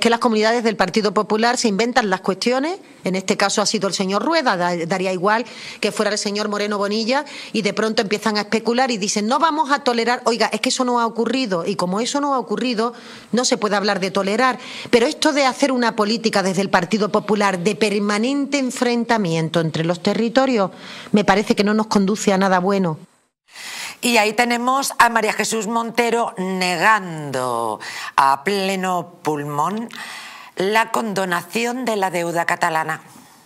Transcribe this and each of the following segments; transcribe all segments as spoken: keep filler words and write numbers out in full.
que las comunidades del Partido Popular se inventan las cuestiones, en este caso ha sido el señor Rueda, daría igual que fuera el señor Moreno Bonilla, y de pronto empiezan a especular y dicen no vamos a tolerar, oiga, es que eso no ha ocurrido, y como eso no ha ocurrido, no se puede hablar de tolerar, pero esto de hacer una política desde el Partido Popular de permanente enfrentamiento entre los territorios, me parece que no nos conduce a nada bueno. Y ahí tenemos a María Jesús Montero negando a pleno pulmón la condonación de la deuda catalana.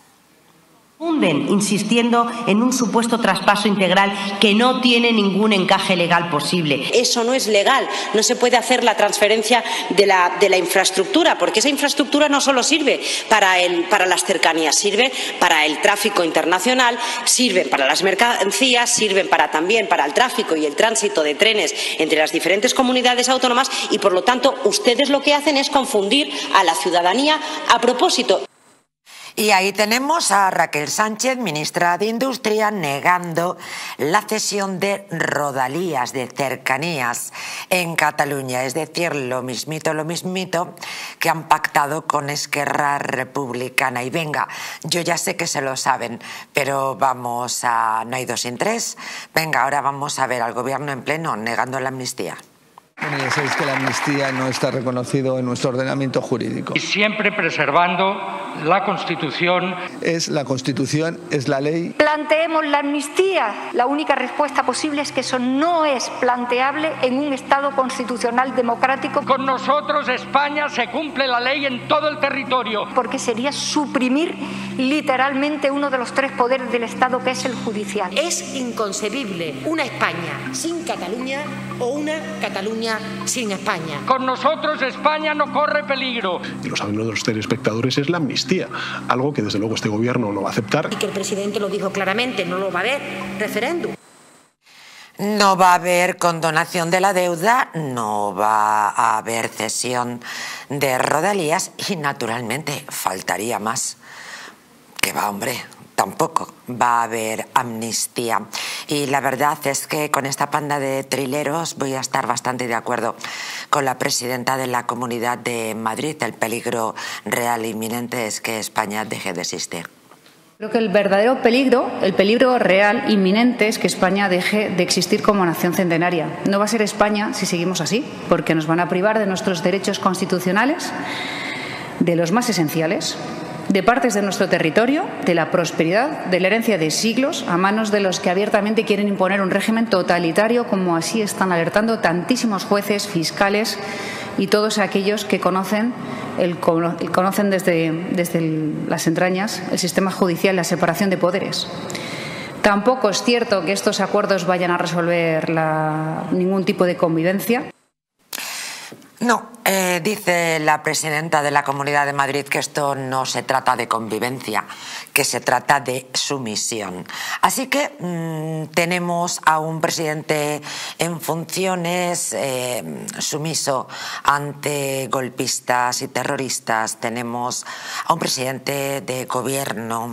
Hunden insistiendo en un supuesto traspaso integral que no tiene ningún encaje legal posible. Eso no es legal, no se puede hacer la transferencia de la, de la infraestructura, porque esa infraestructura no solo sirve para, el, para las cercanías, sirve para el tráfico internacional, sirve para las mercancías, sirven para, también para el tráfico y el tránsito de trenes entre las diferentes comunidades autónomas y, por lo tanto, ustedes lo que hacen es confundir a la ciudadanía a propósito. Y ahí tenemos a Raquel Sánchez, ministra de Industria, negando la cesión de rodalías, de cercanías en Cataluña. Es decir, lo mismito, lo mismito que han pactado con Esquerra Republicana. Y venga, yo ya sé que se lo saben, pero vamos a... no hay dos sin tres. Venga, ahora vamos a ver al gobierno en pleno negando la amnistía. Bueno, ya sabéis que la amnistía no está reconocido en nuestro ordenamiento jurídico. Y siempre preservando la Constitución. Es la Constitución, es la ley. Planteemos la amnistía. La única respuesta posible es que eso no es planteable en un Estado constitucional democrático. Con nosotros, España, se cumple la ley en todo el territorio. Porque sería suprimir literalmente uno de los tres poderes del Estado, que es el judicial. Es inconcebible una España sin Cataluña o una Cataluña sin España. Con nosotros España no corre peligro. Y lo saben los telespectadores, es la amnistía, algo que desde luego este gobierno no va a aceptar. Y que el presidente lo dijo claramente, no lo va a haber referéndum. No va a haber condonación de la deuda, no va a haber cesión de rodalías y naturalmente faltaría más. Que va, hombre. Tampoco va a haber amnistía. Y la verdad es que con esta panda de trileros voy a estar bastante de acuerdo con la presidenta de la Comunidad de Madrid. El peligro real e inminente es que España deje de existir. Creo que el verdadero peligro, el peligro real inminente es que España deje de existir como nación centenaria. No va a ser España si seguimos así, porque nos van a privar de nuestros derechos constitucionales, de los más esenciales, de partes de nuestro territorio, de la prosperidad, de la herencia de siglos, a manos de los que abiertamente quieren imponer un régimen totalitario, como así están alertando tantísimos jueces, fiscales y todos aquellos que conocen, el, conocen desde, desde el, las entrañas el sistema judicial, la separación de poderes. Tampoco es cierto que estos acuerdos vayan a resolver la, ningún tipo de convivencia. No, eh, dice la presidenta de la Comunidad de Madrid que esto no se trata de convivencia, que se trata de sumisión. Así que mmm, tenemos a un presidente en funciones eh, sumiso ante golpistas y terroristas. Tenemos a un presidente de gobierno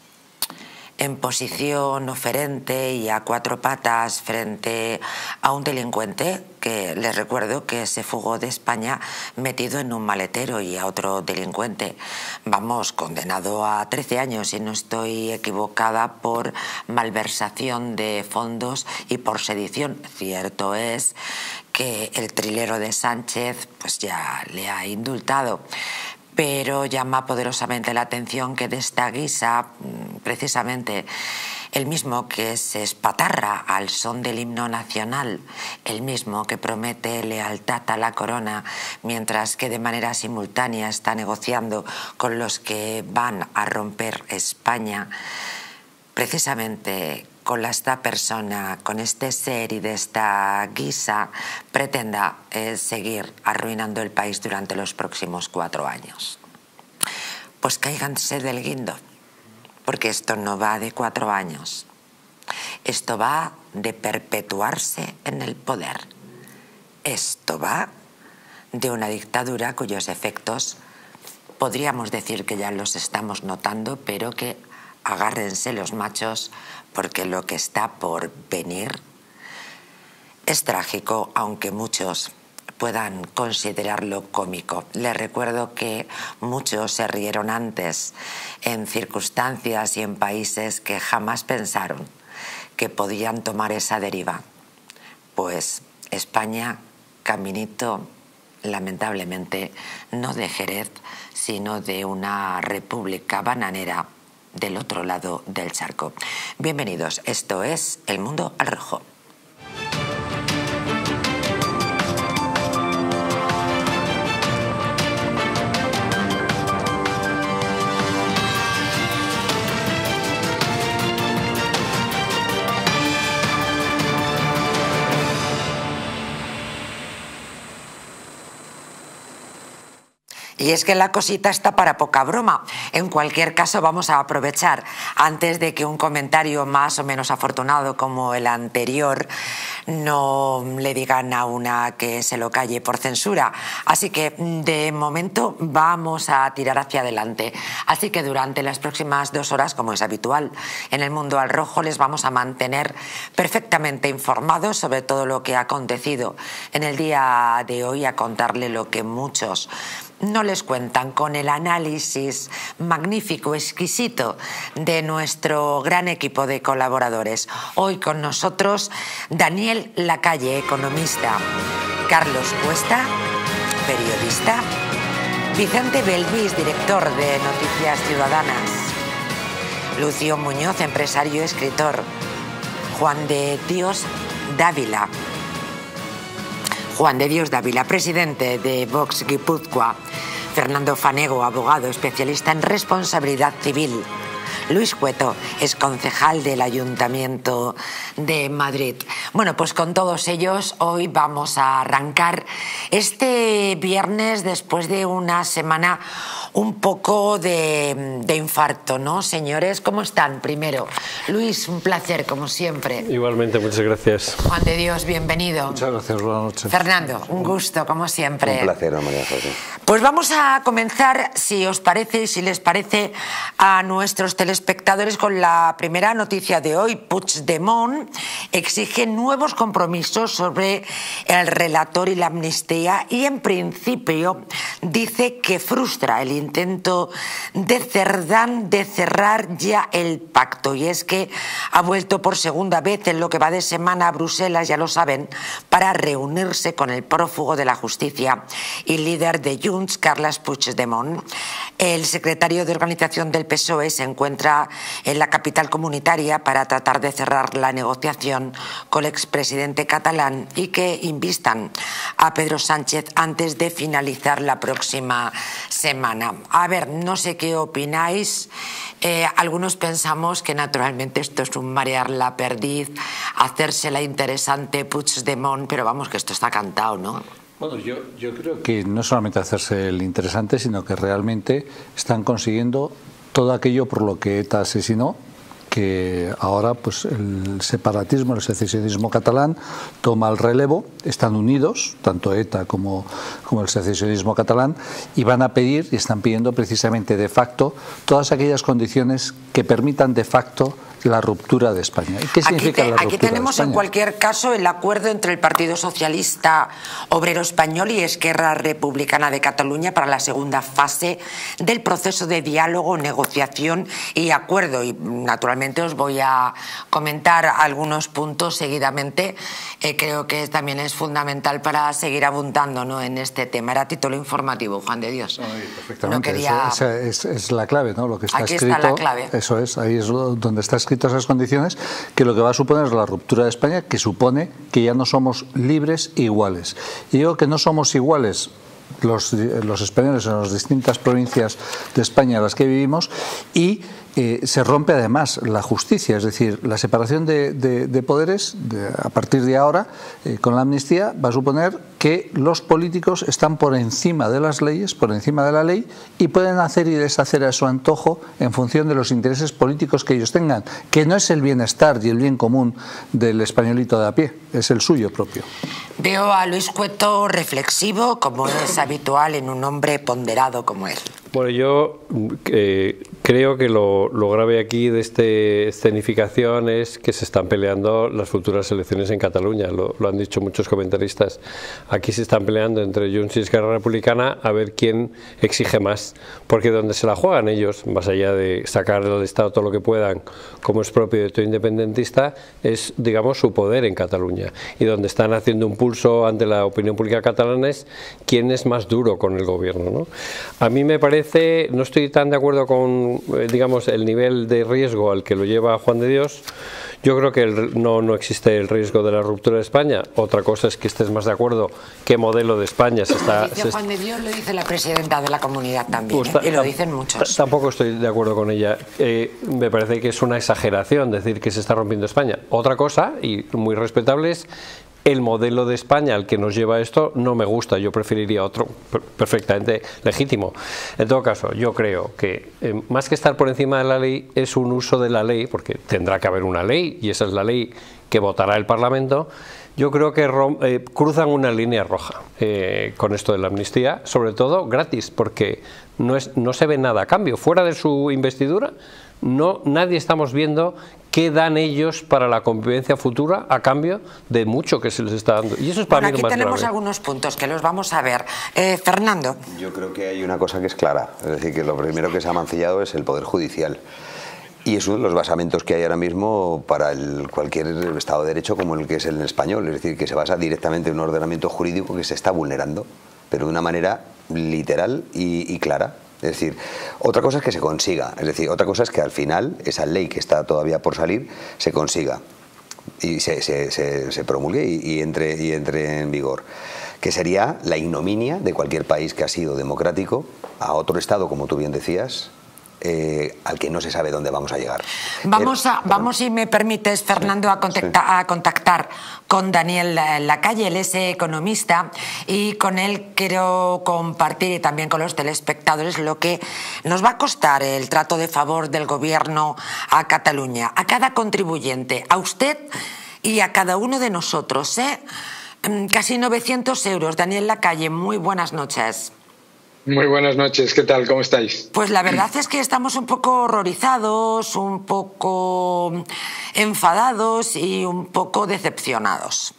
en posición oferente y a cuatro patas frente a un delincuente que les recuerdo que se fugó de España metido en un maletero, y a otro delincuente, vamos, condenado a trece años, si no estoy equivocada, por malversación de fondos y por sedición. Cierto es que el trilero de Sánchez pues ya le ha indultado, pero llama poderosamente la atención que de esta guisa, precisamente el mismo que se espatarra al son del himno nacional, el mismo que promete lealtad a la corona, mientras que de manera simultánea está negociando con los que van a romper España, precisamente con esta persona, con este ser y de esta guisa, pretenda eh, seguir arruinando el país durante los próximos cuatro años. Pues cáiganse del guindo, porque esto no va de cuatro años. Esto va de perpetuarse en el poder. Esto va de una dictadura cuyos efectos podríamos decir que ya los estamos notando, pero que agárrense los machos, porque lo que está por venir es trágico, aunque muchos puedan considerarlo cómico. Les recuerdo que muchos se rieron antes en circunstancias y en países que jamás pensaron que podían tomar esa deriva. Pues España, caminito, lamentablemente, no de Jerez, sino de una república bananera del otro lado del charco. Bienvenidos, esto es El Mundo al Rojo. Y es que la cosita está para poca broma. En cualquier caso, vamos a aprovechar, antes de que un comentario más o menos afortunado como el anterior no le digan a una que se lo calle por censura. Así que, de momento, vamos a tirar hacia adelante. Así que durante las próximas dos horas, como es habitual en El Mundo al Rojo, les vamos a mantener perfectamente informados sobre todo lo que ha acontecido en el día de hoy, a contarle lo que muchos no les cuentan, con el análisis magnífico, exquisito de nuestro gran equipo de colaboradores. Hoy con nosotros Daniel Lacalle, economista, Carlos Cuesta, periodista, Vicente Belvis, director de Noticias Ciudadanas, Lucio Muñoz, empresario y escritor, Juan de Dios Dávila, Juan de Dios Dávila, presidente de Vox Guipúzcoa, Fernando Fanego, abogado especialista en responsabilidad civil, Luis Cueto es concejal del Ayuntamiento de Madrid. Bueno, pues con todos ellos hoy vamos a arrancar este viernes después de una semana un poco de, de infarto, ¿no, señores? ¿Cómo están? Primero, Luis, un placer, como siempre. Igualmente, muchas gracias. Juan de Dios, bienvenido. Muchas gracias, buenas noches. Fernando, un gusto, como siempre. Un placer, María José. Pues vamos a comenzar, si os parece y si les parece a nuestros telespectadores, con la primera noticia de hoy. Puigdemont exige nuevos compromisos sobre el relator y la amnistía y, en principio, dice que frustra el intento de Cerdán de cerrar ya el pacto. Y es que ha vuelto por segunda vez en lo que va de semana a Bruselas, ya lo saben, para reunirse con el prófugo de la justicia y líder de Junts, Carles Puigdemont. El secretario de organización del P S O E se encuentra en la capital comunitaria para tratar de cerrar la negociación con el expresidente catalán y que invistan a Pedro Sánchez antes de finalizar la próxima semana. A ver, no sé qué opináis. Eh, algunos pensamos que naturalmente esto es un marear la perdiz, hacérsela interesante Puigdemont, pero vamos, que esto está cantado, ¿no? Bueno, yo, yo creo que no solamente hacerse el interesante, sino que realmente están consiguiendo todo aquello por lo que ETA asesinó, que ahora pues el separatismo, el secesionismo catalán toma el relevo, están unidos, tanto ETA como, como el secesionismo catalán, y van a pedir, y están pidiendo precisamente de facto, todas aquellas condiciones que permitan de facto la ruptura de España. ¿Y qué significa aquí te, la ruptura Aquí tenemos de España? En cualquier caso el acuerdo entre el Partido Socialista Obrero Español y Esquerra Republicana de Cataluña para la segunda fase del proceso de diálogo, negociación y acuerdo. Y naturalmente os voy a comentar algunos puntos seguidamente. Eh, creo que también es fundamental para seguir abundando, ¿no?, en este tema. Era título informativo, Juan de Dios. Ay, perfectamente. No quería... Esa, esa es, es la clave, ¿no? Lo que está aquí escrito. está la clave. Eso es, ahí es donde está escrito esas condiciones, que lo que va a suponer es la ruptura de España, que supone que ya no somos libres e iguales. Y digo que no somos iguales los, los españoles en las distintas provincias de España en las que vivimos, y eh, se rompe además la justicia, es decir, la separación de, de, de poderes de, a partir de ahora, eh, con la amnistía, va a suponer que los políticos están por encima de las leyes, por encima de la ley, y pueden hacer y deshacer a su antojo en función de los intereses políticos que ellos tengan, que no es el bienestar y el bien común del españolito de a pie, es el suyo propio. Veo a Luis Cueto reflexivo, como es habitual en un hombre ponderado como él. Bueno, yo eh, Creo que lo, lo grave aquí de esta escenificación es que se están peleando las futuras elecciones en Cataluña, lo, lo han dicho muchos comentaristas. Aquí se están peleando entre Junts y Esquerra Republicana a ver quién exige más, porque donde se la juegan ellos, más allá de sacar del Estado todo lo que puedan, como es propio de todo independentista, es, digamos, su poder en Cataluña. Y donde están haciendo un pulso ante la opinión pública catalana es quién es más duro con el gobierno, ¿no? A mí me parece, no estoy tan de acuerdo con, digamos, el nivel de riesgo al que lo lleva Juan de Dios. Yo creo que el, no, no existe el riesgo de la ruptura de España. Otra cosa es que estés más de acuerdo qué modelo de España se está... Lo dice Juan de Dios, lo dice la presidenta de la comunidad también, pues, ¿eh? Y lo dicen muchos. Tampoco estoy de acuerdo con ella. Eh, me parece que es una exageración decir que se está rompiendo España. Otra cosa, y muy respetable, es el modelo de España al que nos lleva esto. No me gusta, yo preferiría otro perfectamente legítimo. En todo caso, yo creo que eh, más que estar por encima de la ley, es un uso de la ley, porque tendrá que haber una ley, y esa es la ley que votará el Parlamento. Yo creo que eh, cruzan una línea roja eh, con esto de la amnistía, sobre todo gratis, porque no, es, no se ve nada a cambio. Fuera de su investidura, no, nadie estamos viendo qué dan ellos para la convivencia futura a cambio de mucho que se les está dando. Y eso es para bueno, mí lo más aquí tenemos grave. Algunos puntos que los vamos a ver. Eh, Fernando. Yo creo que hay una cosa que es clara. Es decir, que lo primero que se ha mancillado es el Poder Judicial. Y es uno de los basamentos que hay ahora mismo para el, cualquier Estado de Derecho como el que es el español. Es decir, que se basa directamente en un ordenamiento jurídico que se está vulnerando, pero de una manera literal y, y clara. Es decir, otra cosa es que se consiga, es decir, otra cosa es que al final esa ley que está todavía por salir se consiga y se, se, se, se promulgue y, y, entre, y entre en vigor, que sería la ignominia de cualquier país que ha sido democrático a otro Estado, como tú bien decías, Eh, al que no se sabe dónde vamos a llegar. Vamos, a, vamos si me permites, Fernando, a, contacta, sí. a contactar con Daniel Lacalle, él es economista, y con él quiero compartir, y también con los telespectadores, lo que nos va a costar el trato de favor del gobierno a Cataluña, a cada contribuyente, a usted y a cada uno de nosotros, ¿eh? Casi novecientos euros. Daniel Lacalle, muy buenas noches. Muy buenas noches, ¿qué tal? ¿Cómo estáis? Pues la verdad es que estamos un poco horrorizados, un poco enfadados y un poco decepcionados.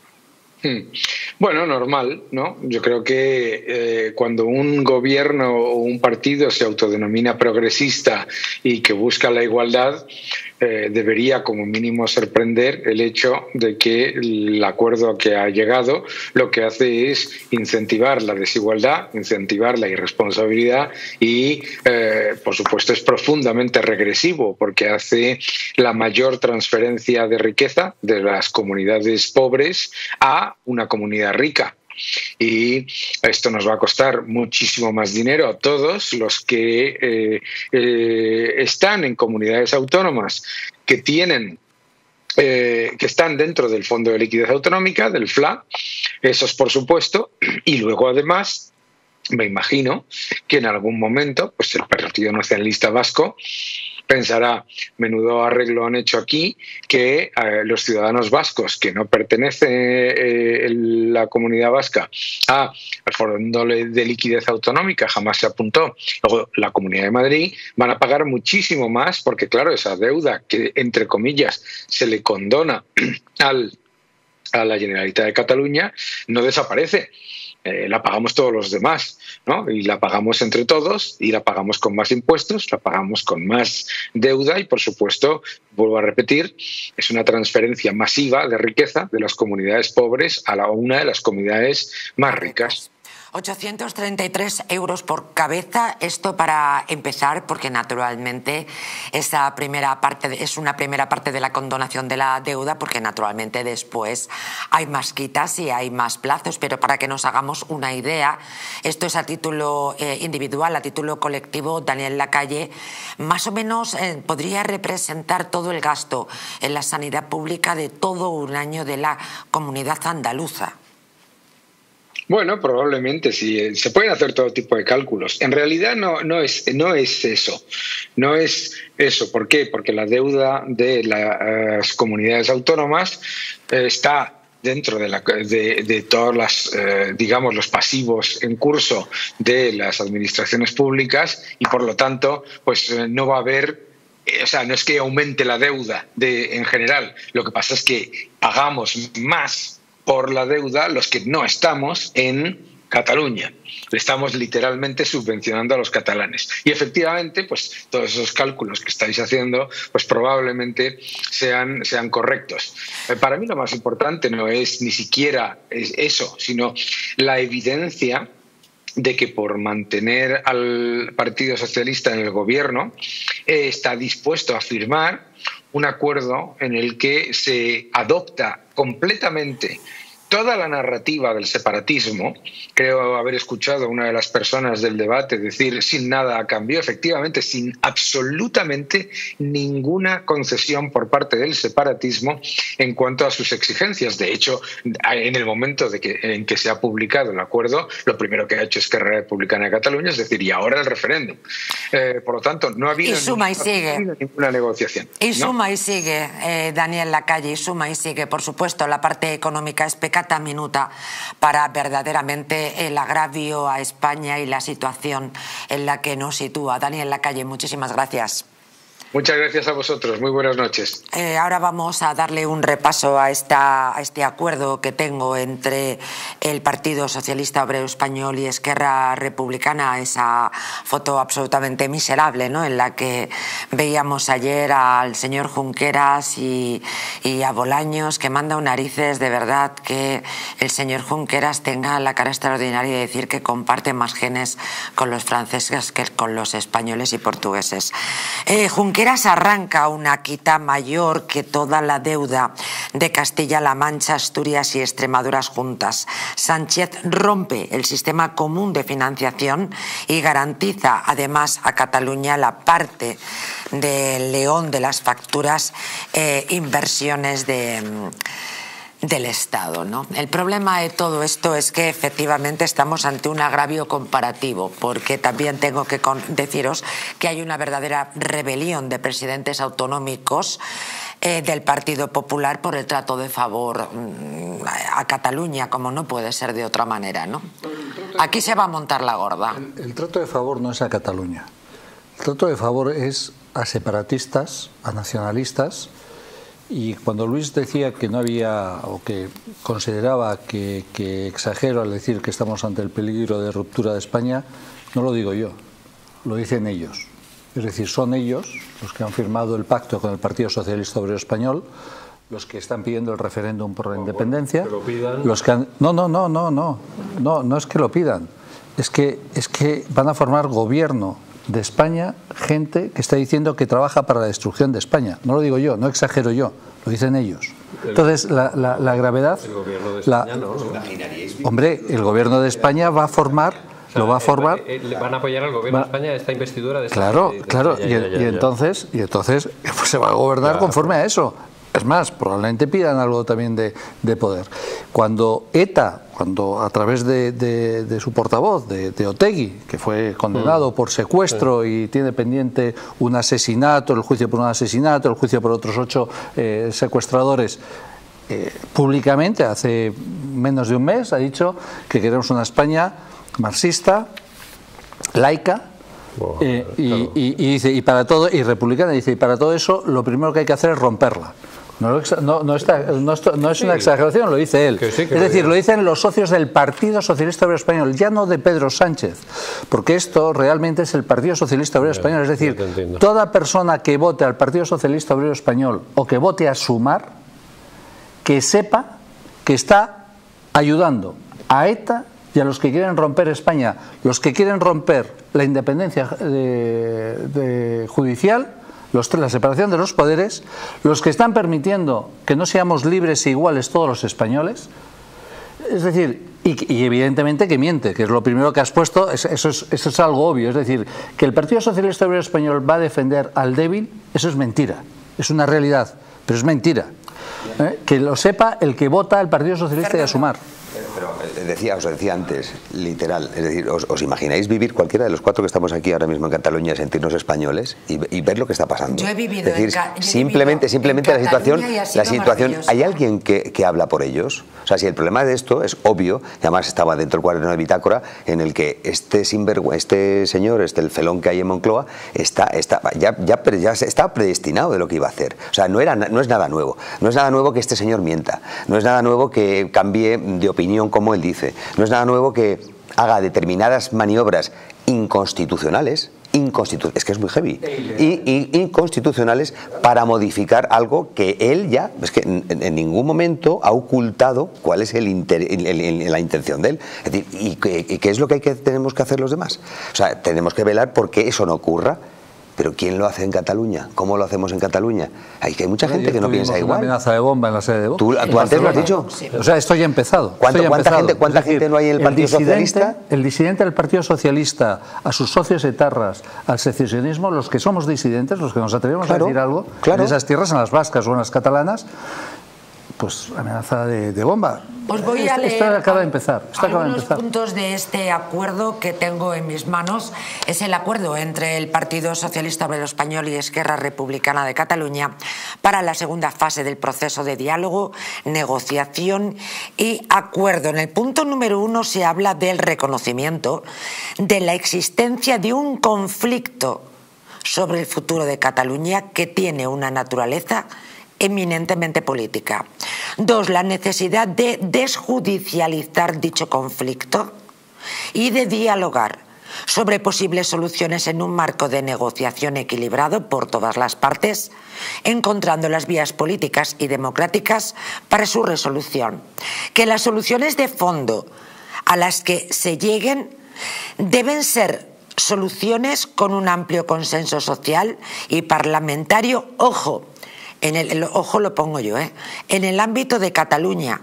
Bueno, normal, ¿no? Yo creo que eh, cuando un gobierno o un partido se autodenomina progresista y que busca la igualdad, eh, debería como mínimo sorprender el hecho de que el acuerdo a que ha llegado lo que hace es incentivar la desigualdad, incentivar la irresponsabilidad y, eh, por supuesto, es profundamente regresivo porque hace la mayor transferencia de riqueza de las comunidades pobres a una comunidad rica. Y esto nos va a costar muchísimo más dinero a todos los que eh, eh, están en comunidades autónomas que tienen eh, que están dentro del Fondo de Liquidez Autonómica, del F L A, esos por supuesto, y luego además me imagino que en algún momento pues el Partido Nacionalista Vasco pensará, menudo arreglo han hecho aquí, que eh, los ciudadanos vascos que no pertenecen eh, la comunidad vasca a, al Fondo de Liquidez Autonómica, jamás se apuntó. Luego, la Comunidad de Madrid van a pagar muchísimo más porque, claro, esa deuda que, entre comillas, se le condona al, a la Generalitat de Cataluña no desaparece. Eh, la pagamos todos los demás, ¿no? Y la pagamos entre todos y la pagamos con más impuestos, la pagamos con más deuda y, por supuesto, vuelvo a repetir, es una transferencia masiva de riqueza de las comunidades pobres a la, una de las comunidades más ricas. ochocientos treinta y tres euros por cabeza, esto para empezar, porque naturalmente esa primera parte de, es una primera parte de la condonación de la deuda, porque naturalmente después hay más quitas y hay más plazos, pero para que nos hagamos una idea, esto es a título eh, individual, a título colectivo, Daniel Lacalle, más o menos eh, podría representar todo el gasto en la sanidad pública de todo un año de la comunidad andaluza. Bueno, probablemente sí. Se pueden hacer todo tipo de cálculos. En realidad no, no, es, no es eso. No es eso. ¿Por qué? Porque la deuda de las comunidades autónomas está dentro de, la, de, de todos las, eh, digamos, los pasivos en curso de las administraciones públicas y, por lo tanto, pues eh, no va a haber, eh, o sea, no es que aumente la deuda de, en general, lo que pasa es que pagamos más por la deuda los que no estamos en Cataluña. Le estamos literalmente subvencionando a los catalanes. Y efectivamente, pues todos esos cálculos que estáis haciendo, pues probablemente sean, sean correctos. Eh, para mí lo más importante no es ni siquiera eso, sino la evidencia de que por mantener al Partido Socialista en el gobierno eh, está dispuesto a firmar un acuerdo en el que se adopta completamente toda la narrativa del separatismo. Creo haber escuchado a una de las personas del debate decir sin nada a cambio, efectivamente, sin absolutamente ninguna concesión por parte del separatismo en cuanto a sus exigencias. De hecho, en el momento de que, en que se ha publicado el acuerdo, lo primero que ha hecho Esquerra Republicana de Cataluña es decir, y ahora el referéndum. Eh, por lo tanto, no ha habido, y suma ninguna, y sigue. no ha habido ninguna negociación. Y ¿no? suma y sigue, eh, Daniel Lacalle, y suma y sigue. Por supuesto, la parte económica es pecata minuta para verdaderamente el agravio a España y la situación en la que nos sitúa. Daniel Lacalle, muchísimas gracias. Muchas gracias a vosotros. Muy buenas noches. Eh, ahora vamos a darle un repaso a, esta, a este acuerdo que tengo entre el Partido Socialista Obrero Español y Esquerra Republicana, esa foto absolutamente miserable, ¿no?, en la que veíamos ayer al señor Junqueras y, y a Bolaños, que manda un narices, de verdad, que el señor Junqueras tenga la cara extraordinaria de decir que comparte más genes con los franceses que con los españoles y portugueses. Eh, Junqueras arranca una quita mayor que toda la deuda de Castilla-La Mancha, Asturias y Extremadura juntas. Sánchez rompe el sistema común de financiación y garantiza además a Cataluña la parte del león de las facturas, eh, inversiones de... del Estado, ¿no? El problema de todo esto es que efectivamente estamos ante un agravio comparativo, porque también tengo que deciros que hay una verdadera rebelión de presidentes autonómicos eh, del Partido Popular por el trato de favor mmm, a Cataluña, como no puede ser de otra manera, ¿no? Aquí se va a montar la gorda. El, el trato de favor no es a Cataluña. El trato de favor es a separatistas, a nacionalistas. Y cuando Luis decía que no había, o que consideraba que, que exagero al decir que estamos ante el peligro de ruptura de España, no lo digo yo, lo dicen ellos. Es decir, son ellos los que han firmado el pacto con el Partido Socialista Obrero Español, los que están pidiendo el referéndum por la independencia, bueno, que lo pidan. Los que han, no, no, no, no, no, no, no es que lo pidan, es que, es que van a formar gobierno de España gente que está diciendo que trabaja para la destrucción de España. No lo digo yo, no exagero yo, lo dicen ellos. Entonces, la, la, la gravedad... El gobierno de España, la, ¿no? Hombre, el gobierno de España va a formar... O sea, lo va a formar... Eh, eh, van a apoyar al gobierno va, de España esta investidura de... Claro, de, de, claro, ya, y, ya, ya, y ya. entonces, y entonces pues se va a gobernar claro. conforme a eso. Es más, probablemente pidan algo también de, de poder. Cuando ETA, cuando a través de, de, de su portavoz, de, de Otegi, que fue condenado mm. por secuestro sí. y tiene pendiente un asesinato, el juicio por un asesinato, el juicio por otros ocho eh, secuestradores, eh, públicamente, hace menos de un mes, ha dicho que queremos una España marxista, laica, wow, eh, y, claro. y, y dice, y para todo, y republicana, dice, y para todo eso, lo primero que hay que hacer es romperla. No, no, no, está, no, no es una exageración, lo dice él. Que sí, que es decir, lo, lo dicen los socios del Partido Socialista Obrero Español, ya no de Pedro Sánchez, porque esto realmente es el Partido Socialista Obrero Español. Es decir, toda persona que vote al Partido Socialista Obrero Español o que vote a Sumar, que sepa que está ayudando a ETA y a los que quieren romper España, los que quieren romper la independencia de, de judicial, Los, la separación de los poderes, los que están permitiendo que no seamos libres e iguales todos los españoles, es decir, y, y evidentemente que miente, que es lo primero que has puesto, es, eso, es, eso es algo obvio, es decir, que el Partido Socialista Obrero Español va a defender al débil, eso es mentira, es una realidad, pero es mentira. ¿Eh? Que lo sepa el que vota al Partido Socialista Fernando. Y a Sumar. Pero decía, os decía antes, literal, es decir, ¿os, os imagináis vivir cualquiera de los cuatro que estamos aquí ahora mismo en Cataluña, sentirnos españoles y, y ver lo que está pasando? Yo he vivido es decir, en Ca- yo he simplemente, vivido simplemente en la situación, Cataluña y ha sido la situación, maravilloso. ¿hay alguien que, que habla por ellos? O sea, si el problema de esto es obvio, y además estaba dentro del cuaderno de bitácora, en el que este sinvergüenza, este señor, este el felón que hay en Moncloa, está, está, ya, ya, ya estaba predestinado de lo que iba a hacer. O sea, no, era, no es nada nuevo. No es nada nuevo que este señor mienta. No es nada nuevo que cambie de opinión como él dice. No es nada nuevo que haga determinadas maniobras inconstitucionales, inconstitu es que es muy heavy, y, y inconstitucionales para modificar algo que él ya, es que en, en ningún momento ha ocultado cuál es el inter, el, el, el, la intención de él. Es decir, ¿y, y qué es lo que, hay que tenemos que hacer los demás? O sea, tenemos que velar porque eso no ocurra. Pero ¿quién lo hace en Cataluña? ¿Cómo lo hacemos en Cataluña? Hay que hay mucha gente que no piensa igual. Una amenaza de bomba en la sede de Vox. ¿Tú, tú antes lo has dicho? Sí. O sea, esto ya ha empezado. ¿Cuánto, esto ya ha ¿Cuánta, empezado. gente, cuánta es decir, gente no hay en el Partido el disidente, Socialista? El disidente del Partido Socialista, a sus socios etarras, al secesionismo, los que somos disidentes, los que nos atrevemos claro, a decir algo, claro. en esas tierras, en las vascas o en las catalanas, pues amenaza de, de bomba. Os voy a leer esto acaba de empezar. Esto acaba de algunos empezar. puntos de este acuerdo que tengo en mis manos. Es el acuerdo entre el Partido Socialista Obrero Español y Esquerra Republicana de Cataluña para la segunda fase del proceso de diálogo, negociación y acuerdo. En el punto número uno se habla del reconocimiento de la existencia de un conflicto sobre el futuro de Cataluña que tiene una naturaleza eminentemente política. Dos, la necesidad de desjudicializar dicho conflicto y de dialogar sobre posibles soluciones en un marco de negociación equilibrado por todas las partes, encontrando las vías políticas y democráticas para su resolución. Que las soluciones de fondo a las que se lleguen deben ser soluciones con un amplio consenso social y parlamentario, ojo, En el, el ojo lo pongo yo, ¿eh? en el ámbito de Cataluña,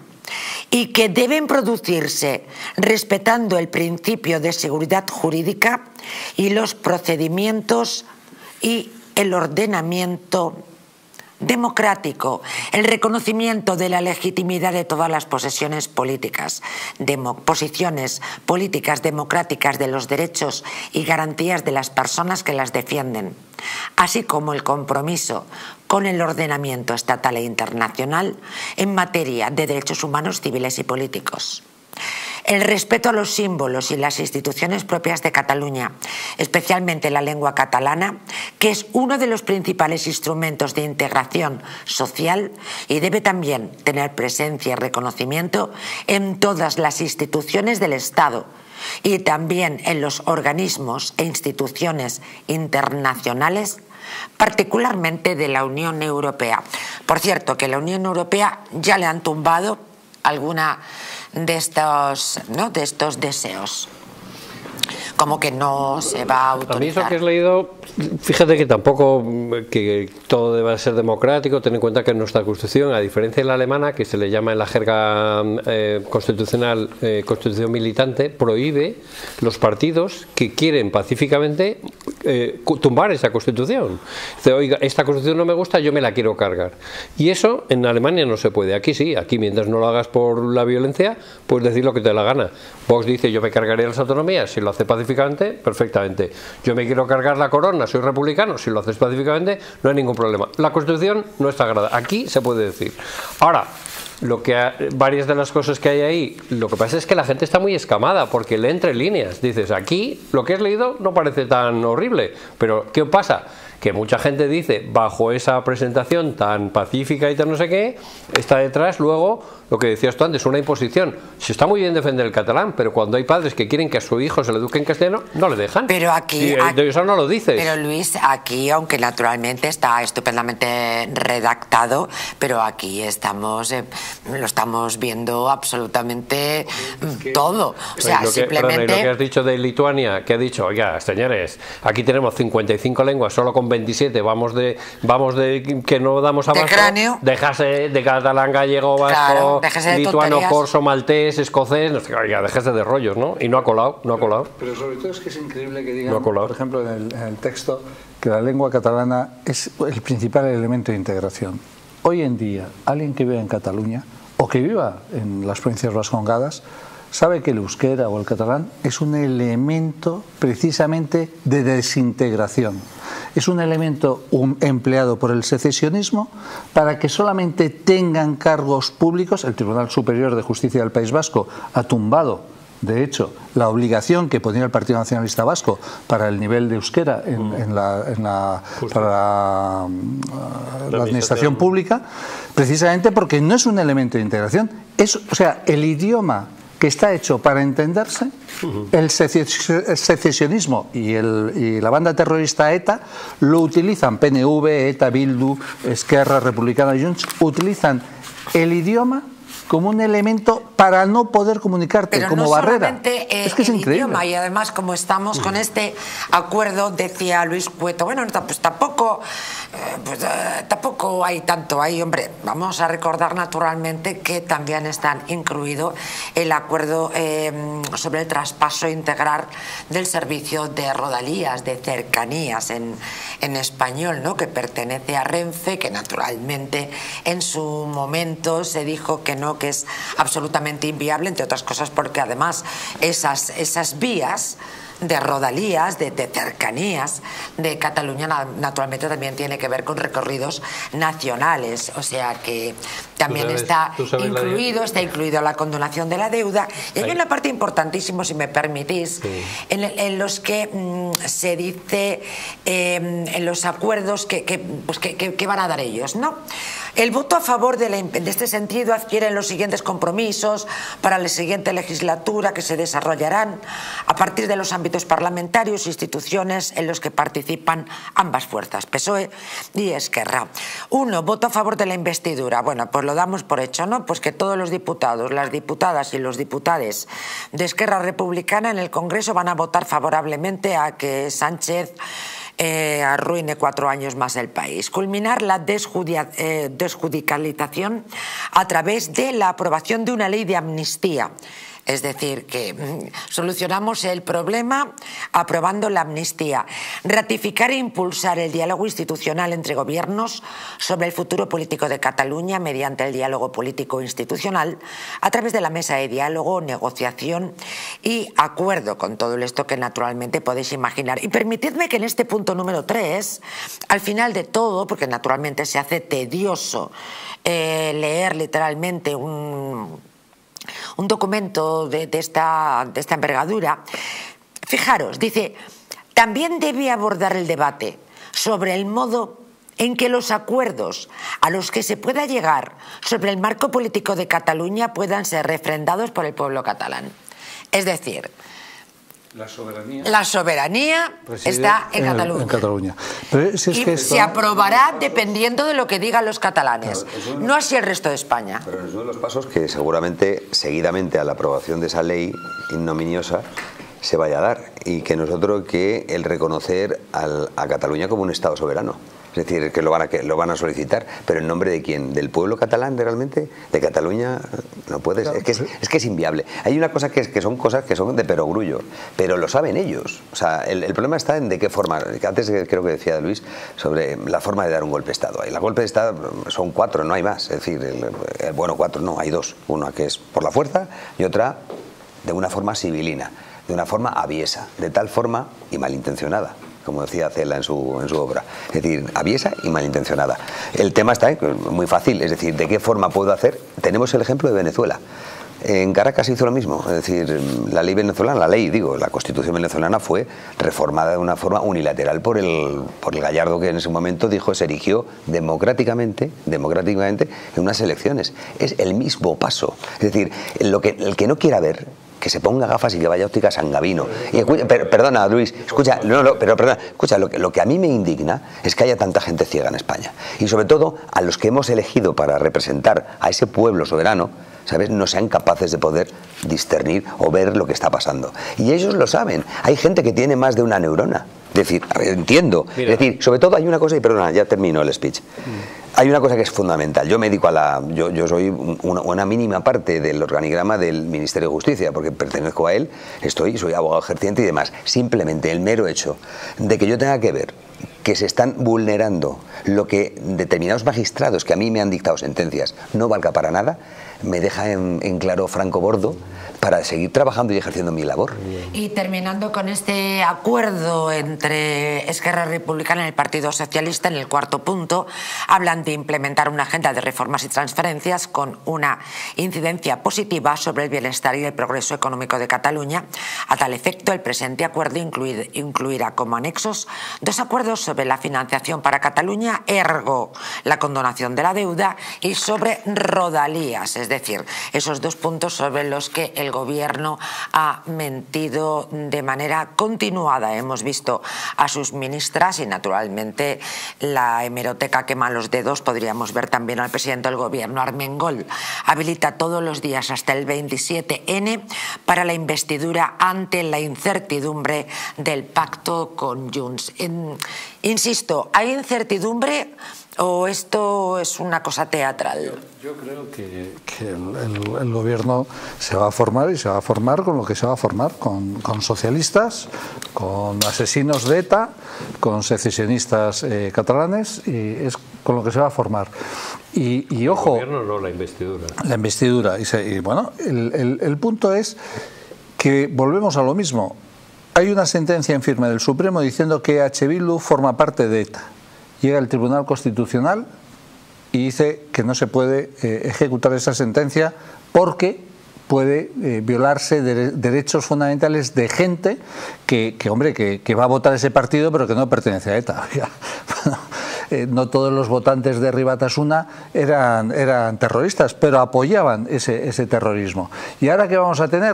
y que deben producirse respetando el principio de seguridad jurídica y los procedimientos y el ordenamiento democrático, el reconocimiento de la legitimidad de todas las posesiones políticas, demo, posiciones políticas democráticas de los derechos y garantías de las personas que las defienden, así como el compromiso con el ordenamiento estatal e internacional en materia de derechos humanos, civiles y políticos. El respeto a los símbolos y las instituciones propias de Cataluña, especialmente la lengua catalana, que es uno de los principales instrumentos de integración social y debe también tener presencia y reconocimiento en todas las instituciones del Estado y también en los organismos e instituciones internacionales, particularmente de la Unión Europea. Por cierto, que la Unión Europea ya le han tumbado alguna de estos, ¿no? de estos deseos. Como que no se va a autorizar. A mí eso que has leído, fíjate que tampoco que todo debe ser democrático. Ten en cuenta que en nuestra Constitución, a diferencia de la alemana, que se le llama en la jerga eh, constitucional eh, Constitución militante, prohíbe los partidos que quieren pacíficamente eh, tumbar esa Constitución. Dice, oiga, esta Constitución no me gusta, yo me la quiero cargar. Y eso en Alemania no se puede. Aquí sí, aquí mientras no lo hagas por la violencia, puedes decir lo que te dé la gana. Vox dice, yo me cargaré las autonomías, si lo hace pacíficamente, perfectamente. Yo me quiero cargar la corona, soy republicano, si lo haces pacíficamente, no hay ningún problema. La Constitución no es sagrada, aquí se puede decir. Ahora, lo que ha, varias de las cosas que hay ahí, lo que pasa es que la gente está muy escamada, porque lee entre líneas. Dices, aquí lo que has leído no parece tan horrible, pero ¿qué pasa? Que mucha gente dice, bajo esa presentación tan pacífica y tan no sé qué, está detrás luego lo que decías tú antes, una imposición. Si está muy bien defender el catalán, pero cuando hay padres que quieren que a su hijo se le eduque en castellano, no le dejan. Pero aquí, y, aquí eso no lo dices. Pero Luis, aquí, aunque naturalmente está estupendamente redactado, pero aquí estamos, eh, lo estamos viendo absolutamente que, todo. O sea, lo que, simplemente. Perdona, y lo que has dicho de Lituania, que ha dicho, oiga, señores, aquí tenemos cincuenta y cinco lenguas, solo con veintisiete, vamos de, vamos de que no damos abasto. De cráneo. Déjase de catalán, gallego, vasco. Claro. De lituano, corso, maltés, escocés, no sé, oiga, déjese de rollos, ¿no? Y no ha colado, no ha colado. Pero sobre todo es que es increíble que digan, no por ejemplo, en el, en el texto, que la lengua catalana es el principal elemento de integración. Hoy en día, alguien que vive en Cataluña o que viva en las provincias vascongadas, sabe que el euskera o el catalán es un elemento precisamente de desintegración. Es un elemento un, empleado por el secesionismo para que solamente tengan cargos públicos. El Tribunal Superior de Justicia del País Vasco ha tumbado, de hecho, la obligación que ponía el Partido Nacionalista Vasco para el nivel de euskera en, en la, en la, para la, la, la administración pública, precisamente porque no es un elemento de integración. Es, o sea, el idioma que está hecho para entenderse, uh-huh. el secesionismo y, el, y la banda terrorista ETA lo utilizan, P N V, ETA, Bildu, Esquerra Republicana, Junts, utilizan el idioma como un elemento para no poder comunicarte, pero como no barrera. Solamente, eh, es que es el increíble. Idioma, y además, como estamos con este acuerdo, decía Luis Cueto, bueno, pues tampoco, eh, pues, eh, tampoco hay tanto ahí, hombre. Vamos a recordar naturalmente que también están incluido el acuerdo eh, sobre el traspaso integral del servicio de rodalías, de cercanías en, en español, ¿no? Que pertenece a Renfe, que naturalmente en su momento se dijo que no, que es absolutamente inviable, entre otras cosas porque además esas, esas vías de rodalías, de, de cercanías de Cataluña naturalmente también tiene que ver con recorridos nacionales, o sea que también sabes, está incluido, la... está incluido la condonación de la deuda. Y hay Ahí. una parte importantísima, si me permitís, sí. en, en los que mmm, se dice eh, en los acuerdos que, que, pues que, que, que van a dar ellos, ¿no? El voto a favor de, la, de este sentido adquieren los siguientes compromisos para la siguiente legislatura que se desarrollarán a partir de los ámbitos parlamentarios e instituciones en los que participan ambas fuerzas, P S O E y Esquerra. Uno, voto a favor de la investidura. Bueno, pues lo damos por hecho, ¿no? Pues que todos los diputados, las diputadas y los diputades de Esquerra Republicana en el Congreso van a votar favorablemente a que Sánchez Eh, arruine cuatro años más el país. Culminar la desjudia, eh, desjudicialización a través de la aprobación de una ley de amnistía. Es decir, que mm, solucionamos el problema aprobando la amnistía. Ratificar e impulsar el diálogo institucional entre gobiernos sobre el futuro político de Cataluña mediante el diálogo político institucional a través de la mesa de diálogo, negociación y acuerdo, con todo esto que naturalmente podéis imaginar. Y permitidme que en este punto número tres, al final de todo, porque naturalmente se hace tedioso eh, leer literalmente un... un documento de, de, esta, de esta envergadura, fijaros, dice, también debe abordar el debate sobre el modo en que los acuerdos a los que se pueda llegar sobre el marco político de Cataluña puedan ser refrendados por el pueblo catalán. Es decir, La soberanía, la soberanía está en, en Cataluña. En Cataluña. Pero si es y que se esto... aprobará dependiendo de lo que digan los catalanes, claro, no así el resto de España. Pero es uno de los pasos que seguramente, seguidamente a la aprobación de esa ley ignominiosa, se vaya a dar. Y que nosotros, que el reconocer al, a Cataluña como un Estado soberano. Es decir, que lo van a, que lo van a solicitar, pero ¿en nombre de quién? ¿Del pueblo catalán realmente? ¿De Cataluña? No puedes, claro, es, que es, es que es inviable. Hay una cosa que, es, que son cosas que son de perogrullo, pero lo saben ellos. O sea, el, el problema está en de qué forma. Antes creo que decía Luis sobre la forma de dar un golpe de Estado. Y los golpes de Estado son cuatro, no hay más. Es decir, el, el, bueno, cuatro no, hay dos. Una que es por la fuerza y otra de una forma civilina, de una forma aviesa, de tal forma y malintencionada, como decía Cela en su, en su obra. Es decir, aviesa y malintencionada. El tema está muy fácil, es decir, ¿de qué forma puedo hacer? Tenemos el ejemplo de Venezuela. En Caracas hizo lo mismo, es decir, la ley venezolana, la ley, digo, la constitución venezolana fue reformada de una forma unilateral por el, por el Gallardo, que en ese momento dijo, se erigió democráticamente, democráticamente en unas elecciones. Es el mismo paso. Es decir, lo que, el que no quiera ver, que se ponga gafas y que vaya a óptica San Gavino. Y escucha, per, perdona, Luis, escucha, no, no, pero perdona, escucha, lo que, lo que a mí me indigna es que haya tanta gente ciega en España. Y sobre todo, a los que hemos elegido para representar a ese pueblo soberano, ¿sabes?, no sean capaces de poder discernir o ver lo que está pasando. Y ellos lo saben. Hay gente que tiene más de una neurona. Es decir, entiendo. Mira. Es decir, sobre todo hay una cosa, y perdona, ya termino el speech. Mm. Hay una cosa que es fundamental. Yo me dedico a la... Yo, yo soy una, una mínima parte del organigrama del Ministerio de Justicia, porque pertenezco a él, estoy, soy abogado ejerciente y demás. Simplemente el mero hecho de que yo tenga que ver que se están vulnerando lo que determinados magistrados que a mí me han dictado sentencias no valga para nada, me deja en, en claro Franco Bordo para seguir trabajando y ejerciendo mi labor. Y terminando con este acuerdo entre Esquerra Republicana y el Partido Socialista, en el cuarto punto, hablan de implementar una agenda de reformas y transferencias con una incidencia positiva sobre el bienestar y el progreso económico de Cataluña. A tal efecto, el presente acuerdo incluir, incluirá como anexos dos acuerdos sobre la financiación para Cataluña, ergo la condonación de la deuda, y sobre rodalías, es decir, esos dos puntos sobre los que el Gobierno ha mentido de manera continuada. Hemos visto a sus ministras y, naturalmente, la hemeroteca quema los dedos. Podríamos ver también al presidente del Gobierno, Armengol. Habilita todos los días hasta el veintisiete ene para la investidura ante la incertidumbre del pacto con Junts. En, insisto, ¿hay incertidumbre o esto es una cosa teatral? Yo creo que, que el, el, el gobierno se va a formar y se va a formar con lo que se va a formar, con, con socialistas, con asesinos de ETA, con secesionistas eh, catalanes, y es con lo que se va a formar. Y, y ojo... El gobierno no, la investidura. La investidura. Y, se, y bueno, el, el, el punto es que volvemos a lo mismo. Hay una sentencia en firme del Supremo diciendo que H. Bildu forma parte de ETA. Llega el Tribunal Constitucional y dice que no se puede eh, ejecutar esa sentencia porque puede eh, violarse de, derechos fundamentales de gente que, que hombre, que, que va a votar ese partido pero que no pertenece a ETA. Bueno, eh, no todos los votantes de Ribatasuna eran, eran terroristas, pero apoyaban ese, ese terrorismo. Y ahora ¿qué vamos a tener?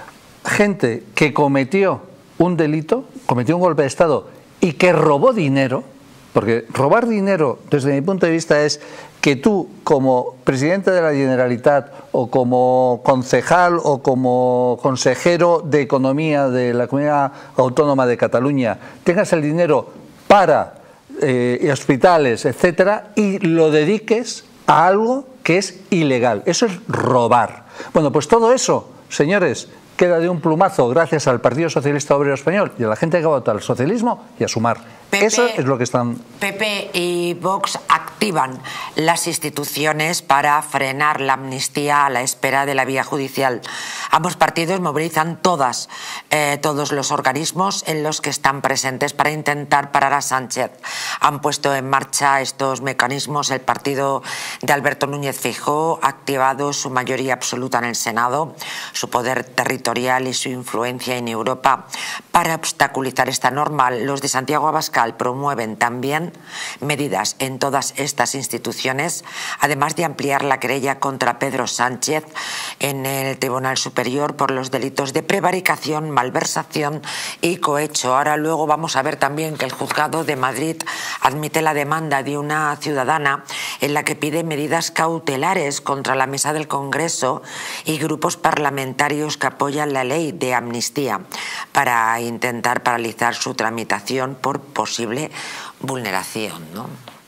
Gente que cometió un delito, cometió un golpe de Estado y que robó dinero. Porque robar dinero, desde mi punto de vista, es que tú, como presidente de la Generalitat o como concejal o como consejero de Economía de la Comunidad Autónoma de Cataluña, tengas el dinero para eh, hospitales, etcétera, y lo dediques a algo que es ilegal. Eso es robar. Bueno, pues todo eso, señores, queda de un plumazo gracias al Partido Socialista Obrero Español y a la gente que vota al socialismo y a Sumar. P P, eso es lo que están... P P y Vox activan las instituciones para frenar la amnistía a la espera de la vía judicial. Ambos partidos movilizan todas, eh, todos los organismos en los que están presentes para intentar parar a Sánchez. Han puesto en marcha estos mecanismos el partido de Alberto Núñez Feijóo, ha activado su mayoría absoluta en el Senado, su poder territorial y su influencia en Europa. Para obstaculizar esta norma, los de Santiago Abascal promueven también medidas en todas estas instituciones, además de ampliar la querella contra Pedro Sánchez en el Tribunal Superior por los delitos de prevaricación, malversación y cohecho. Ahora luego vamos a ver también que el Juzgado de Madrid admite la demanda de una ciudadana en la que pide medidas cautelares contra la mesa del Congreso y grupos parlamentarios que apoyan la ley de amnistía para intentar paralizar su tramitación por posible vulneración, ¿no?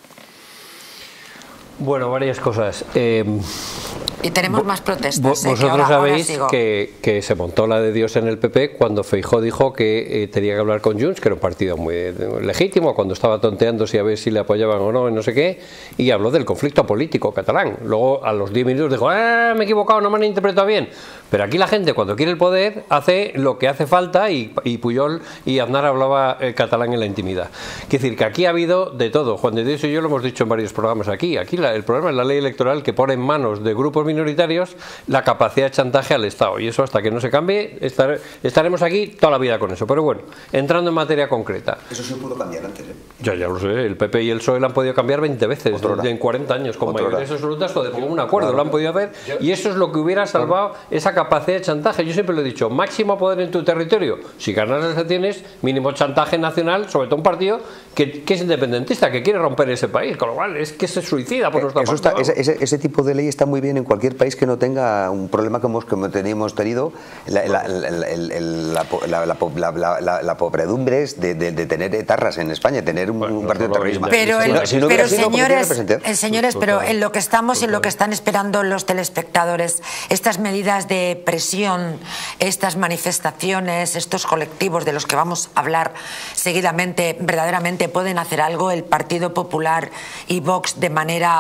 Bueno, varias cosas. Eh, y tenemos más protestas. Vosotros eh, que ahora, sabéis ahora que, que se montó la de Dios en el P P cuando Feijóo dijo que eh, tenía que hablar con Junts, que era un partido muy eh, legítimo, cuando estaba tonteando si a ver si le apoyaban o no, y no sé qué, y habló del conflicto político catalán. Luego, a los diez minutos dijo, ah, me he equivocado, no me han interpretado bien. Pero aquí la gente, cuando quiere el poder, hace lo que hace falta, y, y Puyol y Aznar hablaba el catalán en la intimidad. Quiere decir que aquí ha habido de todo. Juan de Dios y yo lo hemos dicho en varios programas aquí. Aquí la, el problema es la ley electoral que pone en manos de grupos minoritarios la capacidad de chantaje al Estado. Y eso, hasta que no se cambie, estar, estaremos aquí toda la vida con eso. Pero bueno, entrando en materia concreta. Eso se pudo cambiar antes, ¿eh? Ya, ya lo sé. El P P y el P S O E lo han podido cambiar veinte veces en cuarenta años, con mayorías absolutas o de común acuerdo. Lo han podido hacer. Y eso es lo que hubiera salvado esa capacidad de chantaje. Yo siempre lo he dicho, máximo poder en tu territorio. Si ganas las elecciones, mínimo chantaje nacional, sobre todo un partido que, que es independentista, que quiere romper ese país, con lo cual es que se suicida por nuestra Eso parte. Está, ese, ese, ese tipo de ley está muy bien en cualquier país que no tenga un problema como, como teníamos tenido, la, la, la, la, la, la, la, la, la pobredumbre de, de, de tener etarras en España, tener un, bueno, un partido terrorista. Pero, si no, si no pero sido, señores, señores, pero en lo que estamos, en lo que están esperando los telespectadores, estas medidas de presión, estas manifestaciones, estos colectivos de los que vamos a hablar seguidamente, verdaderamente pueden hacer algo. El Partido Popular y Vox de manera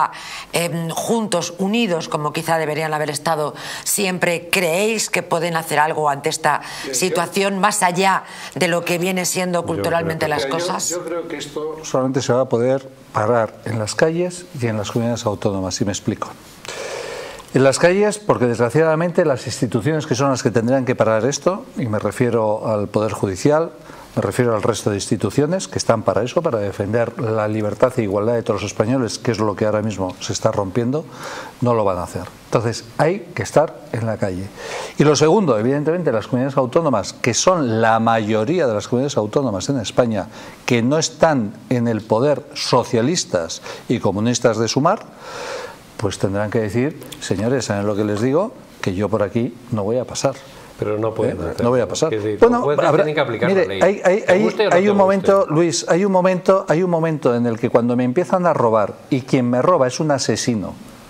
está eh, juntos, unidos, como quizá deberían haber estado siempre. ¿Creéis que pueden hacer algo ante esta situación, más allá de lo que viene siendo culturalmente las cosas? Yo, yo creo que esto solamente se va a poder parar en las calles y en las comunidades autónomas, y me explico. En las calles, porque desgraciadamente las instituciones que son las que tendrían que parar esto, y me refiero al Poder Judicial, me refiero al resto de instituciones que están para eso, para defender la libertad e igualdad de todos los españoles, que es lo que ahora mismo se está rompiendo, no lo van a hacer. Entonces hay que estar en la calle. Y lo segundo, evidentemente, las comunidades autónomas, que son la mayoría de las comunidades autónomas en España, que no están en el poder socialistas y comunistas de Sumar, pues tendrán que decir, señores, ¿saben lo que les digo? Que yo por aquí no voy a pasar. Pero no pueden ¿Eh? No voy a pasar. Decir, bueno, habrá, tienen que aplicar mire, la ley. hay, hay, hay, no hay un momento, guste. Luis, hay un momento, hay un momento en el que cuando me empiezan a robar y quien me roba es un asesino.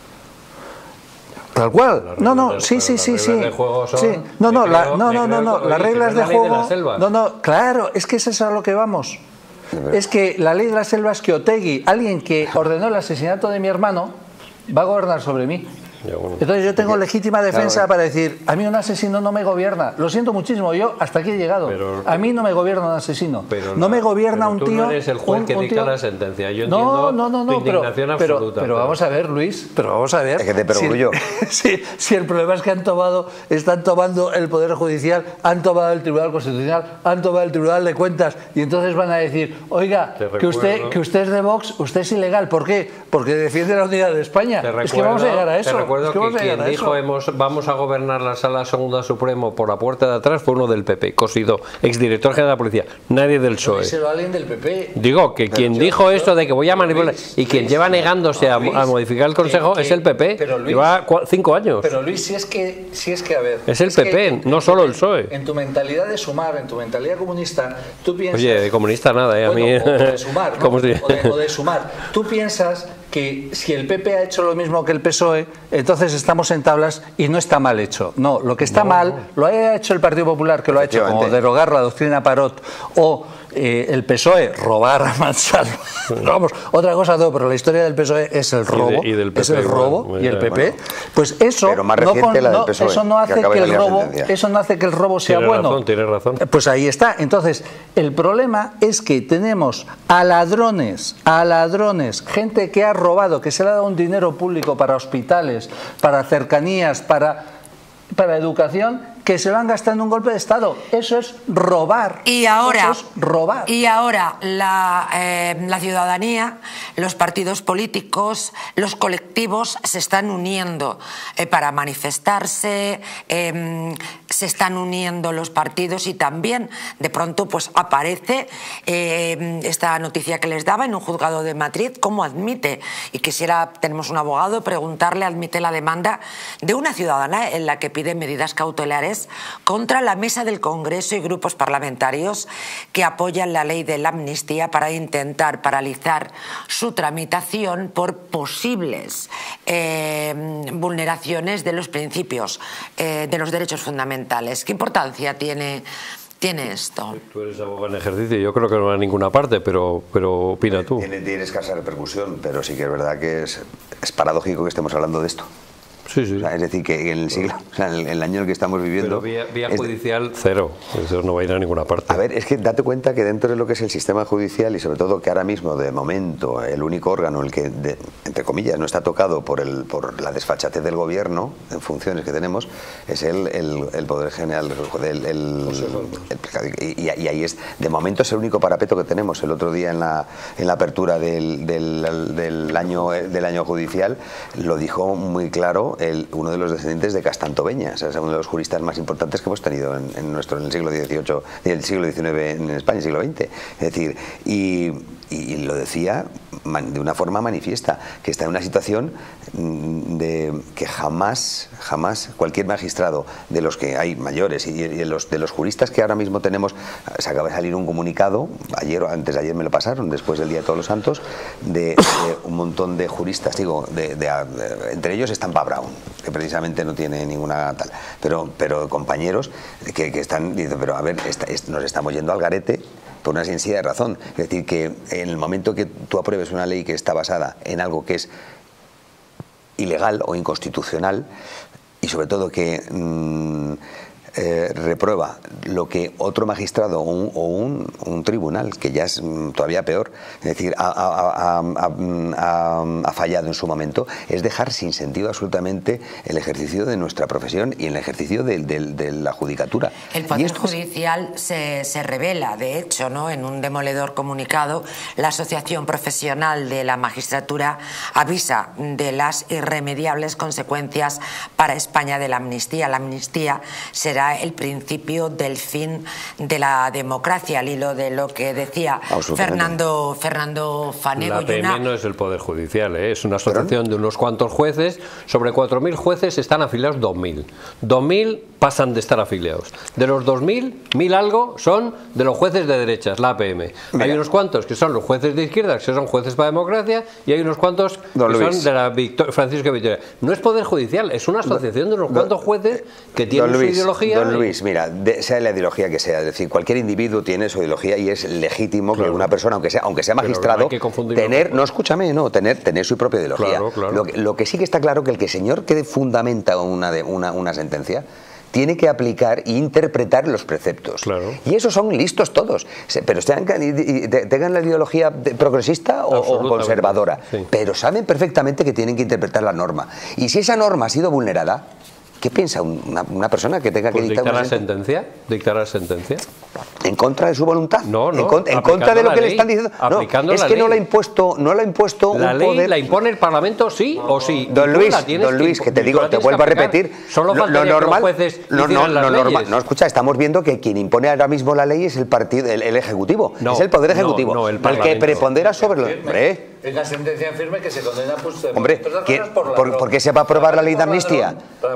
Tal cual. No, no, sí, sí, sí, sí. sí. No, no, la, no, no, no, no. Las reglas de juego. No, no, claro, es que eso es a lo que vamos. Es que la ley de la selva es que Otegi, alguien que ordenó el asesinato de mi hermano, va a gobernar sobre mí. Entonces yo tengo legítima defensa claro, para decir, a mí un asesino no me gobierna. Lo siento muchísimo, yo hasta aquí he llegado. Pero, a mí no me gobierna un asesino. Pero no me gobierna un tú tío... no eres el juez un, que un dicta tío... la sentencia. Yo no, entiendo no, no, no, tu indignación pero, absoluta. Pero, pero vamos a ver, Luis, pero vamos a ver. Es que te perogrullo. Si, si, si el problema es que han tomado, están tomando el Poder Judicial, han tomado el Tribunal Constitucional, han tomado el Tribunal de Cuentas, y entonces van a decir, oiga, que usted, que usted es de Vox, usted es ilegal. ¿Por qué? Porque defiende la unidad de España. Recuerdo, es que vamos a llegar a eso. Te recuerdo es que, que, que quien dijo hemos, vamos a gobernar la Sala Segunda Supremo por la puerta de atrás fue uno del P P, Cosidó, exdirector general de la policía, nadie del P S O E. Díselo a alguien del P P. Digo que pero quien yo, dijo yo, esto de que voy a manipular Luis, y quien Luis, lleva negándose no, Luis, a, a modificar el Consejo que, que, es el P P. Pero Luis, lleva cinco años. Pero Luis, si es que, si es que a ver. Es el es P P, en, no solo el P S O E. En tu mentalidad de Sumar, en tu mentalidad comunista, tú piensas. Oye, de comunista nada, ¿eh? A bueno, mí. O, o de Sumar, ¿no? ¿Cómo se... o, de, o de Sumar. Tú piensas que si el P P ha hecho lo mismo que el P S O E, entonces estamos en tablas y no está mal hecho. No, lo que está no, mal, no. lo ha hecho el Partido Popular, que lo ha hecho como derogar la doctrina Parot, o eh, el P S O E, robar a mansalva. Vamos, otra cosa no, pero la historia del P S O E es el robo, y de, y del P P, es el robo bueno, y el P P. Bueno, pues eso pero más no, con, la del no, P S O E, eso no hace que, que el robo, eso no hace que el robo sea tiene bueno. Razón, tiene razón. Pues ahí está. Entonces, el problema es que tenemos a ladrones, a ladrones, gente que ha robado, que se le ha dado un dinero público para hospitales, para cercanías, para, para educación, que se lo han gastado en un golpe de Estado. Eso es robar. Y ahora, Eso es robar. Y ahora la, eh, la ciudadanía, los partidos políticos, los colectivos se están uniendo eh, para manifestarse, eh, se están uniendo los partidos y también de pronto pues aparece eh, esta noticia que les daba en un juzgado de Madrid, cómo admite, y quisiera, tenemos un abogado, preguntarle, admite la demanda de una ciudadana en la que pide medidas cautelares contra la mesa del Congreso y grupos parlamentarios que apoyan la ley de la amnistía para intentar paralizar su tramitación por posibles eh, vulneraciones de los principios eh, de los derechos fundamentales. ¿Qué importancia tiene, tiene esto? Tú eres abogado en ejercicio, yo creo que no va a ninguna parte, pero, pero opina tú. Tiene, tiene escasa repercusión, pero sí que es verdad que es, es paradójico que estemos hablando de esto. Sí, sí. O sea, es decir, que en el siglo, o sea, en el, el año en el que estamos viviendo... Pero vía, vía judicial, es, cero. Eso no va a ir a ninguna parte. A ver, es que date cuenta que dentro de lo que es el sistema judicial y sobre todo que ahora mismo, de momento, el único órgano, el que, de, entre comillas, no está tocado por, el, por la desfachatez del gobierno, en funciones que tenemos, es el, el, el Poder General, el, el, el, y, y ahí es, de momento es el único parapeto que tenemos. El otro día en la, en la apertura del, del, del, año, del año judicial lo dijo muy claro El, uno de los descendientes de Castantoveña, o sea, es uno de los juristas más importantes que hemos tenido en, en nuestro en el siglo dieciocho y el siglo diecinueve en España, el siglo veinte. Es decir, y, y lo decía man, de una forma manifiesta, que está en una situación de que jamás, jamás cualquier magistrado de los que hay mayores y, y de, los, de los juristas que ahora mismo tenemos, se acaba de salir un comunicado, ayer o antes de ayer me lo pasaron, después del Día de Todos los Santos, de, de un montón de juristas, digo, de, de, de, entre ellos está Pablo Brown, que precisamente no tiene ninguna tal, pero, pero compañeros que, que están, dicen, pero a ver, esta, es, nos estamos yendo al garete por una sencilla razón, es decir, que en el momento que tú apruebes una ley que está basada en algo que es ilegal o inconstitucional, y sobre todo que mmm, eh, reprueba lo que otro magistrado o, un, o un, un tribunal, que ya es mmm, todavía peor, es decir, ha, ha, ha, ha, ha fallado en su momento, es dejar sin sentido absolutamente el ejercicio de nuestra profesión y el ejercicio de, de, de la judicatura. El Poder Judicial se, se revela, de hecho, ¿no? En un demoledor comunicado, la Asociación Profesional de la Magistratura avisa de las irremediables consecuencias para España de la amnistía. La amnistía será el principio del fin de la democracia, al hilo de lo que decía Fernando, Fernando Fanego. La P M no es el Poder Judicial, ¿eh? Es una asociación de unos cuantos jueces. Sobre cuatro mil jueces están afiliados dos mil. dos mil pasan de estar afiliados. De los dos mil, mil algo son de los jueces de derechas, la A P M. Mira. Hay unos cuantos que son los jueces de izquierda, que son jueces para democracia, y hay unos cuantos Don que Luis. son de la Victor Francisco Vitoria. No es Poder Judicial, es una asociación de unos cuantos jueces que tienen Don su Luis, ideología. Don Luis, mira, de, sea la ideología que sea, es decir, cualquier individuo tiene su ideología y es legítimo claro. que una persona, aunque sea, aunque sea magistrado, no tener, no escúchame, no, tener, tener su propia ideología. Claro, claro. Lo, lo que sí que está claro que el que señor que fundamenta una, de, una, una sentencia tiene que aplicar e interpretar los preceptos. Claro. Y esos son listos todos. Pero tengan, tengan la ideología progresista o, o conservadora. Sí. Pero saben perfectamente que tienen que interpretar la norma. Y si esa norma ha sido vulnerada, ¿qué piensa una, una persona que tenga pues que dictar dictará una sentencia? ¿Dictará sentencia? ¿En contra de su voluntad? No, no. En, con, en contra de lo que ley, le están diciendo. No, es que ley. no la ha impuesto, no la ha impuesto la un ley poder. La impone el Parlamento, sí o sí. Don Luis, Don Luis, que, que te digo, te vuelvo a repetir. Solo lo, lo normal, que los jueces no, no, no, normal, no, escucha, estamos viendo que quien impone ahora mismo la ley es el partido, el, el ejecutivo, no, es el poder ejecutivo, no, no, el, el que prepondera sobre los. Hombre, es la sentencia firme que se condena pues, hombre, por, por, ¿por qué se va a aprobar la ley de amnistía?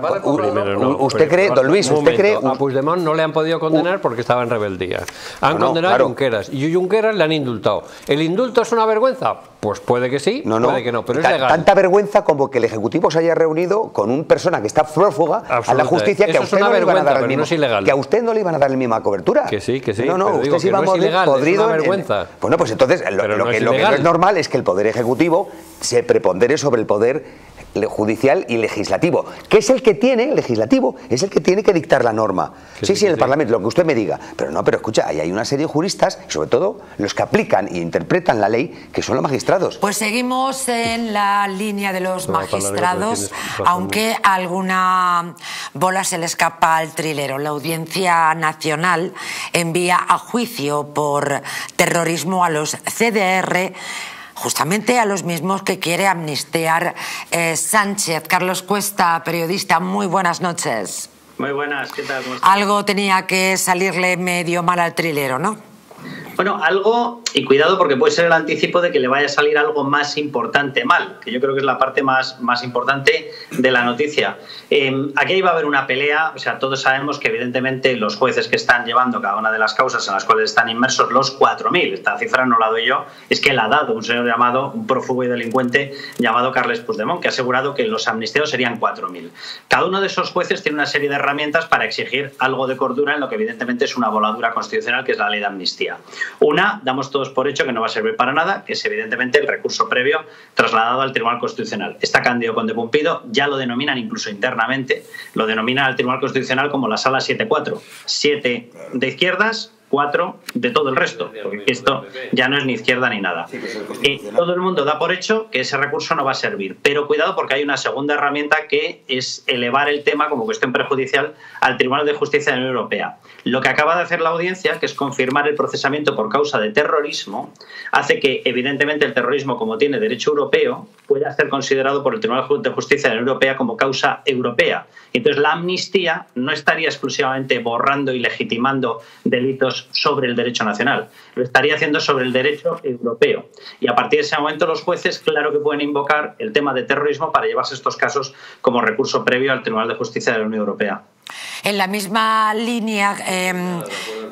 ¿Usted cree, Don Luis, usted cree? A Puigdemont no le han podido condenar porque estaba en rebeldía. Han no, condenado claro. a Junqueras y Junqueras le han indultado. ¿El indulto es una vergüenza? Pues puede que sí, no, no. puede que no, pero Ta es legal. Tanta vergüenza como que el Ejecutivo se haya reunido con una persona que está prófuga a la justicia que a usted no le iban a dar el mismo, no que a usted no le iban a dar la misma cobertura. Que sí, que sí. No, no, usted se iba a morir podrido. Es una vergüenza. En, bueno, pues entonces lo, lo, no que, es lo que no es normal es que el Poder Ejecutivo se prepondere sobre el Poder judicial y legislativo, que es el que tiene, el legislativo, es el que tiene que dictar la norma. Sí, sí, sí, el sí. Parlamento, lo que usted me diga. Pero no, pero escucha, ahí hay una serie de juristas, sobre todo los que aplican e interpretan la ley, que son los magistrados. Pues seguimos en la línea de los magistrados, aunque alguna bola se le escapa al trilero. La Audiencia Nacional envía a juicio por terrorismo a los C D R, justamente a los mismos que quiere amnistiar eh, Sánchez. Carlos Cuesta, periodista, muy buenas noches. Muy buenas, ¿qué tal? ¿Cómo estás? Algo tenía que salirle medio mal al trilero, ¿no? Bueno, algo, y cuidado porque puede ser el anticipo de que le vaya a salir algo más importante mal, que yo creo que es la parte más, más importante de la noticia. Eh, aquí iba a haber una pelea, o sea, todos sabemos que evidentemente los jueces que están llevando cada una de las causas en las cuales están inmersos, los cuatro mil, esta cifra no la doy yo, es que la ha dado un señor llamado, un prófugo y delincuente llamado Carles Puigdemont, que ha asegurado que los amnistiados serían cuatro mil. Cada uno de esos jueces tiene una serie de herramientas para exigir algo de cordura en lo que evidentemente es una voladura constitucional, que es la ley de amnistía. Una, damos todos por hecho que no va a servir para nada, que es evidentemente el recurso previo trasladado al Tribunal Constitucional. Está Cándido Conde Pumpido, ya lo denominan incluso internamente, lo denominan al Tribunal Constitucional como la Sala siete cuatro. Siete de izquierdas, cuatro de todo el resto, porque esto ya no es ni izquierda ni nada. Y todo el mundo da por hecho que ese recurso no va a servir, pero cuidado porque hay una segunda herramienta que es elevar el tema como cuestión prejudicial al Tribunal de Justicia de la Unión Europea. Lo que acaba de hacer la audiencia, que es confirmar el procesamiento por causa de terrorismo, hace que evidentemente el terrorismo, como tiene derecho europeo, pueda ser considerado por el Tribunal de Justicia de la Unión Europea como causa europea. Entonces la amnistía no estaría exclusivamente borrando y legitimando delitos sobre el derecho nacional, lo estaría haciendo sobre el derecho europeo. Y a partir de ese momento los jueces, claro que pueden invocar el tema de terrorismo para llevarse estos casos como recurso previo al Tribunal de Justicia de la Unión Europea. En la misma línea, eh,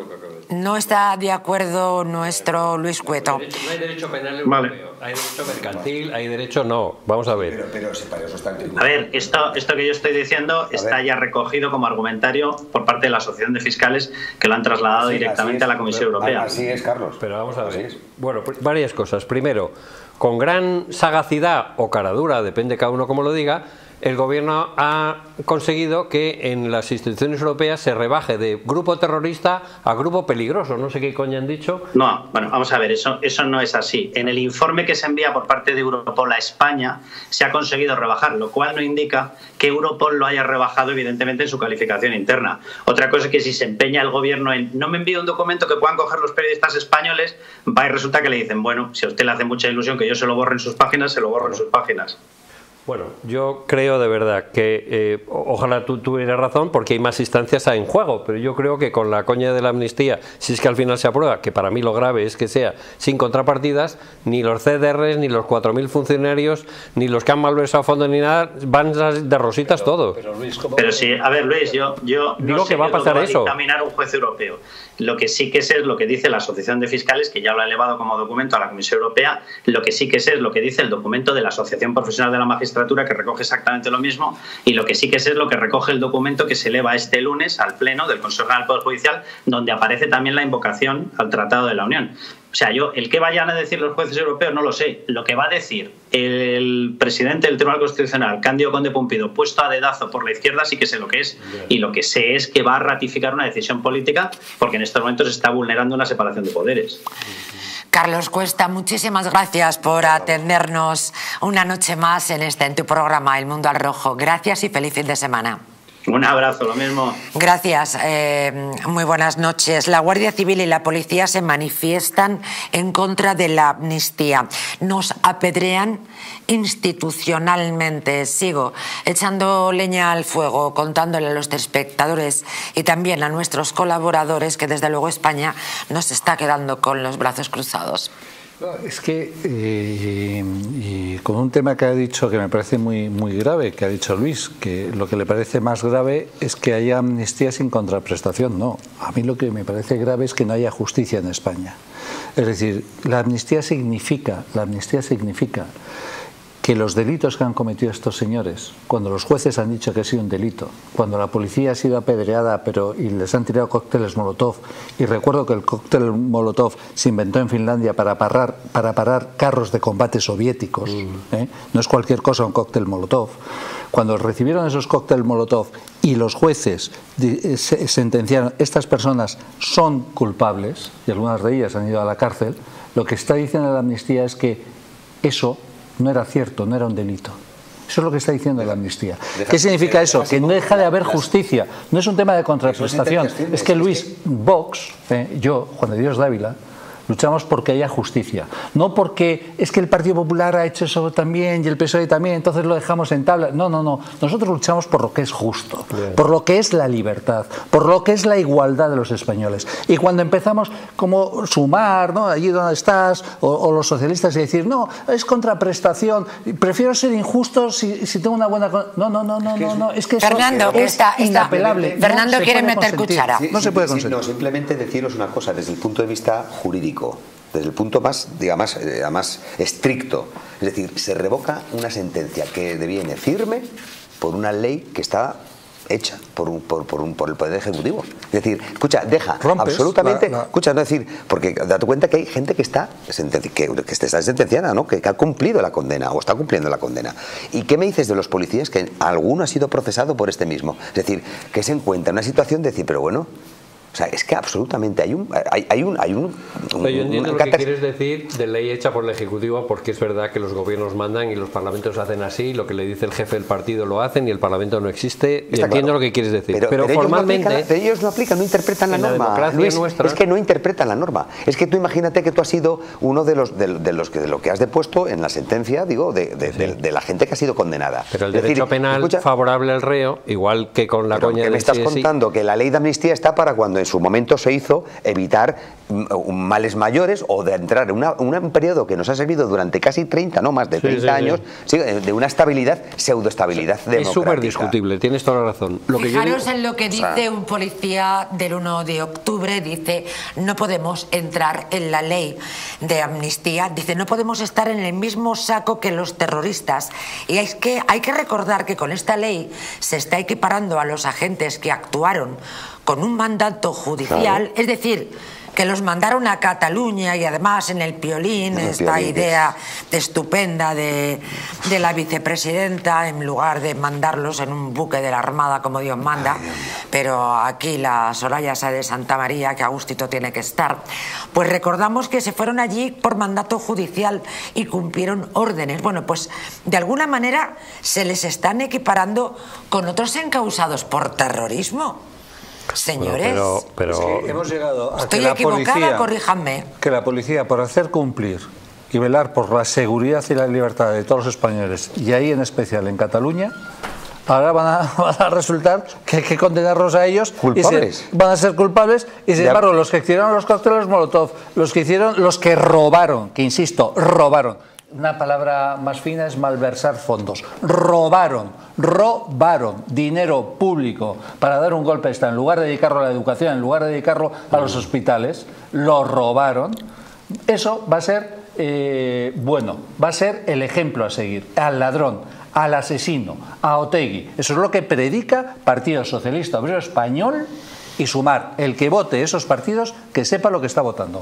no está de acuerdo nuestro Luis Cueto. No hay derecho penal europeo, vale. Hay derecho mercantil, hay derecho no. Vamos a ver. Pero, pero si para eso está el a ver, esto, esto que yo estoy diciendo está ya recogido como argumentario por parte de la Asociación de Fiscales que lo han trasladado así, directamente así es, a la Comisión Europea. Así es, Carlos. Pero vamos a ver. Bueno, varias cosas. Primero, con gran sagacidad o caradura, depende cada uno cómo lo diga, el gobierno ha conseguido que en las instituciones europeas se rebaje de grupo terrorista a grupo peligroso. No sé qué coño han dicho. No, bueno, vamos a ver, eso, eso no es así. En el informe que se envía por parte de Europol a España se ha conseguido rebajar, lo cual no indica que Europol lo haya rebajado evidentemente en su calificación interna. Otra cosa es que si se empeña el gobierno en no me envíe un documento que puedan coger los periodistas españoles, va y resulta que le dicen, bueno, si a usted le hace mucha ilusión que yo se lo borre en sus páginas, se lo borro en sus páginas. Bueno, yo creo de verdad que eh, ojalá tú tuvieras razón porque hay más instancias en juego, pero yo creo que con la coña de la amnistía, si es que al final se aprueba, que para mí lo grave es que sea sin contrapartidas, ni los C D Rs, ni los cuatro mil funcionarios, ni los que han malversado fondos ni nada, van de rositas pero, todo. Pero, Luis, ¿cómo? pero sí, a ver Luis, yo, yo Digo no sé que va a pasar lo que eso. va a dictaminar un juez europeo. Lo que sí que sé es lo que dice la Asociación de Fiscales, que ya lo ha elevado como documento a la Comisión Europea. Lo que sí que sé es lo que dice el documento de la Asociación Profesional de la Magistratura, que recoge exactamente lo mismo, y lo que sí que sé es lo que recoge el documento que se eleva este lunes al Pleno del Consejo General del Poder Judicial, donde aparece también la invocación al Tratado de la Unión. O sea, yo, el que vayan a decir los jueces europeos no lo sé. Lo que va a decir el presidente del Tribunal Constitucional, Cándido Conde Pumpido, puesto a dedazo por la izquierda, sí que sé lo que es. Y lo que sé es que va a ratificar una decisión política porque en estos momentos se está vulnerando una separación de poderes. Carlos Cuesta, muchísimas gracias por atendernos una noche más en este en tu programa El Mundo al Rojo. Gracias y feliz fin de semana. Un abrazo, lo mismo. Gracias, eh, muy buenas noches. La Guardia Civil y la Policía se manifiestan en contra de la amnistía. Nos apedrean institucionalmente. Sigo echando leña al fuego, contándole a los espectadores y también a nuestros colaboradores que desde luego España nos está quedando con los brazos cruzados. Es que, eh, y con un tema que ha dicho que me parece muy, muy grave, que ha dicho Luis, que lo que le parece más grave es que haya amnistía sin contraprestación. No, a mí lo que me parece grave es que no haya justicia en España. Es decir, la amnistía significa, la amnistía significa que los delitos que han cometido estos señores, cuando los jueces han dicho que ha sido un delito, cuando la policía ha sido apedreada pero y les han tirado cócteles Molotov, y recuerdo que el cóctel Molotov se inventó en Finlandia para parar, para parar carros de combate soviéticos, mm. ¿eh? No es cualquier cosa un cóctel Molotov. Cuando recibieron esos cócteles Molotov y los jueces sentenciaron, estas personas son culpables, y algunas de ellas han ido a la cárcel, lo que está diciendo la amnistía es que eso no era cierto, no era un delito. Eso es lo que está diciendo la amnistía. ¿Qué significa eso? Que no deja de haber justicia. No es un tema de contraprestación. Es que Luis, Vox, eh, yo, Juan de Dios Dávila, luchamos porque haya justicia. No porque es que el Partido Popular ha hecho eso también y el P S O E también, entonces lo dejamos en tabla. No, no, no. Nosotros luchamos por lo que es justo, bien, por lo que es la libertad, por lo que es la igualdad de los españoles. Y cuando empezamos como sumar, ¿no?, allí donde estás, o, o los socialistas, y decir, no, es contraprestación, prefiero ser injusto si, si tengo una buena... No, no, no, no, no, no. Es que Fernando, eso es está, inapelable. Está. Fernando no quiere meter consentir. cuchara. Sí, no se puede consentir. No, simplemente deciros una cosa, desde el punto de vista jurídico, desde el punto más, digamos, eh, más estricto. Es decir, se revoca una sentencia que deviene firme por una ley que está hecha por, un, por, por, un, por el Poder Ejecutivo. Es decir, escucha, deja Rompes absolutamente... La, la... Escucha, no decir, porque date cuenta que hay gente que está, sentenci que, que está sentenciada, ¿no?, que, que ha cumplido la condena o está cumpliendo la condena. ¿Y qué me dices de los policías? Que alguno ha sido procesado por este mismo. Es decir, que se encuentra en una situación de decir, pero bueno... O sea, es que absolutamente hay un... Hay, hay un, hay un, un Yo entiendo lo que quieres decir de ley hecha por el Ejecutivo, porque es verdad que los gobiernos mandan y los parlamentos hacen así, lo que le dice el jefe del partido lo hacen y el parlamento no existe. Está entiendo claro lo que quieres decir. Pero, pero, pero formalmente... Ellos no, aplican, ellos no aplican, no interpretan la norma. La Luis, nuestra... Es que no interpretan la norma. Es que tú imagínate que tú has sido uno de los de, de los que de lo que has depuesto en la sentencia, digo, de, de, sí. de, de la gente que ha sido condenada. Pero el es derecho decir, penal escucha, favorable al reo, igual que con la pero coña que de me estás sí, contando sí. que la ley de amnistía está para cuando su momento se hizo evitar males mayores o de entrar en una, un periodo que nos ha servido durante casi treinta, no más de treinta sí, sí, años, sí. Sí, de una estabilidad, pseudoestabilidad democrática. Es súper discutible, tienes toda la razón. Lo que Fijaros yo digo, en lo que dice o sea, un policía del uno de octubre, dice, no podemos entrar en la ley de amnistía, dice, no podemos estar en el mismo saco que los terroristas. Y es que hay que recordar que con esta ley se está equiparando a los agentes que actuaron con un mandato judicial, claro. Es decir, que los mandaron a Cataluña y además en el Piolín, el esta Piolín, idea estupenda de, de la vicepresidenta, en lugar de mandarlos en un buque de la Armada como Dios manda, Ay, Dios pero aquí la Soraya Sáez de Santa María, que Agustito tiene que estar, pues recordamos que se fueron allí por mandato judicial y cumplieron órdenes. Bueno, pues de alguna manera se les están equiparando con otros encausados por terrorismo. Señores, bueno, pero, pero es que hemos llegado a estoy que la equivocada, policía, corríjanme. Que la policía, por hacer cumplir y velar por la seguridad y la libertad de todos los españoles, y ahí en especial en Cataluña, ahora van a, van a resultar que hay que condenarlos a ellos, culpables. Y se, van a ser culpables, y sin ya. embargo los que hicieron los cócteles Molotov, los que hicieron, los que robaron, que insisto, robaron. Una palabra más fina es malversar fondos. Robaron, robaron dinero público para dar un golpe a esta. En lugar de dedicarlo a la educación, en lugar de dedicarlo a los hospitales, lo robaron. Eso va a ser eh, bueno, va a ser el ejemplo a seguir. Al ladrón, al asesino, a Otegi. Eso es lo que predica Partido Socialista Obrero Español, y Sumar. El que vote esos partidos, que sepa lo que está votando.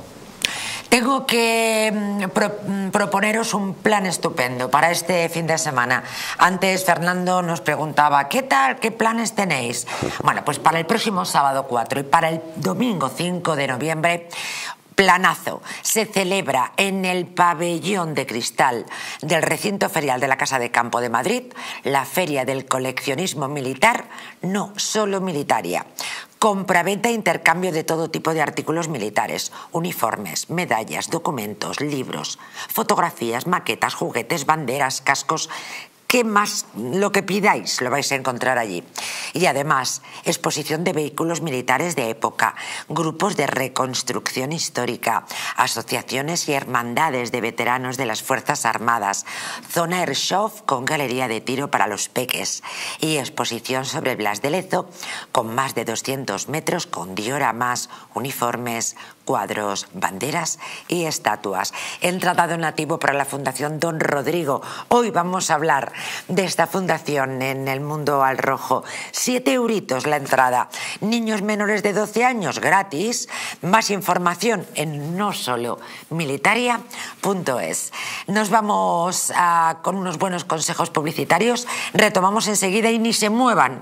Tengo que pro proponeros un plan estupendo para este fin de semana. Antes Fernando nos preguntaba, ¿qué tal? ¿Qué planes tenéis? Bueno, pues para el próximo sábado cuatro y para el domingo cinco de noviembre, planazo. Se celebra en el pabellón de cristal del recinto ferial de la Casa de Campo de Madrid la Feria del Coleccionismo Militar, no solo militaria. Compraventa e intercambio de todo tipo de artículos militares, uniformes, medallas, documentos, libros, fotografías, maquetas, juguetes, banderas, cascos. ¿Qué más? Lo que pidáis lo vais a encontrar allí. Y además, exposición de vehículos militares de época, grupos de reconstrucción histórica, asociaciones y hermandades de veteranos de las Fuerzas Armadas, zona Airsoft con galería de tiro para los peques y exposición sobre Blas de Lezo con más de doscientos metros con dioramas, uniformes, cuadros, banderas y estatuas. Entrada donativo para la Fundación Don Rodrigo. Hoy vamos a hablar de esta fundación en el Mundo al Rojo. Siete euritos la entrada. Niños menores de doce años gratis. Más información en no solo militaria punto es. Nos vamos a, con unos buenos consejos publicitarios. Retomamos enseguida y ni se muevan,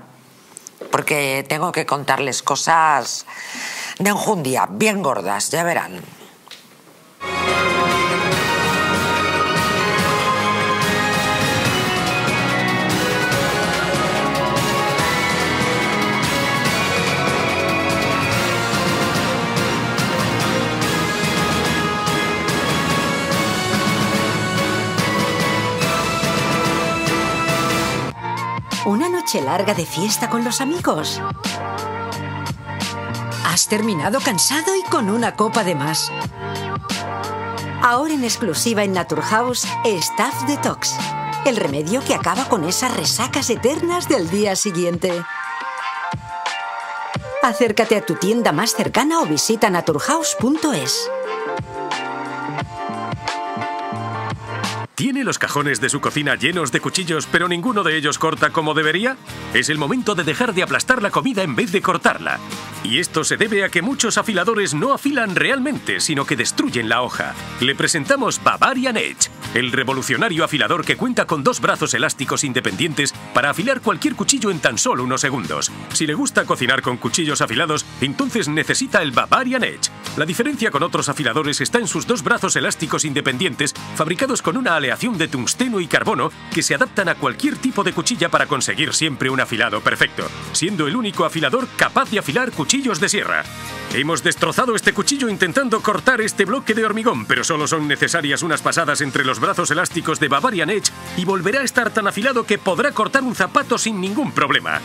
porque tengo que contarles cosas de enjundia, bien gordas, ya verán. ¿Una noche larga de fiesta con los amigos? ¿Has terminado cansado y con una copa de más? Ahora en exclusiva en Naturhaus, Staff Detox. El remedio que acaba con esas resacas eternas del día siguiente. Acércate a tu tienda más cercana o visita naturhaus punto es. ¿Tiene los cajones de su cocina llenos de cuchillos, pero ninguno de ellos corta como debería? Es el momento de dejar de aplastar la comida en vez de cortarla. Y esto se debe a que muchos afiladores no afilan realmente, sino que destruyen la hoja. Le presentamos Bavarian Edge, el revolucionario afilador que cuenta con dos brazos elásticos independientes para afilar cualquier cuchillo en tan solo unos segundos. Si le gusta cocinar con cuchillos afilados, entonces necesita el Bavarian Edge. La diferencia con otros afiladores está en sus dos brazos elásticos independientes, fabricados con una aleación de tungsteno y carbono que se adaptan a cualquier tipo de cuchilla para conseguir siempre un afilado perfecto, siendo el único afilador capaz de afilar cuchillos de sierra. Hemos destrozado este cuchillo intentando cortar este bloque de hormigón, pero solo son necesarias unas pasadas entre los brazos elásticos de Bavarian Edge y volverá a estar tan afilado que podrá cortar un zapato sin ningún problema.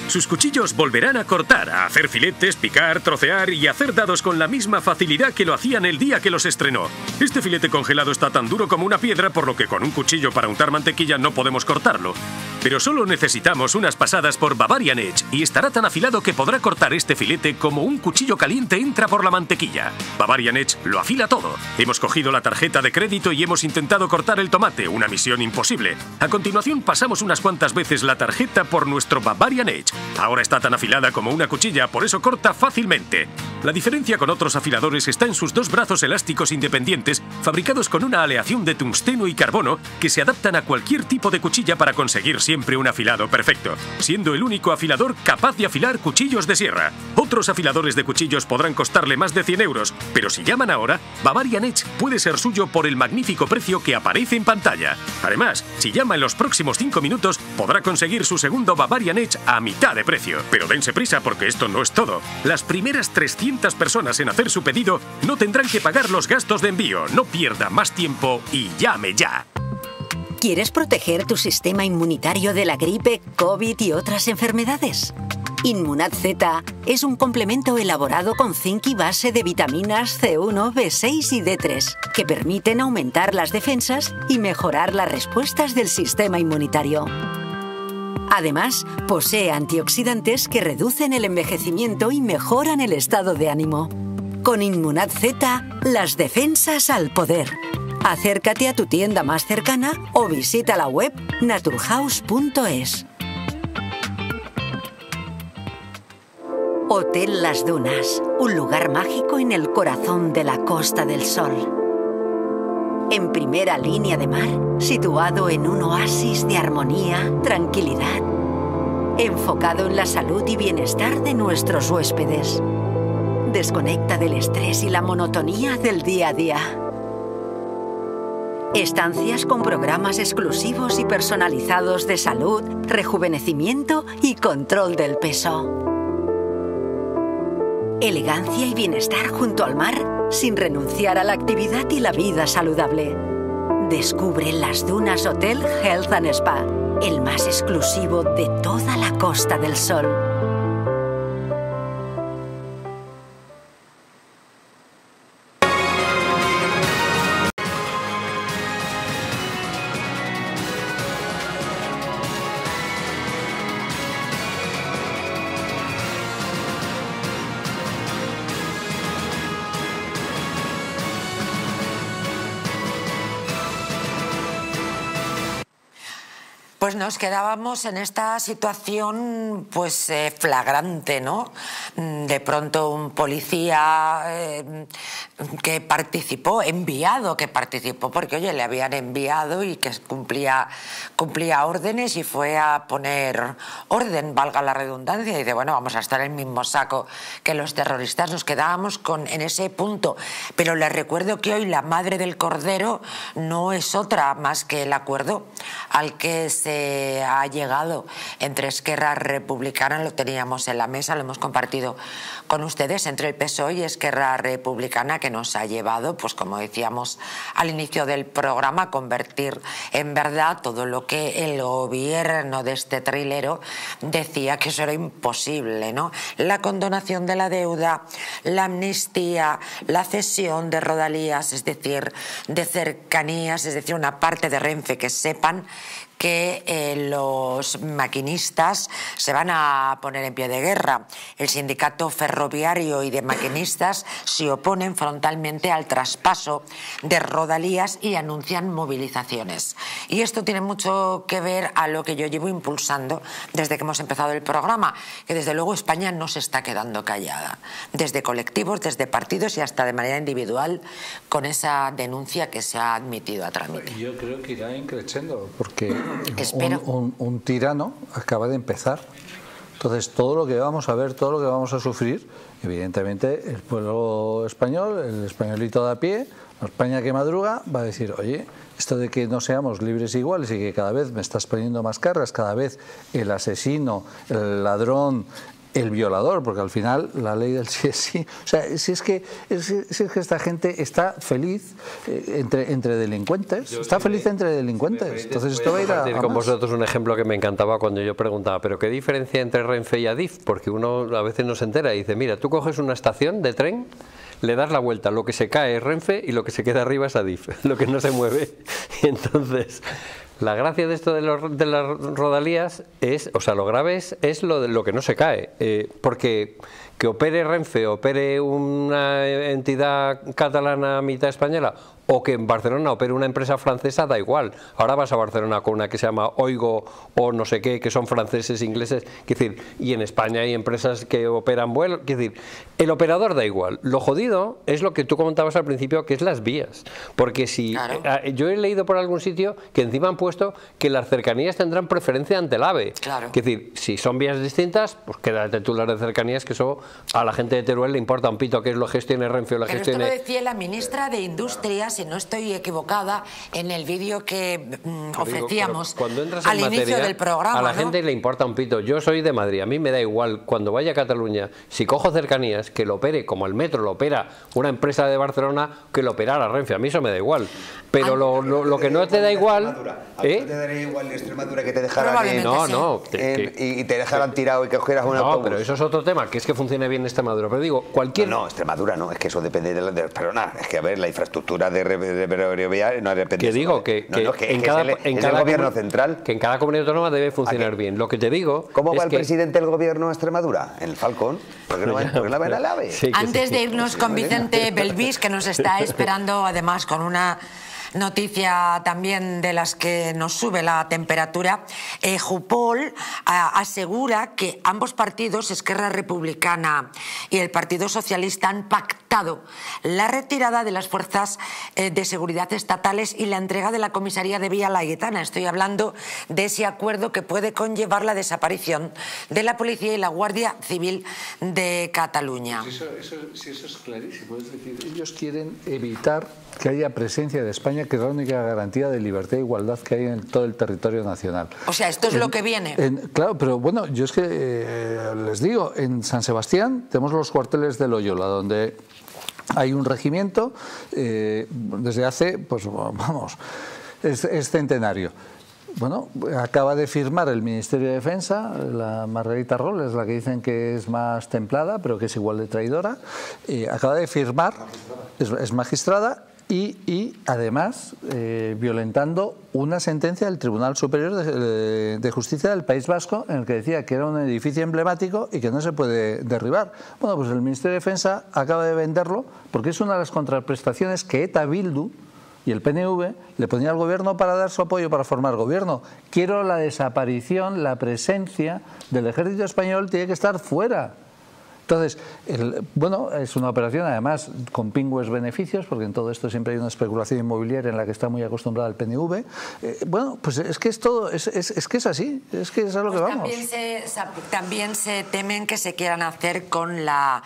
Sus cuchillos volverán a cortar, a hacer filetes, picar, trocear y hacer dados con la misma facilidad que lo hacían el día que los estrenó. Este filete congelado está tan duro como una piedra, por lo que con un cuchillo para untar mantequilla no podemos cortarlo. Pero solo necesitamos unas pasadas por Bavarian Edge y estará tan afilado que podrá cortar este filete como un cuchillo caliente entra por la mantequilla. Bavarian Edge lo afila todo. Hemos cogido la tarjeta de crédito y hemos intentado cortar el tomate, una misión imposible. A continuación pasamos unas cuantas veces la tarjeta por nuestro Bavarian Edge. Ahora está tan afilada como una cuchilla, por eso corta fácilmente. La diferencia con otros afiladores está en sus dos brazos elásticos independientes, fabricados con una aleación de tungsteno y carbono, que se adaptan a cualquier tipo de cuchilla para conseguir siempre un afilado perfecto, siendo el único afilador capaz de afilar cuchillos de sierra. Otros afiladores de cuchillos podrán costarle más de cien euros, pero si llaman ahora, Bavarian Edge puede ser suyo por el magnífico precio que aparece en pantalla. Además, si llama en los próximos cinco minutos, podrá conseguir su segundo Bavarian Edge a mitad de precio. Pero dense prisa porque esto no es todo. Las primeras trescientas personas en hacer su pedido no tendrán que pagar los gastos de envío. No pierda más tiempo y llame ya. ¿Quieres proteger tu sistema inmunitario de la gripe, COVID y otras enfermedades? Inmunad Z es un complemento elaborado con zinc y base de vitaminas C uno, B seis y D tres que permiten aumentar las defensas y mejorar las respuestas del sistema inmunitario. Además, posee antioxidantes que reducen el envejecimiento y mejoran el estado de ánimo. Con Inmunad Z, las defensas al poder. Acércate a tu tienda más cercana o visita la web naturhaus punto es. Hotel Las Dunas, un lugar mágico en el corazón de la Costa del Sol. En primera línea de mar, situado en un oasis de armonía, tranquilidad, enfocado en la salud y bienestar de nuestros huéspedes. Desconecta del estrés y la monotonía del día a día. Estancias con programas exclusivos y personalizados de salud, rejuvenecimiento y control del peso. Elegancia y bienestar junto al mar, sin renunciar a la actividad y la vida saludable. Descubre Las Dunas Hotel Health and Spa, el más exclusivo de toda la Costa del Sol. Pues nos quedábamos en esta situación pues eh, flagrante, ¿no? De pronto un policía eh, que participó, enviado que participó, porque oye, le habían enviado y que cumplía, cumplía órdenes y fue a poner orden, valga la redundancia, y dice, bueno, vamos a estar en el mismo saco que los terroristas. Nos quedábamos con, en ese punto, pero les recuerdo que hoy la madre del Cordero no es otra más que el acuerdo al que se ha llegado entre Esquerra Republicana, lo teníamos en la mesa, lo hemos compartido con ustedes, entre el P S O E y Esquerra Republicana, que nos ha llevado, pues como decíamos al inicio del programa, a convertir en verdad todo lo que el gobierno de este trilero decía que eso era imposible, ¿no? La condonación de la deuda, la amnistía, la cesión de rodalías, es decir, de cercanías, es decir, una parte de Renfe, que sepan que eh, los maquinistas se van a poner en pie de guerra. El sindicato ferroviario y de maquinistas se oponen frontalmente al traspaso de rodalías y anuncian movilizaciones. Y esto tiene mucho que ver a lo que yo llevo impulsando desde que hemos empezado el programa, que desde luego España no se está quedando callada, desde colectivos, desde partidos y hasta de manera individual, con esa denuncia que se ha admitido a trámite. Yo creo que irá increciendo, porque Espero. Un, un, un tirano acaba de empezar. Entonces, todo lo que vamos a ver, todo lo que vamos a sufrir, evidentemente el pueblo español, el españolito de a pie, la España que madruga, va a decir, oye, esto de que no seamos libres e iguales y que cada vez me estás poniendo más cargas, cada vez el asesino, el ladrón, el violador, porque al final la ley del sí es sí. O sea, si es que, si es que esta gente está feliz eh, entre, entre delincuentes, yo está feliz entre delincuentes. Entonces esto va a ir a, a con más. vosotros un ejemplo que me encantaba cuando yo preguntaba, ¿pero qué diferencia entre Renfe y Adif? Porque uno a veces no se entera y dice, mira, tú coges una estación de tren, le das la vuelta, lo que se cae es Renfe y lo que se queda arriba es Adif, lo que no se mueve. Y entonces, la gracia de esto de, los, de las rodalías es, o sea, lo grave es, es lo, de, lo que no se cae, eh, porque que opere Renfe, opere una entidad catalana mitad española, o que en Barcelona opere una empresa francesa, da igual. Ahora vas a Barcelona con una que se llama Oigo o no sé qué, que son franceses, ingleses, es decir, y en España hay empresas que operan vuelos, es decir, el operador da igual. Lo jodido es lo que tú comentabas al principio, que es las vías, porque si claro. eh, yo he leído por algún sitio que encima han puesto que las cercanías tendrán preferencia ante el AVE, claro. Es decir, si son vías distintas, pues quédate tú las de cercanías, que eso a la gente de Teruel le importa un pito que lo gestione Renfe o la Pero gestione... esto lo decía la ministra de Industria, si no estoy equivocada, en el vídeo que mm, ofrecíamos cuando entras al en inicio materia, del programa. A la ¿no? gente le importa un pito. Yo soy de Madrid, a mí me da igual, cuando vaya a Cataluña, si cojo cercanías, que lo opere, como el metro lo opera una empresa de Barcelona, que lo operara Renfe, a mí eso me da igual. Pero ah, lo, lo, lo que no te da igual... ¿Eh? ¿Te daría igual en Extremadura que te dejaran en, no, no, en, que, y te dejaran tirado y que cogieras una No, autobús? Pero eso es otro tema, que es que funcione bien Extremadura. Pero digo, cualquier... No, no, Extremadura no, es que eso depende de... de perdona, es que a ver, la infraestructura de ferroviaria no depende... Que digo, que, no, no, que, que en es cada, el, en es cada el gobierno comun... central... Que en cada comunidad autónoma debe funcionar bien. Lo que te digo... ¿Cómo es va el que... presidente del gobierno de Extremadura? En el Falcón. ¿Por qué no va en el AVE? Sí, Antes sí. de irnos con Vicente Belvis, que nos está esperando además con una... noticia también de las que nos sube la temperatura, eh, Jupol eh, asegura que ambos partidos, Esquerra Republicana y el Partido Socialista, han pactado la retirada de las fuerzas eh, de seguridad estatales y la entrega de la comisaría de Vía Laietana. Estoy hablando de ese acuerdo que puede conllevar la desaparición de la Policía y la Guardia Civil de Cataluña. Pues eso, eso, si eso es clarísimo, es decir, ellos quieren evitar que haya presencia de España, que es la única garantía de libertad e igualdad que hay en todo el territorio nacional. O sea, esto es en, lo que viene. En, claro, pero bueno, yo es que eh, les digo, en San Sebastián tenemos los cuarteles de Loyola, donde hay un regimiento eh, desde hace, pues vamos, es, es centenario. Bueno, acaba de firmar el Ministerio de Defensa, la Margarita Roll, es la que dicen que es más templada, pero que es igual de traidora, eh, acaba de firmar, es, es magistrada, Y, y además eh, violentando una sentencia del Tribunal Superior de, de, de Justicia del País Vasco, en el que decía que era un edificio emblemático y que no se puede derribar. Bueno, pues el Ministerio de Defensa acaba de venderlo porque es una de las contraprestaciones que ETA, Bildu y el P N V le ponía al gobierno para dar su apoyo para formar gobierno. Quiero la desaparición, la presencia del ejército español tiene que estar fuera. Entonces, el, bueno, es una operación además con pingües beneficios, porque en todo esto siempre hay una especulación inmobiliaria en la que está muy acostumbrada el P N V. Eh, bueno, pues es que es todo, es, es, es que es así, es que es a lo pues que vamos. También se, también se temen que se quieran hacer con la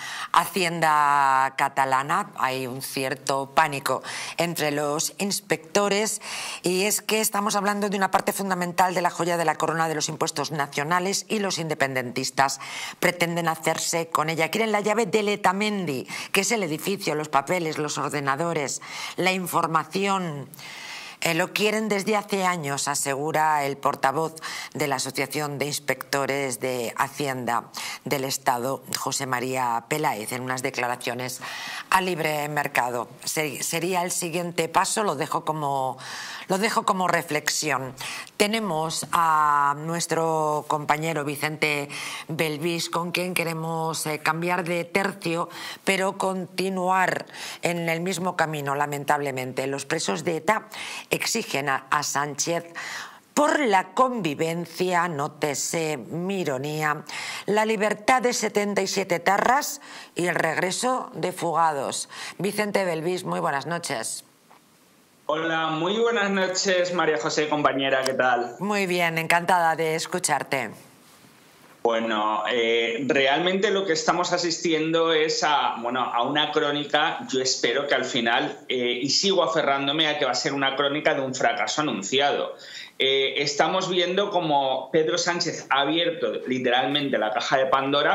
Hacienda catalana. Hay un cierto pánico entre los inspectores y es que estamos hablando de una parte fundamental de la joya de la corona de los impuestos nacionales y los independentistas pretenden hacerse con ella. Quieren la llave del Letamendi, que es el edificio, los papeles, los ordenadores, la información. Eh, lo quieren desde hace años, asegura el portavoz de la Asociación de Inspectores de Hacienda del Estado, José María Peláez, en unas declaraciones a Libre Mercado. Ser, sería el siguiente paso, lo dejo como, lo dejo como reflexión. Tenemos a nuestro compañero Vicente Belvis, con quien queremos eh, cambiar de tercio, pero continuar en el mismo camino, lamentablemente. Los presos de ETA exigen a, a Sánchez por la convivencia, nótese mi ironía, la libertad de setenta y siete etarras y el regreso de fugados. Vicente Belvis, muy buenas noches. Hola, muy buenas noches, María José, compañera, ¿qué tal? Muy bien, encantada de escucharte. Bueno, eh, realmente lo que estamos asistiendo es a, bueno, a una crónica, yo espero que al final, eh, y sigo aferrándome a que va a ser una crónica de un fracaso anunciado. Eh, estamos viendo como Pedro Sánchez ha abierto literalmente la caja de Pandora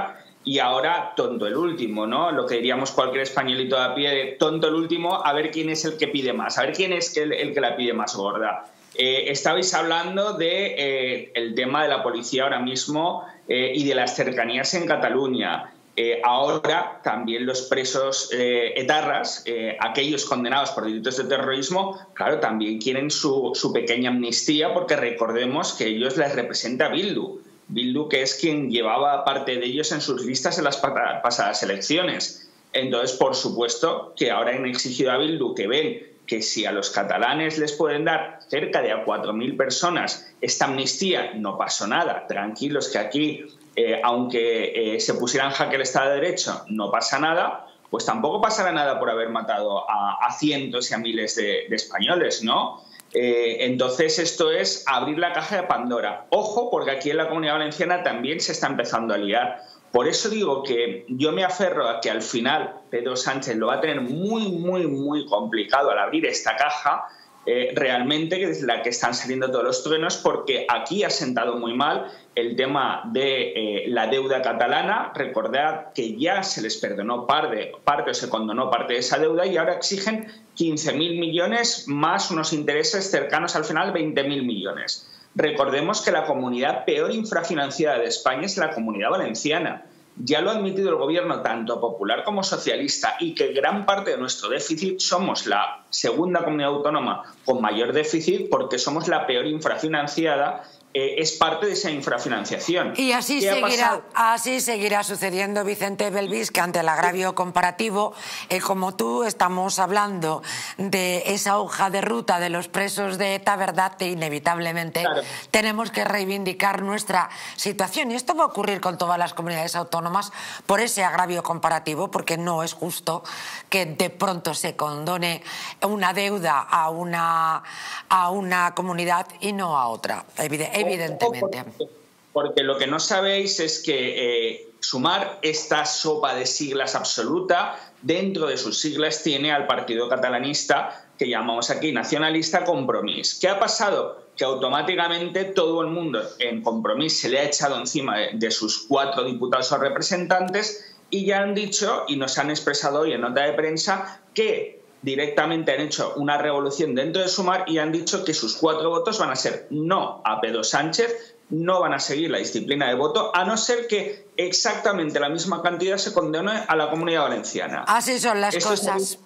y ahora tonto el último, ¿no? Lo que diríamos cualquier españolito a pie, tonto el último, a ver quién es el que pide más, a ver quién es el, el que la pide más gorda. Eh, estabais hablando de eh, el tema de la policía ahora mismo eh, y de las cercanías en Cataluña. Eh, ahora también los presos eh, etarras, eh, aquellos condenados por delitos de terrorismo, claro, también quieren su, su pequeña amnistía, porque recordemos que ellos les representa Bildu. Bildu, que es quien llevaba parte de ellos en sus listas en las pasadas elecciones. Entonces, por supuesto que ahora han exigido a Bildu, que ven que si a los catalanes les pueden dar cerca de a cuatro mil personas esta amnistía, no pasó nada, tranquilos que aquí, eh, aunque eh, se pusiera en jaque el Estado de Derecho, no pasa nada, pues tampoco pasará nada por haber matado a, a cientos y a miles de, de españoles, ¿no? Eh, entonces esto es abrir la caja de Pandora. Ojo, porque aquí en la Comunidad Valenciana también se está empezando a liar. Por eso digo que yo me aferro a que al final Pedro Sánchez lo va a tener muy, muy, muy complicado al abrir esta caja, eh, realmente, que es la que están saliendo todos los truenos, porque aquí ha sentado muy mal el tema de eh, la deuda catalana. Recordad que ya se les perdonó parte, parte o se condonó parte de esa deuda y ahora exigen quince mil millones más unos intereses cercanos al final veinte mil millones. Recordemos que la comunidad peor infrafinanciada de España es la Comunidad Valenciana. Ya lo ha admitido el gobierno, tanto popular como socialista, y que gran parte de nuestro déficit somos la segunda comunidad autónoma con mayor déficit porque somos la peor infrafinanciada. Eh, es parte de esa infrafinanciación. Y así seguirá, así seguirá sucediendo, Vicente Belvis, que ante el agravio comparativo, eh, como tú, estamos hablando de esa hoja de ruta de los presos de ETA, ¿verdad? Que inevitablemente claro, tenemos que reivindicar nuestra situación. Y esto va a ocurrir con todas las comunidades autónomas por ese agravio comparativo, porque no es justo que de pronto se condone una deuda a una, a una comunidad y no a otra, evidentemente. Evidentemente. Porque, porque lo que no sabéis es que eh, Sumar, esta sopa de siglas absoluta, dentro de sus siglas tiene al partido catalanista, que llamamos aquí nacionalista, Compromís. ¿Qué ha pasado? Que automáticamente todo el mundo en Compromís se le ha echado encima de, de sus cuatro diputados o representantes y ya han dicho, y nos han expresado hoy en nota de prensa, que directamente han hecho una revolución dentro de Sumar y han dicho que sus cuatro votos van a ser no a Pedro Sánchez, no van a seguir la disciplina de voto, a no ser que exactamente la misma cantidad se condene a la Comunidad Valenciana. Así son las Esto cosas. Es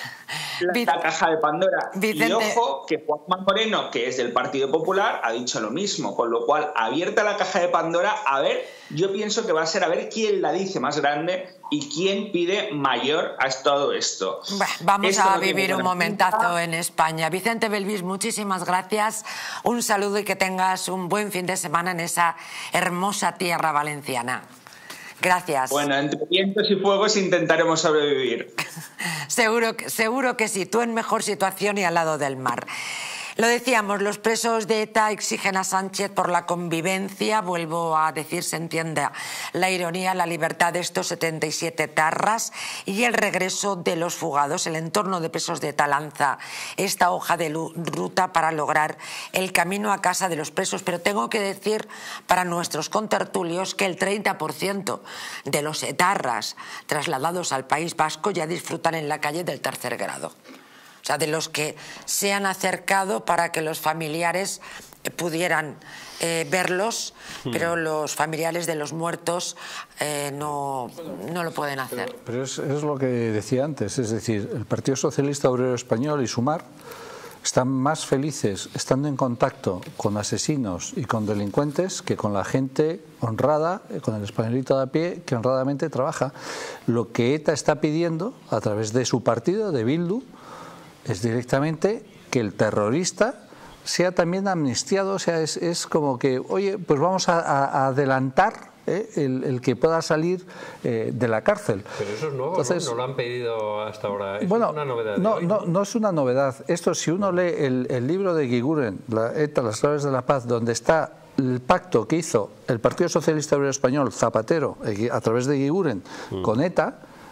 la, la caja de Pandora. Vicente. Y ojo que Juanma Moreno, que es del Partido Popular, ha dicho lo mismo, con lo cual, abierta la caja de Pandora, a ver, yo pienso que va a ser a ver quién la dice más grande y quién pide mayor a todo esto. Bueno, vamos esto a no vivir un momentazo en España. Vicente Belvis, muchísimas gracias, un saludo y que tengas un buen fin de semana en esa hermosa tierra valenciana. Gracias. Bueno, entre vientos y fuegos intentaremos sobrevivir. seguro, seguro que sí, tú en mejor situación y al lado del mar. Lo decíamos, los presos de ETA exigen a Sánchez por la convivencia, vuelvo a decir, se entiende la ironía, la libertad de estos setenta y siete etarras y el regreso de los fugados. El entorno de presos de ETA lanza esta hoja de ruta para lograr el camino a casa de los presos, pero tengo que decir para nuestros contertulios que el treinta por ciento de los etarras trasladados al País Vasco ya disfrutan en la calle del tercer grado. O sea, de los que se han acercado para que los familiares pudieran eh, verlos, hmm. pero los familiares de los muertos eh, no, no lo pueden hacer. Pero, pero es, es lo que decía antes, es decir, el Partido Socialista Obrero Español y Sumar están más felices estando en contacto con asesinos y con delincuentes que con la gente honrada, con el españolito de a pie que honradamente trabaja. Lo que ETA está pidiendo a través de su partido, de Bildu, es directamente que el terrorista sea también amnistiado. O sea, es, es como que, oye, pues vamos a, a adelantar ¿eh? el, el que pueda salir eh, de la cárcel. Pero eso es nuevo. Entonces, ¿no? No lo han pedido hasta ahora. ¿Eso bueno, es una novedad? No, hoy, no, ¿no? no es una novedad. Esto, si uno lee el, el libro de Guiguren, la ETA, las claves de la paz, donde está el pacto que hizo el Partido Socialista Obrero Español, Zapatero, a través de Guiguren, mm. con ETA,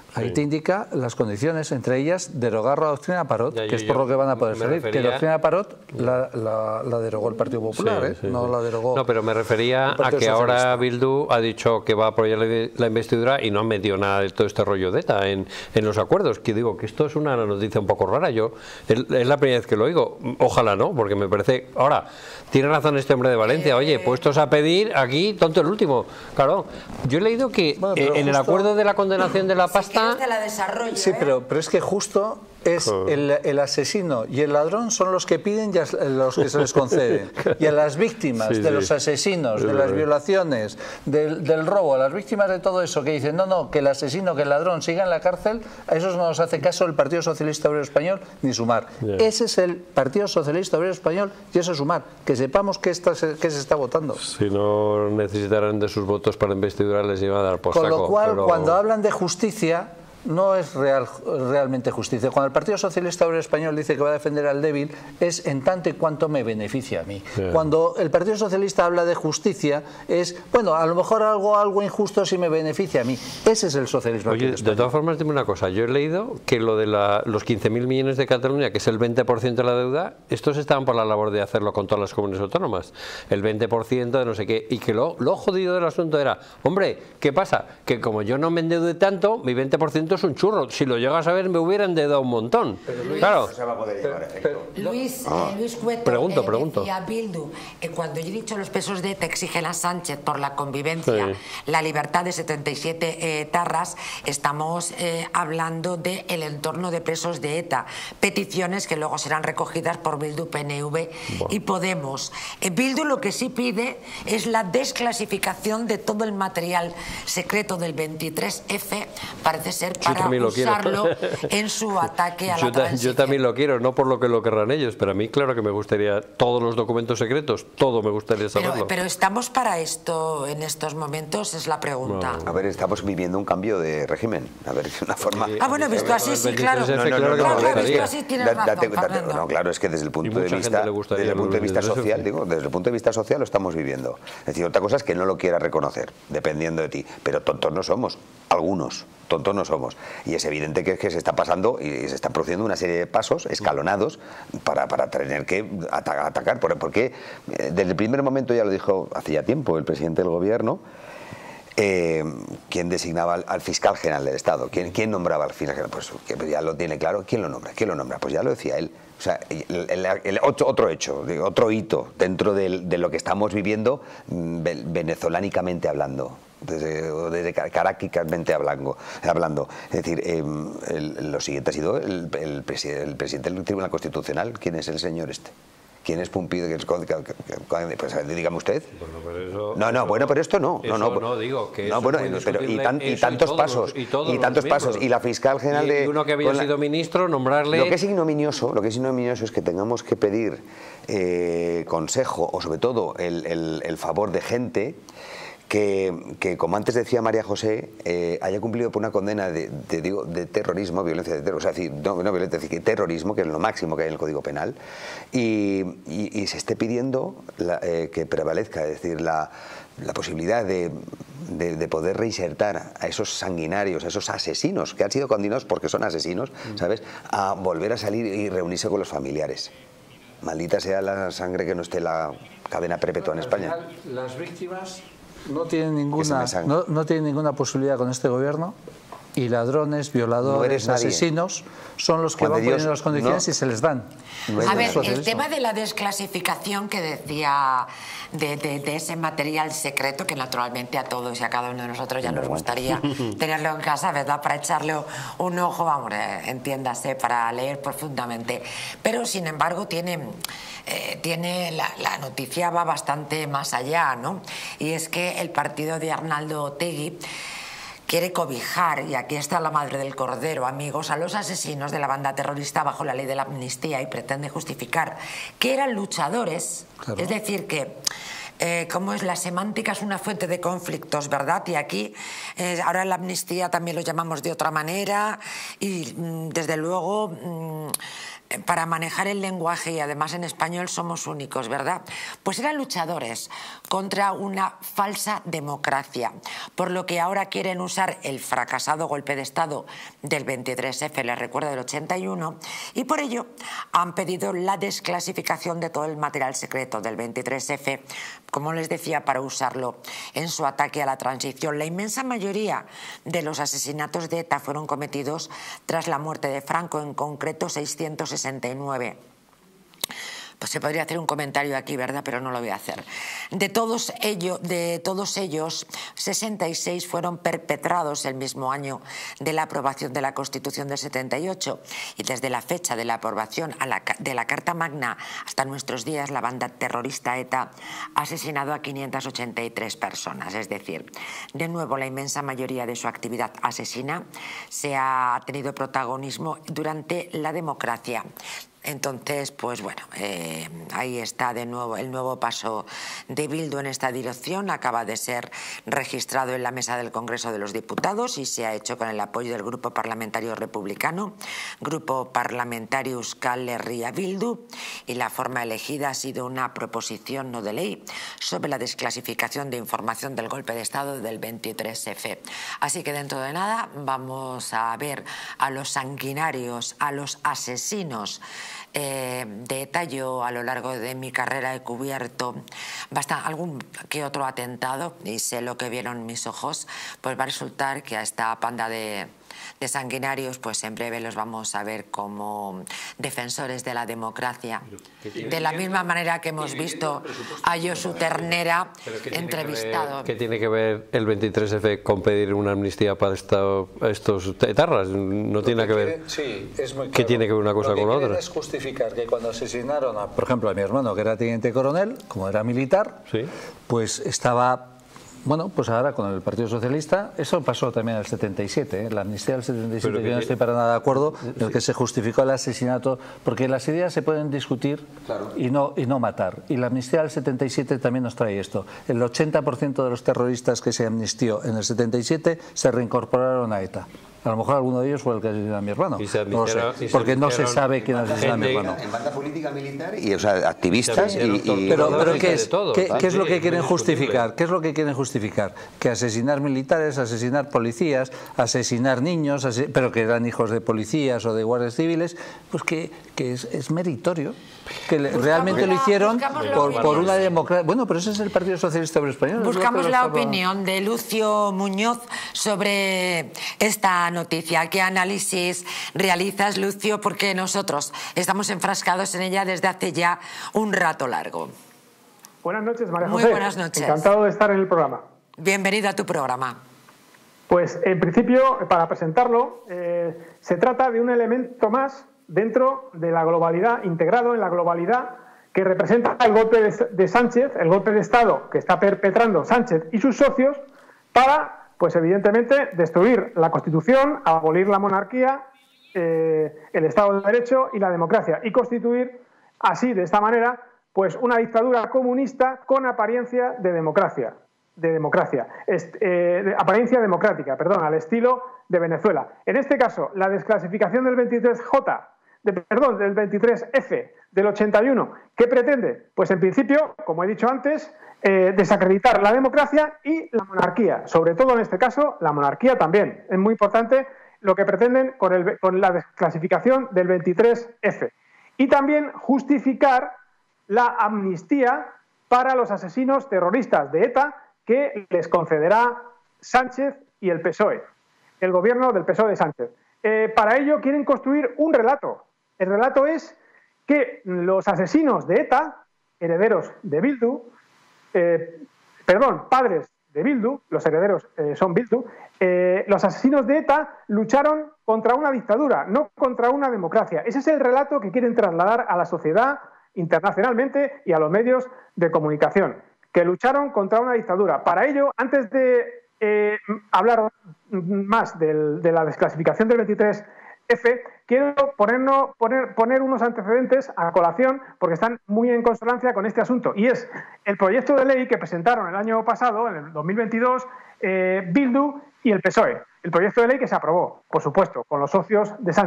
Ahí Sí. te indica las condiciones, entre ellas derogar la doctrina Parot, Ya, que yo- es por yo lo que van a poder me salir. refería- Que la doctrina Parot la, la, la derogó el Partido Popular, Sí, ¿eh? sí, no sí. la derogó. No, pero me refería el a Partido que ahora Socialista. Bildu ha dicho que va a apoyar la, la investidura y no ha metido nada de todo este rollo de ETA en, en los acuerdos. Que digo que esto es una noticia un poco rara. Yo es, es la primera vez que lo oigo. Ojalá no, porque me parece. Ahora, tiene razón este hombre de Valencia. Oye, puestos a pedir aquí, tonto el último. Claro, yo he leído que Bueno, eh, pero en el justo- acuerdo de la condenación de la pasta. te la desarrollo, Sí, ¿eh? pero, pero es que justo es el, el asesino y el ladrón son los que piden y as- los que se les conceden. Y a las víctimas Sí, de sí. los asesinos, Es de las verdad. violaciones, del, del robo, a las víctimas de todo eso que dicen, no, no, que el asesino, que el ladrón siga en la cárcel, a esos no nos hace caso el Partido Socialista Obrero Español ni Sumar. Ya. Ese es el Partido Socialista Obrero Español y eso es Sumar. Que sepamos qué, está, qué se está votando. Si no necesitaran de sus votos para investidura, les iba a dar por Con saco, lo cual, pero- cuando hablan de justicia, no es real, realmente justicia. Cuando el Partido Socialista Obrero Español dice que va a defender al débil, es en tanto y cuanto me beneficia a mí. Sí. Cuando el Partido Socialista habla de justicia, es, bueno, a lo mejor algo, algo injusto si me beneficia a mí. Ese es el socialismo. aquí Oye, en de España. todas formas, dime una cosa. Yo he leído que lo de la- los quince mil millones de Cataluña, que es el veinte por ciento de la deuda, estos estaban por la labor de hacerlo con todas las comunidades autónomas. El veinte por ciento de no sé qué. Y que lo, lo jodido del asunto era, hombre, ¿qué pasa? Que como yo no me endeude tanto, mi veinte por ciento es un churro. Si lo llegas a ver, me hubieran endeudado un montón. Claro. No se va a poder llevar a efecto. Luis, Ah. eh, Luis Cueto Pregunto, eh, pregunto. decía Bildu, eh, cuando yo he dicho los pesos de ETA exigen a Sánchez por la convivencia, Sí. la libertad de setenta y siete eh, tarras, estamos eh, hablando del entorno de presos de ETA, peticiones que luego serán recogidas por Bildu, P N V Bueno. y Podemos. Eh, Bildu lo que sí pide es la desclasificación de todo el material secreto del veintitrés F, parece ser Yo para también lo quiero. usarlo en su ataque a la Yo, ta- transición. yo también lo quiero, no por lo que lo querrán ellos, pero a mí claro que me gustaría todos los documentos secretos, todo me gustaría saberlo. Pero, pero ¿estamos para esto en estos momentos? Es la pregunta. A ver, estamos viviendo un cambio de régimen. A ver, es una forma... Ah, bueno, visto así, sí, claro. No, no, no, Claro, no, claro, no, visto no, así tienes da- razón, date- date- Fernando. no, claro, es que desde el punto de mucha gente vista, le gustaría desde el punto de los vista veintitrés, social, sí. digo, desde el punto de vista social lo estamos viviendo. Es decir, otra cosa es que no lo quiera reconocer, dependiendo de ti, pero tontos no somos, algunos. Tontos no somos. Y es evidente que, que se está pasando y se están produciendo una serie de pasos escalonados para, para tener que ata- atacar. Por- Porque eh, desde el primer momento, ya lo dijo hace ya tiempo el presidente del gobierno, eh, ¿quién designaba al, al fiscal general del Estado? ¿Quién, quién nombraba al fiscal general? Pues que ya lo tiene claro. ¿Quién lo nombra? ¿Quién lo nombra? Pues ya lo decía él. O sea, el, el- el otro, otro hecho, digo, otro hito dentro del- de lo que estamos viviendo mm, ve- venezolánicamente hablando. Desde, o desde ca- caráquicamente hablando, hablando. Es decir, eh, el- lo siguiente ha sido el, el, presi- el presidente del Tribunal Constitucional. ¿Quién es el señor este? ¿Quién es Pumpido? ¿Quién es Co- ca- ca- ca- Pues dígame usted. Bueno, pero eso- No, no, bueno, pero esto no. Eso no, no, no, digo que no, eso bueno, fue pero y, indiscutible, tan- y eso y tantos todos los- pasos y todos y los tantos pasos miembros. y la fiscal general Y de uno que había con la- sido ministro, nombrarle. Lo que es ignominioso, lo que es ignominioso es que tengamos que pedir eh, consejo o sobre todo el, el- el favor de gente que, que, como antes decía María José, eh, haya cumplido por una condena de, de, digo, de terrorismo, violencia de terror, o sea, decir, no, no violencia, es decir, terrorismo, que es lo máximo que hay en el Código Penal, y, y- y se esté pidiendo la- eh, que prevalezca, es decir, la, la posibilidad de, de- de poder reinsertar a esos sanguinarios, a esos asesinos que han sido condenados porque son asesinos, ¿sabes?, a volver a salir y reunirse con los familiares. Maldita sea la sangre que no esté la cadena perpetua en España. Al final, las víctimas no tienen Que se ninguna me sangre. no, no tienen ninguna posibilidad con este gobierno y ladrones, No violadores, eres nadie. asesinos son los que Juan de van Dios, poniendo las condiciones no. y se les dan. No es A nada. ver, el Socialismo. tema de la desclasificación que decía de, de- de ese material secreto, que naturalmente a todos y a cada uno de nosotros ya nos gustaría tenerlo en casa, ¿verdad? Para echarle un ojo, vamos, eh, entiéndase, para leer profundamente. Pero, sin embargo, tiene... Eh, tiene la, la noticia va bastante más allá, ¿no? Y es que el partido de Arnaldo Otegi quiere cobijar, y aquí está la madre del cordero, amigos, a los asesinos de la banda terrorista bajo la ley de la amnistía y pretende justificar que eran luchadores, Claro. es decir, que... Eh, cómo es la semántica, es una fuente de conflictos, ¿verdad? Y aquí, eh, ahora la amnistía también lo llamamos de otra manera y, mm, desde luego, mm, para manejar el lenguaje, y además en español somos únicos, ¿verdad? Pues eran luchadores contra una falsa democracia, por lo que ahora quieren usar el fracasado golpe de Estado del veintitrés efe, les recuerdo, del ochenta y uno, y por ello han pedido la desclasificación de todo el material secreto del veintitrés efe, como les decía, para usarlo en su ataque a la transición. La inmensa mayoría de los asesinatos de ETA fueron cometidos tras la muerte de Franco, en concreto seiscientos sesenta y nueve. Pues se podría hacer un comentario aquí, ¿verdad? Pero no lo voy a hacer. De todos ellos, de todos ellos, sesenta y seis fueron perpetrados el mismo año de la aprobación de la Constitución del setenta y ocho, y desde la fecha de la aprobación a la, de la Carta Magna hasta nuestros días, la banda terrorista ETA ha asesinado a quinientas ochenta y tres personas. Es decir, de nuevo, la inmensa mayoría de su actividad asesina se ha tenido protagonismo durante la democracia. Entonces, pues bueno, eh, ahí está de nuevo el nuevo paso de Bildu en esta dirección. Acaba de ser registrado en la mesa del Congreso de los Diputados y se ha hecho con el apoyo del Grupo Parlamentario Republicano, Grupo Parlamentario Euskal Herria Bildu, y la forma elegida ha sido una proposición no de ley sobre la desclasificación de información del golpe de Estado del veintitrés efe. Así que dentro de nada vamos a ver a los sanguinarios, a los asesinos Eh, de ETA. Yo a lo largo de mi carrera he cubierto bastante, algún que otro atentado, y sé lo que vieron mis ojos. Pues va a resultar que a esta panda de, de sanguinarios, pues en breve los vamos a ver como defensores de la democracia, de la misma manera que hemos visto a Josu Ternera entrevistado. ¿Qué tiene que ver el veintitrés efe con pedir una amnistía para esta, estos etarras? No tiene que ver. Sí, es muy claro. ¿Qué tiene que ver una cosa con la otra? Es justificar que cuando asesinaron, a, por ejemplo, a mi hermano, que era teniente coronel, como era militar, ¿sí?, pues estaba. Bueno, pues ahora con el Partido Socialista, eso pasó también en el setenta y siete, ¿eh? La amnistía del setenta y siete, yo no estoy para nada de acuerdo, en el que se justificó el asesinato, porque las ideas se pueden discutir, claro, y no, y no matar. Y la amnistía del setenta y siete también nos trae esto. El ochenta por ciento de los terroristas que se amnistió en el setenta y siete se reincorporaron a ETA. A lo mejor alguno de ellos fue el que asesinó a mi hermano. No lo sé, porque no se sabe quién asesinó a mi hermano. En banda política militar y, o sea, activistas y... y pero, pero ¿qué es, ¿qué, ¿qué es lo que quieren justificar? ¿Qué es lo que quieren justificar? Que asesinar militares, asesinar policías, asesinar niños, ases pero que eran hijos de policías o de guardias civiles, pues que, que es, es meritorio. Que le, realmente la, lo hicieron por, por una democracia. Bueno, pero ese es el Partido Socialista Obrero Español. Buscamos la opinión de Lucio Muñoz sobre esta noticia. ¿Qué análisis realizas, Lucio? Porque nosotros estamos enfrascados en ella desde hace ya un rato largo. Buenas noches, María Muy José. buenas noches. Encantado de estar en el programa. Bienvenido a tu programa. Pues, en principio, para presentarlo, eh, se trata de un elemento más dentro de la globalidad, integrado en la globalidad que representa el golpe de, de Sánchez, el golpe de Estado que está perpetrando Sánchez y sus socios para, pues evidentemente, destruir la Constitución, abolir la monarquía, eh, el Estado de Derecho y la democracia, y constituir así, de esta manera, pues una dictadura comunista con apariencia de democracia, de democracia, est, eh, de apariencia democrática, perdón, al estilo de Venezuela. En este caso, la desclasificación del veintitrés jota, De, perdón, del veintitrés efe del ochenta y uno, ¿qué pretende? Pues en principio, como he dicho antes, eh, desacreditar la democracia y la monarquía, sobre todo en este caso la monarquía también. Es muy importante lo que pretenden con, el, con la desclasificación del veintitrés efe. Y también justificar la amnistía para los asesinos terroristas de ETA que les concederá Sánchez y el P S O E, el gobierno del P S O E de Sánchez. Eh, para ello quieren construir un relato. El relato es que los asesinos de ETA, herederos de Bildu, eh, perdón, padres de Bildu, los herederos eh, son Bildu, eh, los asesinos de ETA lucharon contra una dictadura, no contra una democracia. Ese es el relato que quieren trasladar a la sociedad internacionalmente y a los medios de comunicación, que lucharon contra una dictadura. Para ello, antes de eh, hablar más del, de la desclasificación del veintitrés efe, quiero ponernos, poner, poner unos antecedentes a colación porque están muy en consonancia con este asunto, y es el proyecto de ley que presentaron el año pasado, en el dos mil veintidós, eh, Bildu y el P S O E. El proyecto de ley que se aprobó, por supuesto, con los socios de Sánchez.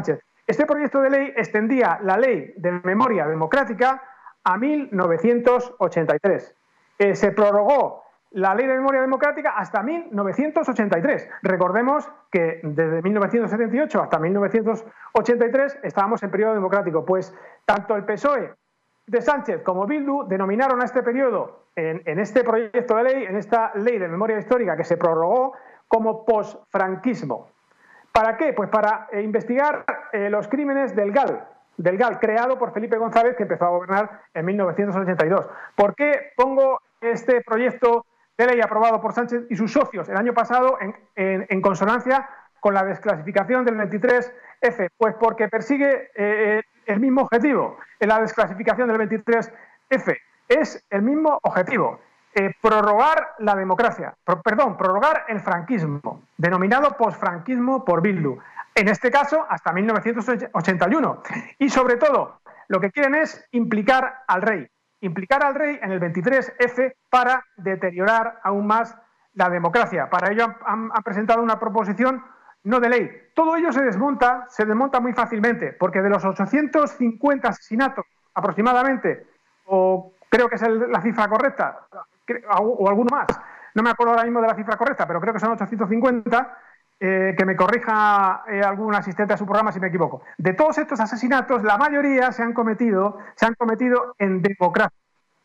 Este proyecto de ley extendía la Ley de Memoria Democrática a mil novecientos ochenta y tres. Eh, se prorrogó la Ley de Memoria Democrática hasta mil novecientos ochenta y tres. Recordemos que desde mil novecientos setenta y ocho hasta mil novecientos ochenta y tres estábamos en periodo democrático. Pues tanto el P S O E de Sánchez como Bildu denominaron a este periodo, en, en este proyecto de ley, en esta Ley de Memoria Histórica que se prorrogó, como posfranquismo. ¿Para qué? Pues para eh, investigar eh, los crímenes del GAL, del GAL creado por Felipe González, que empezó a gobernar en mil novecientos ochenta y dos. ¿Por qué pongo este proyecto de ley aprobado por Sánchez y sus socios el año pasado en, en, en consonancia con la desclasificación del veintitrés F? Pues porque persigue eh, el mismo objetivo. En la desclasificación del veintitrés F es el mismo objetivo. Eh, prorrogar la democracia, pro, perdón, prorrogar el franquismo, denominado posfranquismo por Bildu, en este caso hasta mil novecientos ochenta y uno. Y sobre todo, lo que quieren es implicar al rey, implicar al rey en el veintitrés F para deteriorar aún más la democracia. Para ello han, han, han presentado una proposición no de ley. Todo ello se desmonta, se desmonta muy fácilmente, porque de los ochocientos cincuenta asesinatos aproximadamente, o creo que es el, la cifra correcta, o alguno más, no me acuerdo ahora mismo de la cifra correcta, pero creo que son ochocientos cincuenta, eh, que me corrija eh, algún asistente a su programa si me equivoco. De todos estos asesinatos, la mayoría se han cometido, se han cometido en democracia.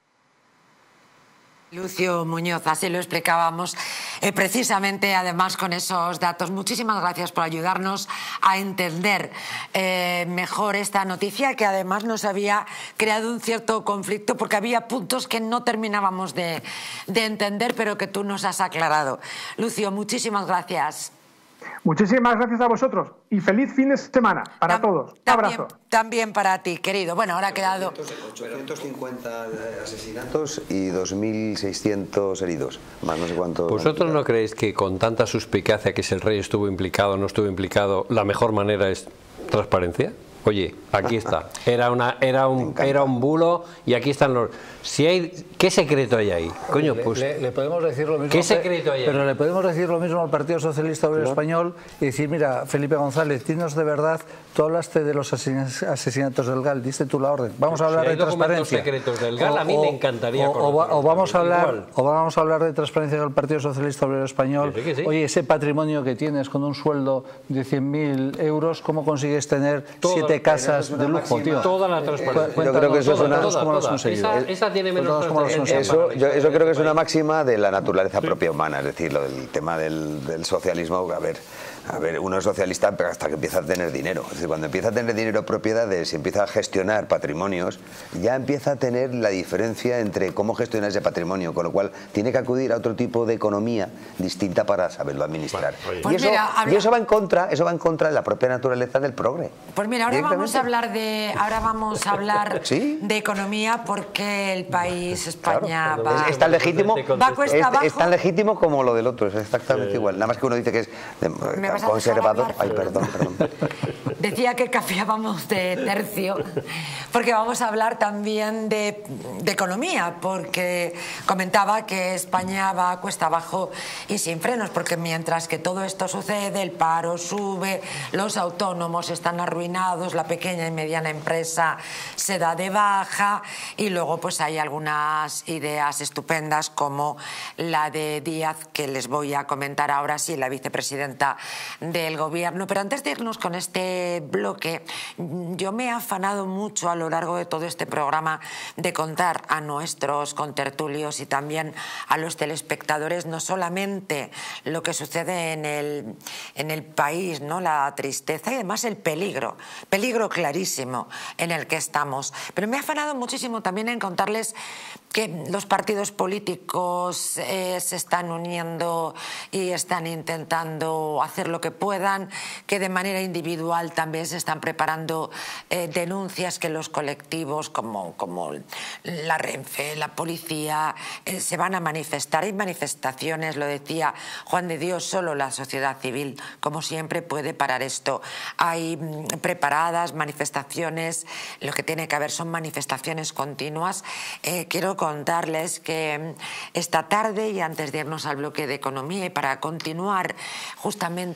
Lucio Muñoz, así lo explicábamos eh, precisamente, además con esos datos. Muchísimas gracias por ayudarnos a entender eh, mejor esta noticia, que además nos había creado un cierto conflicto porque había puntos que no terminábamos de, de entender, pero que tú nos has aclarado. Lucio, muchísimas gracias. Muchísimas gracias a vosotros y feliz fin de semana para Tam todos. Un también, abrazo. También para ti, querido. Bueno, ahora ha quedado... ochocientos cincuenta asesinatos y dos mil seiscientos heridos, más no sé cuántos. ¿Vosotros no creéis que con tanta suspicacia que si el rey estuvo implicado o no estuvo implicado, la mejor manera es transparencia? Oye, aquí está. Era una, era un, era un bulo y aquí están los. Si hay, ¿qué secreto hay ahí? Coño, pues. Le, le, le podemos decir lo mismo. ¿Qué secreto hay ahí? Pero le podemos decir lo mismo al Partido Socialista Obrero claro. Español y decir, mira, Felipe González, dinos de verdad, tú hablaste de los asesinatos del GAL, diste tú la orden. Vamos a hablar si hay de transparencia. secretos del GAL, o, a mí o, me encantaría. O, o, o vamos a hablar, o vamos a hablar de transparencia del Partido Socialista Obrero Español. Sí, sí. Oye, ese patrimonio que tienes con un sueldo de cien mil euros, ¿cómo consigues tener Todo, siete casas de lujo, tío? Toda la transparencia. Yo creo que eso es una... Esa, esa tiene menos transparencia. Eso, yo, eso creo que es una máxima de la naturaleza propia humana, es decir, lo del tema del, del socialismo, a ver, a ver, uno es socialista hasta que empieza a tener dinero, es decir, cuando empieza a tener dinero, propiedades, y empieza a gestionar patrimonios, ya empieza a tener la diferencia entre cómo gestionar ese patrimonio, con lo cual tiene que acudir a otro tipo de economía distinta para saberlo administrar. Bueno, pues y, eso, mira, habla... y eso va en contra, eso va en contra de la propia naturaleza del progre. Pues mira, ahora vamos a hablar de, ahora vamos a hablar ¿Sí? de economía, porque el país España claro, va, es, es tan legítimo, va cuesta es, abajo. es tan legítimo como lo del otro, es exactamente eh, igual. Nada más que uno dice que es de, conservador. Ay, perdón, perdón. Decía que cambiábamos de tercio, porque vamos a hablar también de, de economía, porque comentaba que España va cuesta abajo y sin frenos, porque mientras que todo esto sucede, el paro sube, los autónomos están arruinados, la pequeña y mediana empresa se da de baja, y luego pues hay algunas ideas estupendas como la de Díaz, que les voy a comentar ahora, sí, la vicepresidenta del gobierno. Pero antes de irnos con este bloque, yo me he afanado mucho a lo largo de todo este programa de contar a nuestros contertulios y también a los telespectadores no solamente lo que sucede en el, en el país, ¿no?, la tristeza y además el peligro, peligro clarísimo en el que estamos. Pero me he afanado muchísimo también en contarles que los partidos políticos eh, se están uniendo y están intentando hacer lo que puedan, que de manera individual también se están preparando eh, denuncias que los colectivos como, como la Renfe, la policía, eh, se van a manifestar. Hay manifestaciones, lo decía Juan de Dios, solo la sociedad civil, como siempre, puede parar esto. Hay mm, preparadas manifestaciones, lo que tiene que haber son manifestaciones continuas. Eh, quiero contarles que esta tarde, y antes de irnos al bloque de economía y para continuar justamente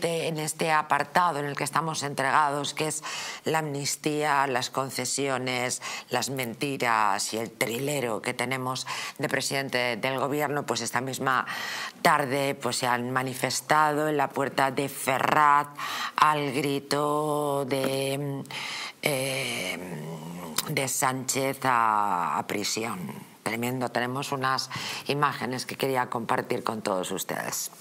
precisamente en este apartado en el que estamos entregados, que es la amnistía, las concesiones, las mentiras y el trilero que tenemos de presidente del gobierno, pues esta misma tarde pues se han manifestado en la puerta de Ferraz al grito de, eh, de Sánchez a, a prisión. Tremendo. Tenemos unas imágenes que quería compartir con todos ustedes.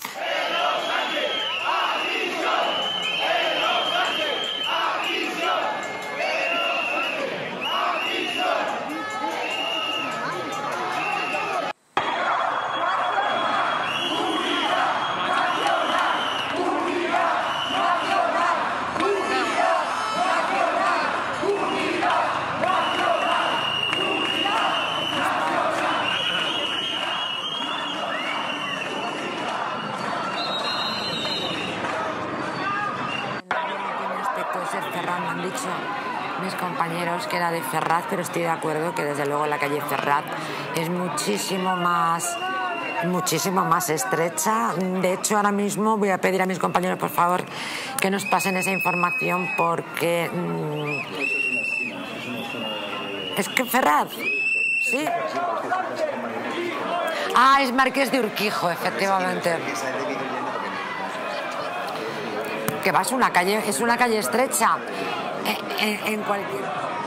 Mis compañeros que era de Ferraz, pero estoy de acuerdo que desde luego la calle Ferraz es muchísimo más muchísimo más estrecha. De hecho, ahora mismo voy a pedir a mis compañeros, por favor, que nos pasen esa información porque mmm, es que Ferraz, ¿sí? Ah, es Marqués de Urquijo, efectivamente. Que va, es una calle, es una calle estrecha. En, en, en cualquier...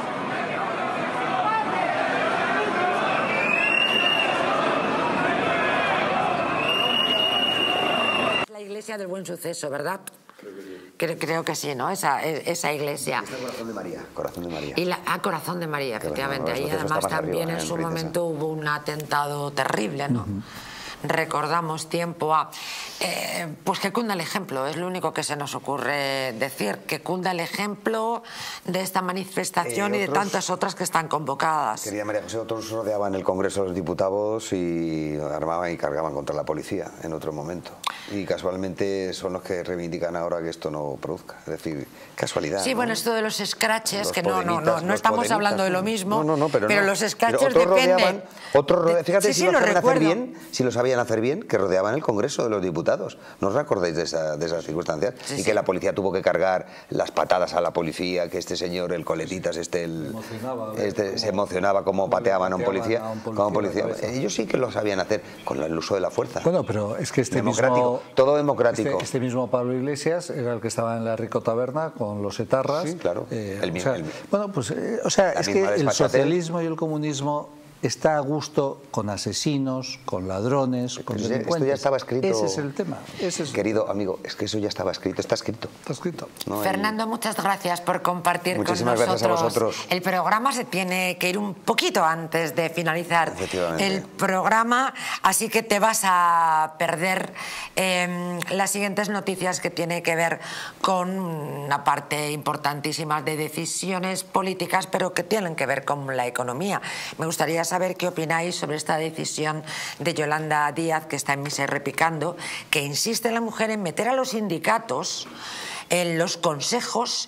La iglesia del Buen Suceso, ¿verdad? Creo, creo que sí, ¿no? Esa, esa iglesia. Está Corazón de María. Corazón de María. Y la, ah, Corazón de María, efectivamente. Ahí además también arriba, en su momento hubo un atentado terrible, ¿no? Uh-huh. Recordamos tiempo a... Eh, pues que cunda el ejemplo, es lo único que se nos ocurre decir, que cunda el ejemplo de esta manifestación eh, y de otros, tantas otras que están convocadas. Querida María José, otros rodeaban el Congreso de los Diputados y armaban y cargaban contra la policía en otro momento. Y casualmente son los que reivindican ahora que esto no produzca. Es decir, casualidad. Sí, ¿no? bueno, esto de los scratches, los que no, no, no, no estamos hablando de lo mismo, no, no, no, pero, pero no. los scratches pero otros dependen... Rodeaban, otros rodeaban, fíjate sí, si, sí, lo lo sabían recuerdo. hacer bien, si lo sabían hacer bien, que rodeaban el Congreso de los Diputados. ¿No os acordáis de, esa, de esas circunstancias? Sí, y sí. Que la policía tuvo que cargar las patadas a la policía, que este señor, el Coletitas, este, el, emocionaba, este se emocionaba como pateaban a un policía. A un policía, a un policía. Ellos sí que lo sabían hacer con el uso de la fuerza. Bueno, pero es que este democrático, mismo... todo democrático. Este, este mismo Pablo Iglesias era el que estaba en la Rico Taberna con los etarras. Sí, claro. Eh, el mismo, o sea, el, bueno, pues, eh, o sea, es que el socialismo y el comunismo está a gusto con asesinos, con ladrones, con Pero delincuentes. Esto ya estaba escrito. Ese es el tema. Ese es... Querido amigo, es que eso ya estaba escrito, está escrito. Está escrito. No hay... Fernando, muchas gracias por compartir Muchísimas con nosotros. Gracias a vosotros. El programa se tiene que ir un poquito antes de finalizar el programa, así que te vas a perder eh, las siguientes noticias que tiene que ver con una parte importantísima de decisiones políticas, pero que tienen que ver con la economía. Me gustaría saber qué opináis sobre esta decisión de Yolanda Díaz, que está en Misa y Repicando, que insiste la mujer en meter a los sindicatos en los consejos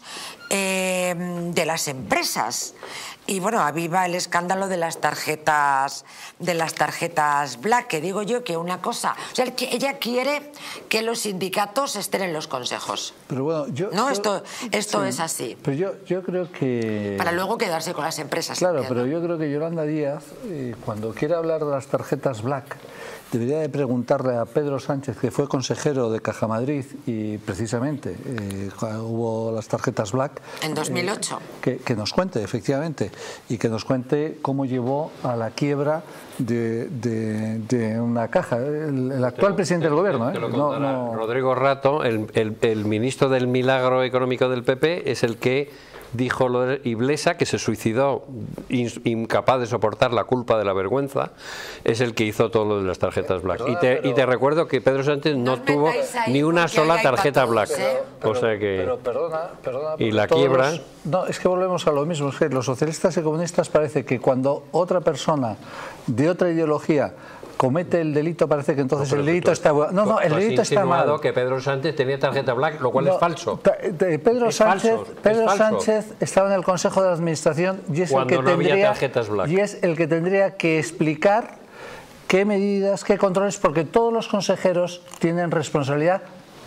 eh, de las empresas. Y bueno, aviva el escándalo de las tarjetas de las tarjetas Black, que digo yo que una cosa, o sea, ella quiere que los sindicatos estén en los consejos. Pero bueno, yo no, yo, esto esto sí, es así. Pero yo yo creo que para luego quedarse con las empresas. Claro, entiendo. Pero yo creo que Yolanda Díaz, eh, cuando quiere hablar de las tarjetas Black, debería de preguntarle a Pedro Sánchez, que fue consejero de Caja Madrid y precisamente eh, hubo las tarjetas Black en dos mil ocho, eh, que, que nos cuente efectivamente y que nos cuente cómo llevó a la quiebra de, de, de una caja el, el actual te, presidente te, del gobierno. Te, te ¿eh? lo no, no... Rodrigo Rato, el, el, el ministro del milagro económico del P P, es el que dijo lo de Iblesa, que se suicidó incapaz de soportar la culpa de la vergüenza, es el que hizo todo lo de las tarjetas Black. Perdona, y, te, pero... y te recuerdo que Pedro Sánchez no, no tuvo ni una sola tarjeta todos, Black. ¿eh? Pero, o sea que... Pero perdona, perdona. Y la quiebra... Los... No, es que volvemos a lo mismo. Es que los socialistas y comunistas parece que cuando otra persona de otra ideología comete el delito, parece que entonces no, el delito tú, está... No, no, el delito está mal. Que Pedro Sánchez tenía tarjeta Black, lo cual no, es falso. Pedro, es Sánchez, falso, Pedro es falso. Sánchez estaba en el Consejo de Administración y es, el que, no tendría, Black. y es el que tendría que explicar qué medidas, qué controles, porque todos los consejeros tienen responsabilidad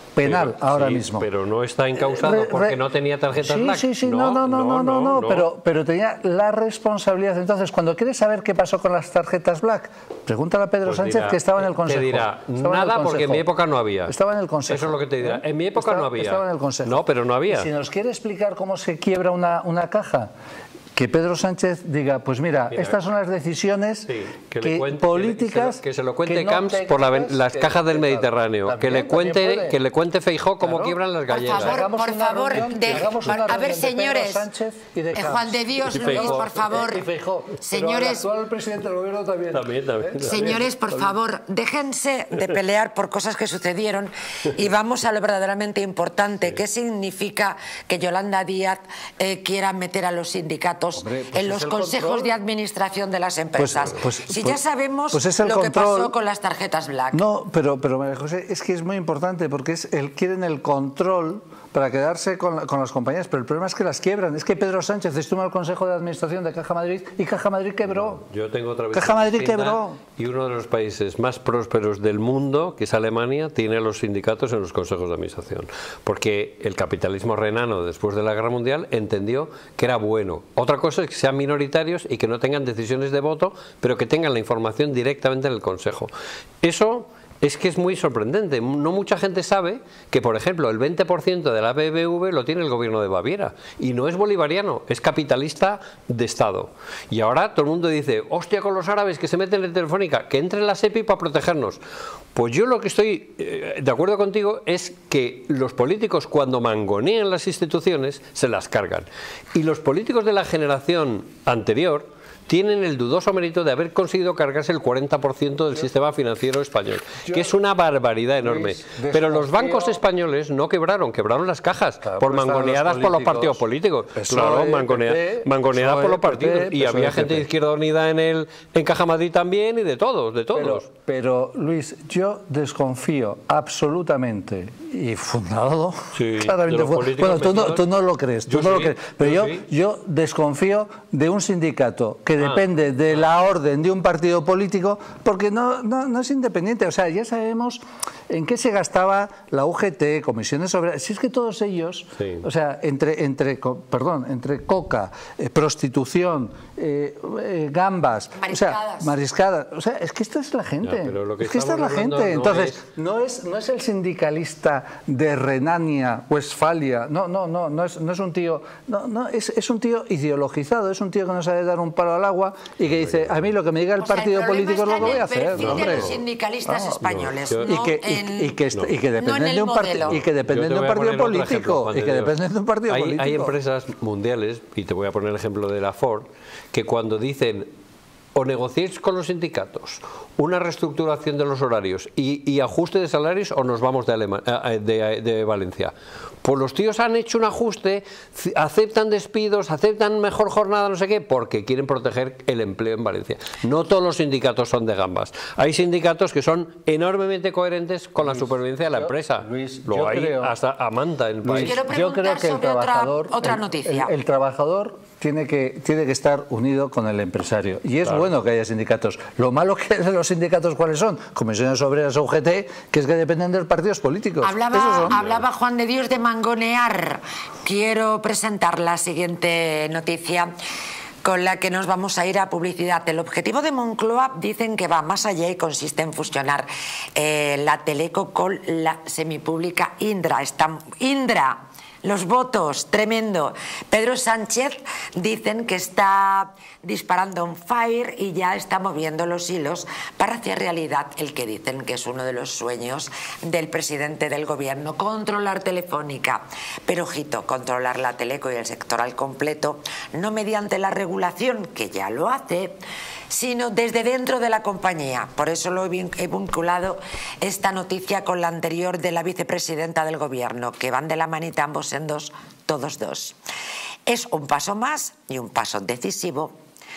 penal pero, ahora sí, mismo. Pero no está encausado re, re, porque no tenía tarjetas sí, Black. Sí, sí, no, no, no, no, no, no, no, no. Pero, pero tenía la responsabilidad. Entonces, cuando quieres saber qué pasó con las tarjetas Black, pregúntale a Pedro pues Sánchez, dirá, que estaba en el Consejo. Te dirá, estaba nada, en el consejo. Porque en mi época no había. Estaba en el Consejo. Eso es lo que te dirá. ¿Eh? En mi época estaba, no había. Estaba en el Consejo. No, pero no había. Y si nos quiere explicar cómo se quiebra una, una caja, que Pedro Sánchez diga, pues mira, mira estas son las decisiones sí, que que cuente, políticas que, que se lo cuente que no Camps por la, las que, cajas del Mediterráneo, también, que le cuente que le cuente Feijóo cómo claro. quiebran las gallegas. Por favor, por favor, de, a ver, señores, de eh, Juan de Dios, Luis, por favor, señores, el presidente del gobierno también. También, también, también. Señores, por favor, déjense de pelear por cosas que sucedieron y vamos a lo verdaderamente importante. ¿Qué significa que Yolanda Díaz eh, quiera meter a los sindicatos Hombre, pues en los consejos control. de administración de las empresas? Pues, pues, si pues, ya sabemos pues lo control. que pasó con las tarjetas Black. No, pero, pero María José, es que es muy importante porque es el, quieren el control para quedarse con, con las compañías, pero el problema es que las quiebran. Es que Pedro Sánchez estuvo en el Consejo de Administración de Caja Madrid y Caja Madrid quebró. No, yo tengo otra visión Caja Madrid distinta, quebró. Y uno de los países más prósperos del mundo, que es Alemania, tiene a los sindicatos en los consejos de administración. Porque el capitalismo renano, después de la Guerra Mundial, entendió que era bueno. Otra cosa es que sean minoritarios y que no tengan decisiones de voto, pero que tengan la información directamente en el Consejo. Eso es que es muy sorprendente. No mucha gente sabe que, por ejemplo, el veinte por ciento de la B B V lo tiene el gobierno de Baviera. Y no es bolivariano, es capitalista de Estado. Y ahora todo el mundo dice, hostia, con los árabes que se meten en Telefónica, que entre la SEPI para protegernos. Pues yo lo que estoy eh, de acuerdo contigo es que los políticos, cuando mangonean las instituciones, se las cargan. Y los políticos de la generación anterior tienen el dudoso mérito de haber conseguido cargarse el cuarenta por ciento del yo, sistema financiero español, yo, que es una barbaridad enorme. Luis, pero los bancos españoles no quebraron, quebraron las cajas, claro, por mangoneadas por los partidos políticos. Claro, mangonea, mangoneadas por los partidos. P P, y había gente de Izquierda Unida en el en Caja Madrid también, y de todos, de todos. Pero, pero Luis, yo desconfío absolutamente, y fundado, sí, claramente fundado. Bueno, tú no, tú no lo crees, tú no sí, lo crees, pero yo, yo, sí. yo desconfío de un sindicato que depende ah. de la orden de un partido político, porque no, no, no es independiente. O sea, ya sabemos en qué se gastaba la U G T, comisiones obreras. Si es que todos ellos, sí. o sea, entre, entre, perdón, entre coca, eh, prostitución, eh, eh, gambas, mariscadas. o sea, mariscadas. O sea, es que esta es la gente. Ya, pero lo que es que esta es la gente. No Entonces, es... no es no es el sindicalista de Renania, Westfalia. No, no, no, no es, no es un tío, no, no, es, es un tío ideologizado, es un tío que no sabe dar un palo al agua y que dice, a mí lo que me diga el o sea, partido el político es lo que voy a hacer. De hombre. Los sindicalistas no, españoles, no, no y, que, en, y, que, no. y que dependen no de un partido y que dependen de un partido político y que dependen de un partido hay, político. Hay empresas mundiales, y te voy a poner el ejemplo de la Ford, que cuando dicen o negociéis con los sindicatos una reestructuración de los horarios y, y ajuste de salarios o nos vamos de, Alema, de, de Valencia. Pues los tíos han hecho un ajuste, aceptan despidos, aceptan mejor jornada, no sé qué, porque quieren proteger el empleo en Valencia. No todos los sindicatos son de gambas. Hay sindicatos que son enormemente coherentes con Luis, la supervivencia de la yo, empresa. Luis, Lo hay creo, hasta a manta en el país. Quiero yo creo que el trabajador, otra, otra noticia. El, el, el trabajador tiene que, tiene que estar unido con el empresario. Y es claro. bueno que haya sindicatos. Lo malo que de los sindicatos, ¿cuáles son? Comisiones Obreras o U G T, que es que dependen de los partidos políticos. Hablaba, hablaba Juan de Dios de mangonear. Quiero presentar la siguiente noticia con la que nos vamos a ir a publicidad. El objetivo de Moncloa dicen que va más allá y consiste en fusionar eh, la Teleco con la semipública Indra. Está, Indra. Los votos, tremendo. Pedro Sánchez dicen que está disparando un fire y ya está moviendo los hilos para hacer realidad el que dicen que es uno de los sueños del presidente del gobierno, controlar Telefónica. Pero ojito, controlar la Teleco y el sector al completo, no mediante la regulación, que ya lo hace, sino desde dentro de la compañía. Por eso lo he vinculado esta noticia con la anterior de la vicepresidenta del gobierno, que van de la manita ambos sendos, todos dos. Es un paso más y un paso decisivo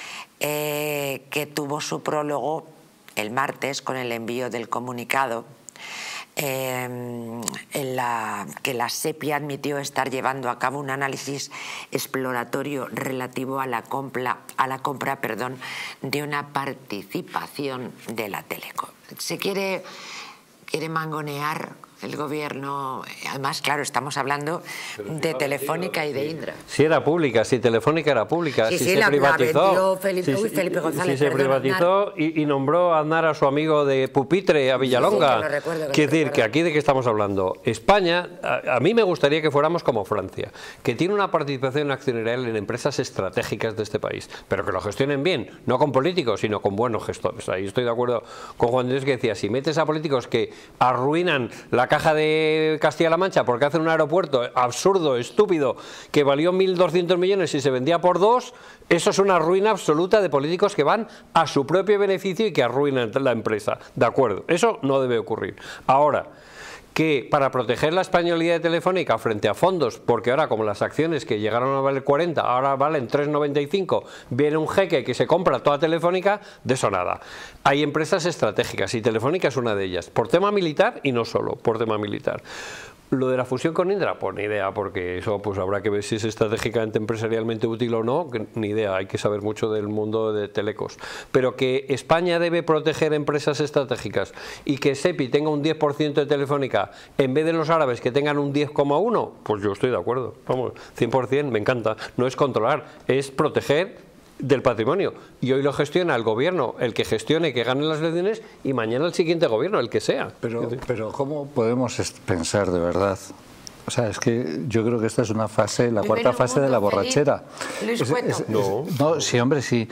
eh, que tuvo su prólogo el martes con el envío del comunicado Eh, en la que la SEPI admitió estar llevando a cabo un análisis exploratorio relativo a la compra, a la compra perdón, de una participación de la Teleco. Se quiere, quiere mangonear el gobierno, además, claro, estamos hablando de Telefónica y de Indra. Si era pública, si Telefónica era pública, sí, si sí, se la, privatizó, la Felipe, si, uy, Felipe González, si se perdón, privatizó y, y nombró a Aznar a su amigo de pupitre, a Villalonga. Sí, sí, que recuerdo, que Quiere decir que aquí de qué estamos hablando. España, a, a mí me gustaría que fuéramos como Francia, que tiene una participación accionarial en empresas estratégicas de este país, pero que lo gestionen bien, no con políticos, sino con buenos gestores. Ahí estoy de acuerdo con Juan Andrés, que decía, si metes a políticos que arruinan la caja de Castilla-La Mancha porque hacen un aeropuerto absurdo, estúpido, que valió mil doscientos millones y se vendía por dos, eso es una ruina absoluta de políticos que van a su propio beneficio y que arruinan la empresa. De acuerdo, eso no debe ocurrir. Ahora, que para proteger la españolidad de Telefónica frente a fondos, porque ahora como las acciones que llegaron a valer cuarenta, ahora valen tres noventa y cinco, viene un jeque que se compra toda Telefónica, de eso nada. Hay empresas estratégicas y Telefónica es una de ellas, por tema militar y no solo, por tema militar. Lo de la fusión con Indra, pues ni idea, porque eso pues habrá que ver si es estratégicamente, empresarialmente útil o no, que, ni idea, hay que saber mucho del mundo de telecos. Pero que España debe proteger empresas estratégicas y que SEPI tenga un diez por ciento de Telefónica en vez de los árabes que tengan un diez coma uno, pues yo estoy de acuerdo, vamos, cien por cien, me encanta. No es controlar, es proteger del patrimonio, y hoy lo gestiona el gobierno, el que gestione, que gane las elecciones, y mañana el siguiente gobierno, el que sea. Pero, pero ¿cómo podemos pensar de verdad? O sea, es que yo creo que esta es una fase, la cuarta fase de la borrachera. Luis, es, es, es, no. no, sí, hombre, sí.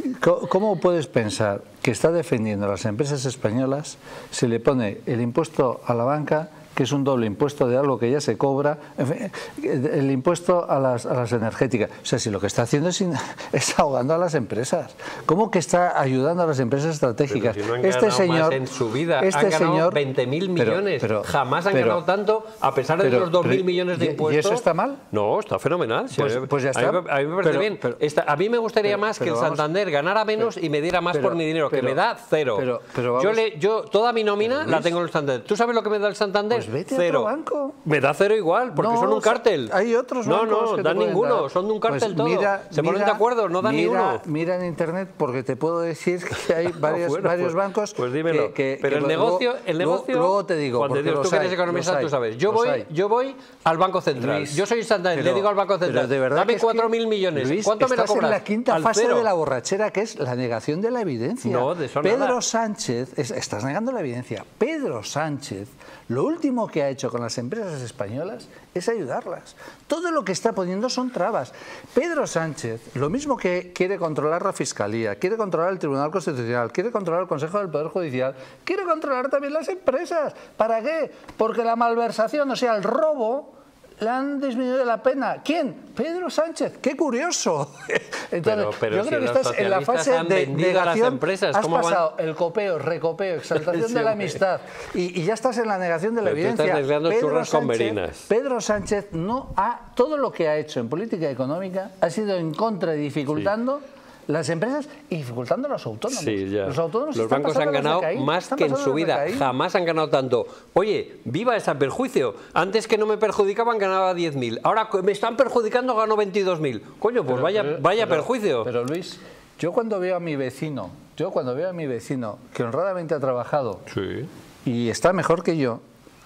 ¿Cómo puedes pensar que está defendiendo a las empresas españolas, se le pone el impuesto a la banca, que es un doble impuesto de algo que ya se cobra, en fin, el impuesto a las, a las energéticas? O sea, si lo que está haciendo es, es ahogando a las empresas. ¿Cómo que está ayudando a las empresas estratégicas? Pero si no han este ganado señor, más en su vida, este han ganado señor, veinte mil millones, pero, pero, jamás han pero, ganado tanto, a pesar de pero, los dos mil pero, millones de ¿y, impuestos. ¿Y eso está mal? No, está fenomenal. Pues, sí, pues ya está. A mí, a mí me parece pero, bien. Pero, Esta, a mí me gustaría pero, más pero, que el vamos, Santander ganara menos pero, y me diera más pero, por mi dinero, pero, que me da cero. Pero, pero vamos, yo, le, yo toda mi nómina Luis, la tengo en el Santander. ¿Tú sabes lo que me da el Santander? Pues vete cero. a otro banco. Me da cero igual, porque no, son un cártel. Hay otros no, bancos no, que dan te ninguno, dar. son de un cártel Pues todo. mira, Se mira, ponen de acuerdo, no dan mira, ninguno. Mira en internet, porque te puedo decir que hay varios, bueno, varios pues, bancos. Pues dímelo. Que, que, Pero que el negocio, luego, el negocio. Luego, luego te digo, Juan de Dios, tú que eres economista, tú sabes. Yo voy, hay. yo voy al Banco Central. Luis, yo soy Santander, pero, le digo al Banco Central, de verdad dame cuatro mil millones. Luis, ¿Cuánto me lo estás cobras? en la quinta al fase cero. de la borrachera, que es la negación de la evidencia. No, de eso Pedro nada. Sánchez, es, estás negando la evidencia. Pedro Sánchez, lo último que ha hecho con las empresas españolas es ayudarlas. Todo lo que está poniendo son trabas. Pedro Sánchez, lo mismo que quiere controlar la Fiscalía, quiere controlar el Tribunal Constitucional, quiere controlar el Consejo del Poder Judicial, quiere controlar también las empresas. ¿Para qué? Porque la malversación, o sea, el robo, le han disminuido la pena. ¿Quién? Pedro Sánchez. ¡Qué curioso! Entonces, pero, pero yo si creo que los estás en la fase han de vendido a las negación. empresas, Has ¿cómo pasado van? el copeo, recopeo, exaltación Sí, de la hombre. amistad y, y ya estás en la negación de la Pero tú evidencia. estás mezclando Pedro churras con Sánchez- merinas. Pedro Sánchez no ha, todo lo que ha hecho en política económica ha sido en contra y dificultando las empresas y dificultando a los autónomos. Sí, ya. Los autónomos Los están bancos han pasando las de ganado Caín, más están que en pasando su las de vida. Caín. Jamás han ganado tanto. Oye, viva ese perjuicio. Antes que no me perjudicaban ganaba diez mil. Ahora que me están perjudicando gano veintidós mil. Coño, pues Pero- vaya, pero- vaya pero- perjuicio. Pero Luis, yo cuando veo a mi vecino, yo cuando veo a mi vecino que honradamente ha trabajado Sí. y está mejor que yo,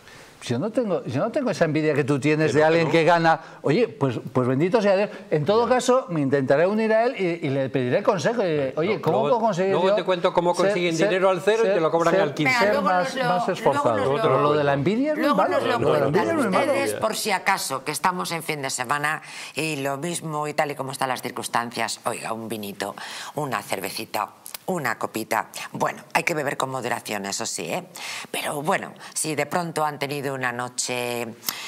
yo no tengo, yo no tengo esa envidia que tú tienes Que de no, alguien que no. que gana. Oye, pues, pues bendito sea Dios. En todo caso, me intentaré unir a él y, y le pediré consejo. Y diré, oye, No, ¿cómo luego- puedo conseguir luego yo te cuento cómo ser- consiguen ser- dinero al cero y ser- te lo cobran ser- al quince. ser Luego más, nos lo- más esforzado. luego nos lo- Pero lo de la envidia es muy Luego malo. nos lo Lo de la cuentan envidia es muy malo. ustedes, por si acaso, que estamos en fin de semana y lo mismo y tal y como están las circunstancias, oiga, un vinito, una cervecita, una copita. Bueno, hay que beber con moderación, eso sí, ¿eh? Pero bueno, si de pronto han tenido una noche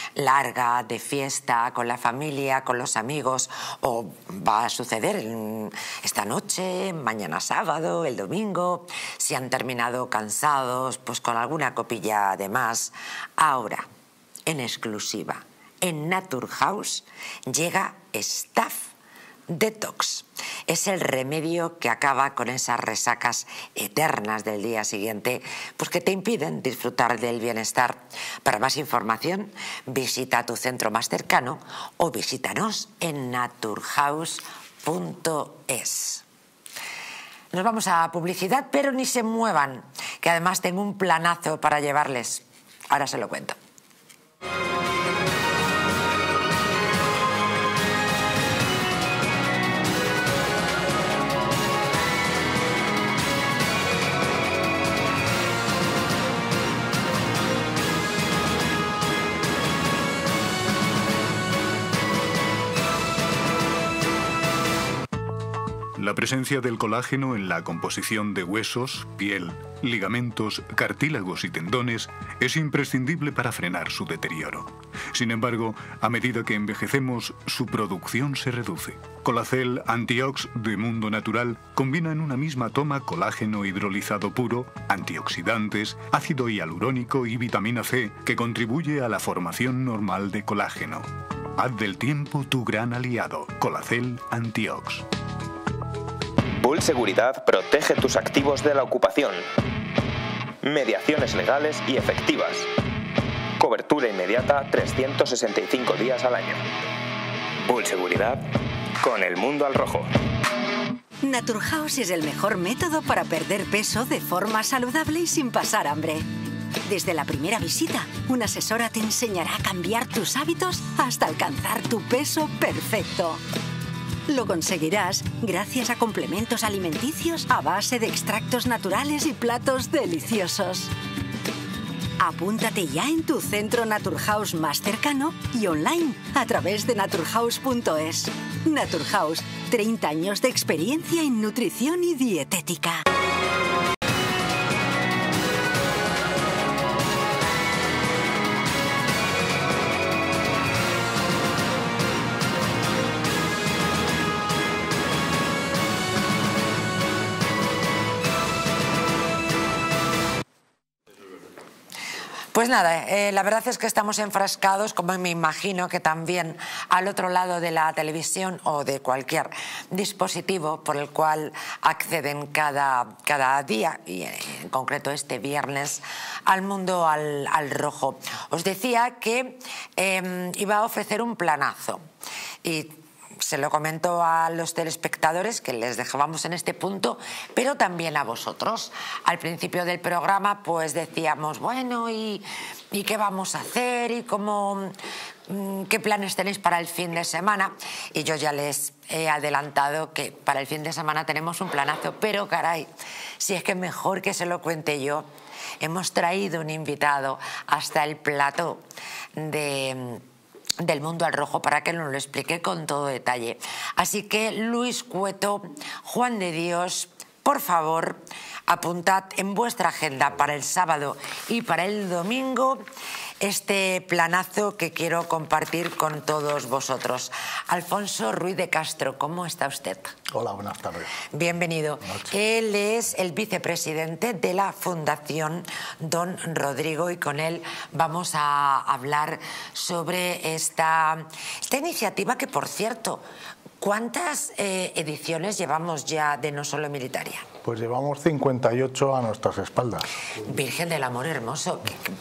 larga de fiesta con la familia, con los amigos, o va a suceder en esta noche, mañana sábado, el domingo, si han terminado cansados, pues con alguna copilla de más, ahora, en exclusiva, en Naturhaus, llega Staff Detox. Es el remedio que acaba con esas resacas eternas del día siguiente, pues que te impiden disfrutar del bienestar. Para más información, visita tu centro más cercano o visítanos en naturhaus punto es. Nos vamos a publicidad, pero ni se muevan, que además tengo un planazo para llevarles. Ahora se lo cuento. La presencia del colágeno en la composición de huesos, piel, ligamentos, cartílagos y tendones es imprescindible para frenar su deterioro. Sin embargo, a medida que envejecemos, su producción se reduce. Colacel Antiox de Mundo Natural combina en una misma toma colágeno hidrolizado puro, antioxidantes, ácido hialurónico y vitamina C, que contribuye a la formación normal de colágeno. Haz del tiempo tu gran aliado. Colacel Antiox. Bull Seguridad protege tus activos de la ocupación. Mediaciones legales y efectivas. Cobertura inmediata trescientos sesenta y cinco días al año. Bull Seguridad con el mundo al rojo. Naturhaus es el mejor método para perder peso de forma saludable y sin pasar hambre. Desde la primera visita, una asesora te enseñará a cambiar tus hábitos hasta alcanzar tu peso perfecto. Lo conseguirás gracias a complementos alimenticios a base de extractos naturales y platos deliciosos. Apúntate ya en tu centro Naturhaus más cercano y online a través de naturhaus punto es. Naturhaus, treinta años de experiencia en nutrición y dietética. Pues nada, eh, la verdad es que estamos enfrascados, como me imagino que también al otro lado de la televisión o de cualquier dispositivo por el cual acceden cada, cada día, y en concreto este viernes, al mundo al, al rojo. Os decía que eh, iba a ofrecer un planazo y se lo comento a los telespectadores, que les dejábamos en este punto, pero también a vosotros. Al principio del programa pues decíamos, bueno, ¿y, y qué vamos a hacer? ¿Y cómo, qué planes tenéis para el fin de semana? Y yo ya les he adelantado que para el fin de semana tenemos un planazo, pero caray, si es que mejor que se lo cuente yo. Hemos traído un invitado hasta el plató de... del mundo al rojo para que nos lo explique con todo detalle. Así que Luis Cueto, Juan de Dios, por favor, apuntad en vuestra agenda para el sábado y para el domingo este planazo que quiero compartir con todos vosotros. Alfonso Ruiz de Castro, ¿cómo está usted? Hola, buenas tardes. Bienvenido. Él es el vicepresidente de la Fundación Don Rodrigo y con él vamos a hablar sobre esta, esta iniciativa que, por cierto, ¿cuántas eh, ediciones llevamos ya de No Solo Militaria? Pues llevamos cincuenta y ocho a nuestras espaldas. Virgen del Amor Hermoso.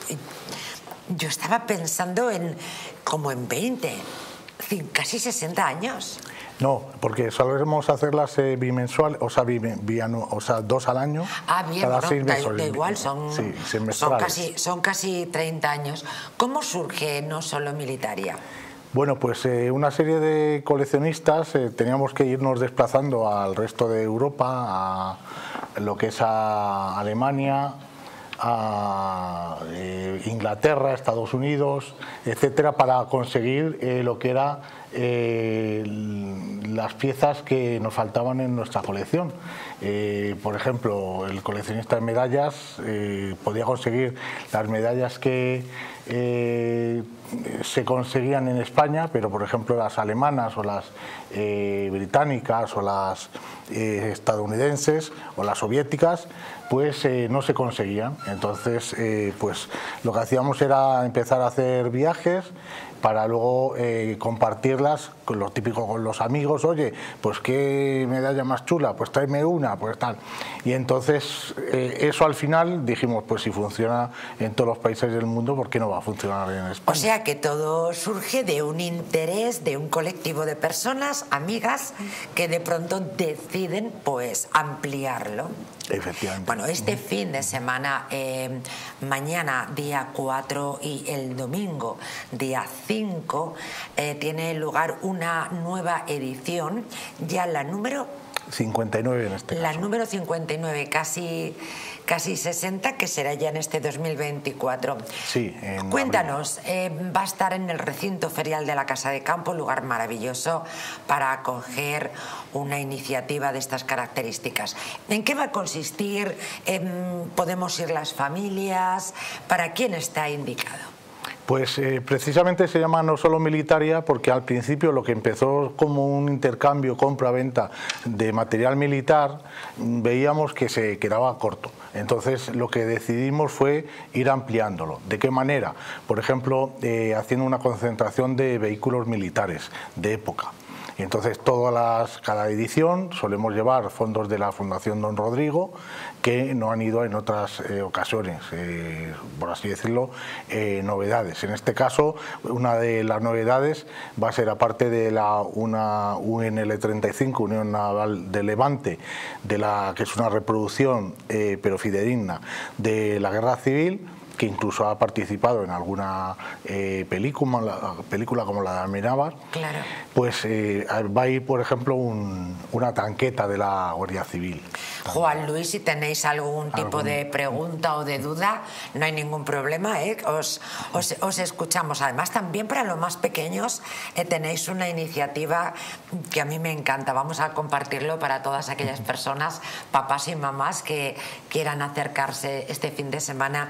Yo estaba pensando en como en veinte, casi sesenta años. No, porque solemos hacerlas eh, bimensual, o sea, bi, bi, o sea, dos al año. Ah, bien, cada bueno, seis da, meses. da igual, son, sí, son, casi, son casi treinta años. ¿Cómo surge No Solo Militaria? Bueno, pues eh, una serie de coleccionistas eh, teníamos que irnos desplazando al resto de Europa, a lo que es a Alemania, a eh, Inglaterra, Estados Unidos, etcétera, para conseguir eh, lo que era eh, las piezas que nos faltaban en nuestra colección. Eh, por ejemplo, el coleccionista de medallas eh, podía conseguir las medallas que eh, se conseguían en España, pero por ejemplo las alemanas o las eh, británicas o las eh, estadounidenses o las soviéticas pues eh, no se conseguían. Entonces eh, pues lo que hacíamos era empezar a hacer viajes para luego eh, compartirlas con lo típico con los amigos. Oye, pues qué medalla más chula, pues tráeme una, China, pues tal. Y entonces eh, eso al final dijimos, pues si funciona en todos los países del mundo, ¿por qué no va a funcionar en España? O sea que todo surge de un interés de un colectivo de personas, amigas, que de pronto deciden pues ampliarlo. Efectivamente. Bueno, este fin de semana, eh, mañana día cuatro y el domingo día cinco, eh, tiene lugar una nueva edición, ya la número cincuenta y nueve en este la caso. número cincuenta y nueve, casi, casi sesenta, que será ya en este dos mil veinticuatro. Sí, en Cuéntanos, eh, va a estar en el recinto ferial de la Casa de Campo, lugar maravilloso para acoger una iniciativa de estas características. ¿En qué va a consistir? Eh, ¿Podemos ir las familias? ¿Para quién está indicado? Pues eh, precisamente se llama No Solo Militaria porque al principio lo que empezó como un intercambio, compra-venta de material militar, veíamos que se quedaba corto. Entonces lo que decidimos fue ir ampliándolo. ¿De qué manera? Por ejemplo, eh, haciendo una concentración de vehículos militares de época. Y entonces todas las, cada edición solemos llevar fondos de la Fundación Don Rodrigo que no han ido en otras eh, ocasiones, eh, por así decirlo, eh, novedades. En este caso, una de las novedades va a ser, aparte de la una U N L treinta y cinco, Unión Naval de Levante, de la, que es una reproducción, eh, pero fidedigna, de la Guerra Civil, que incluso ha participado en alguna eh, película, película como la de Almenábar, claro. Pues eh, va a ir, por ejemplo, un, una tanqueta de la Guardia Civil. Juan Luis, si tenéis algún tipo ¿Algún? de pregunta o de duda, no hay ningún problema, ¿eh? os, os, os escuchamos. Además, también para los más pequeños eh, tenéis una iniciativa que a mí me encanta. Vamos a compartirlo para todas aquellas personas, papás y mamás, que quieran acercarse este fin de semana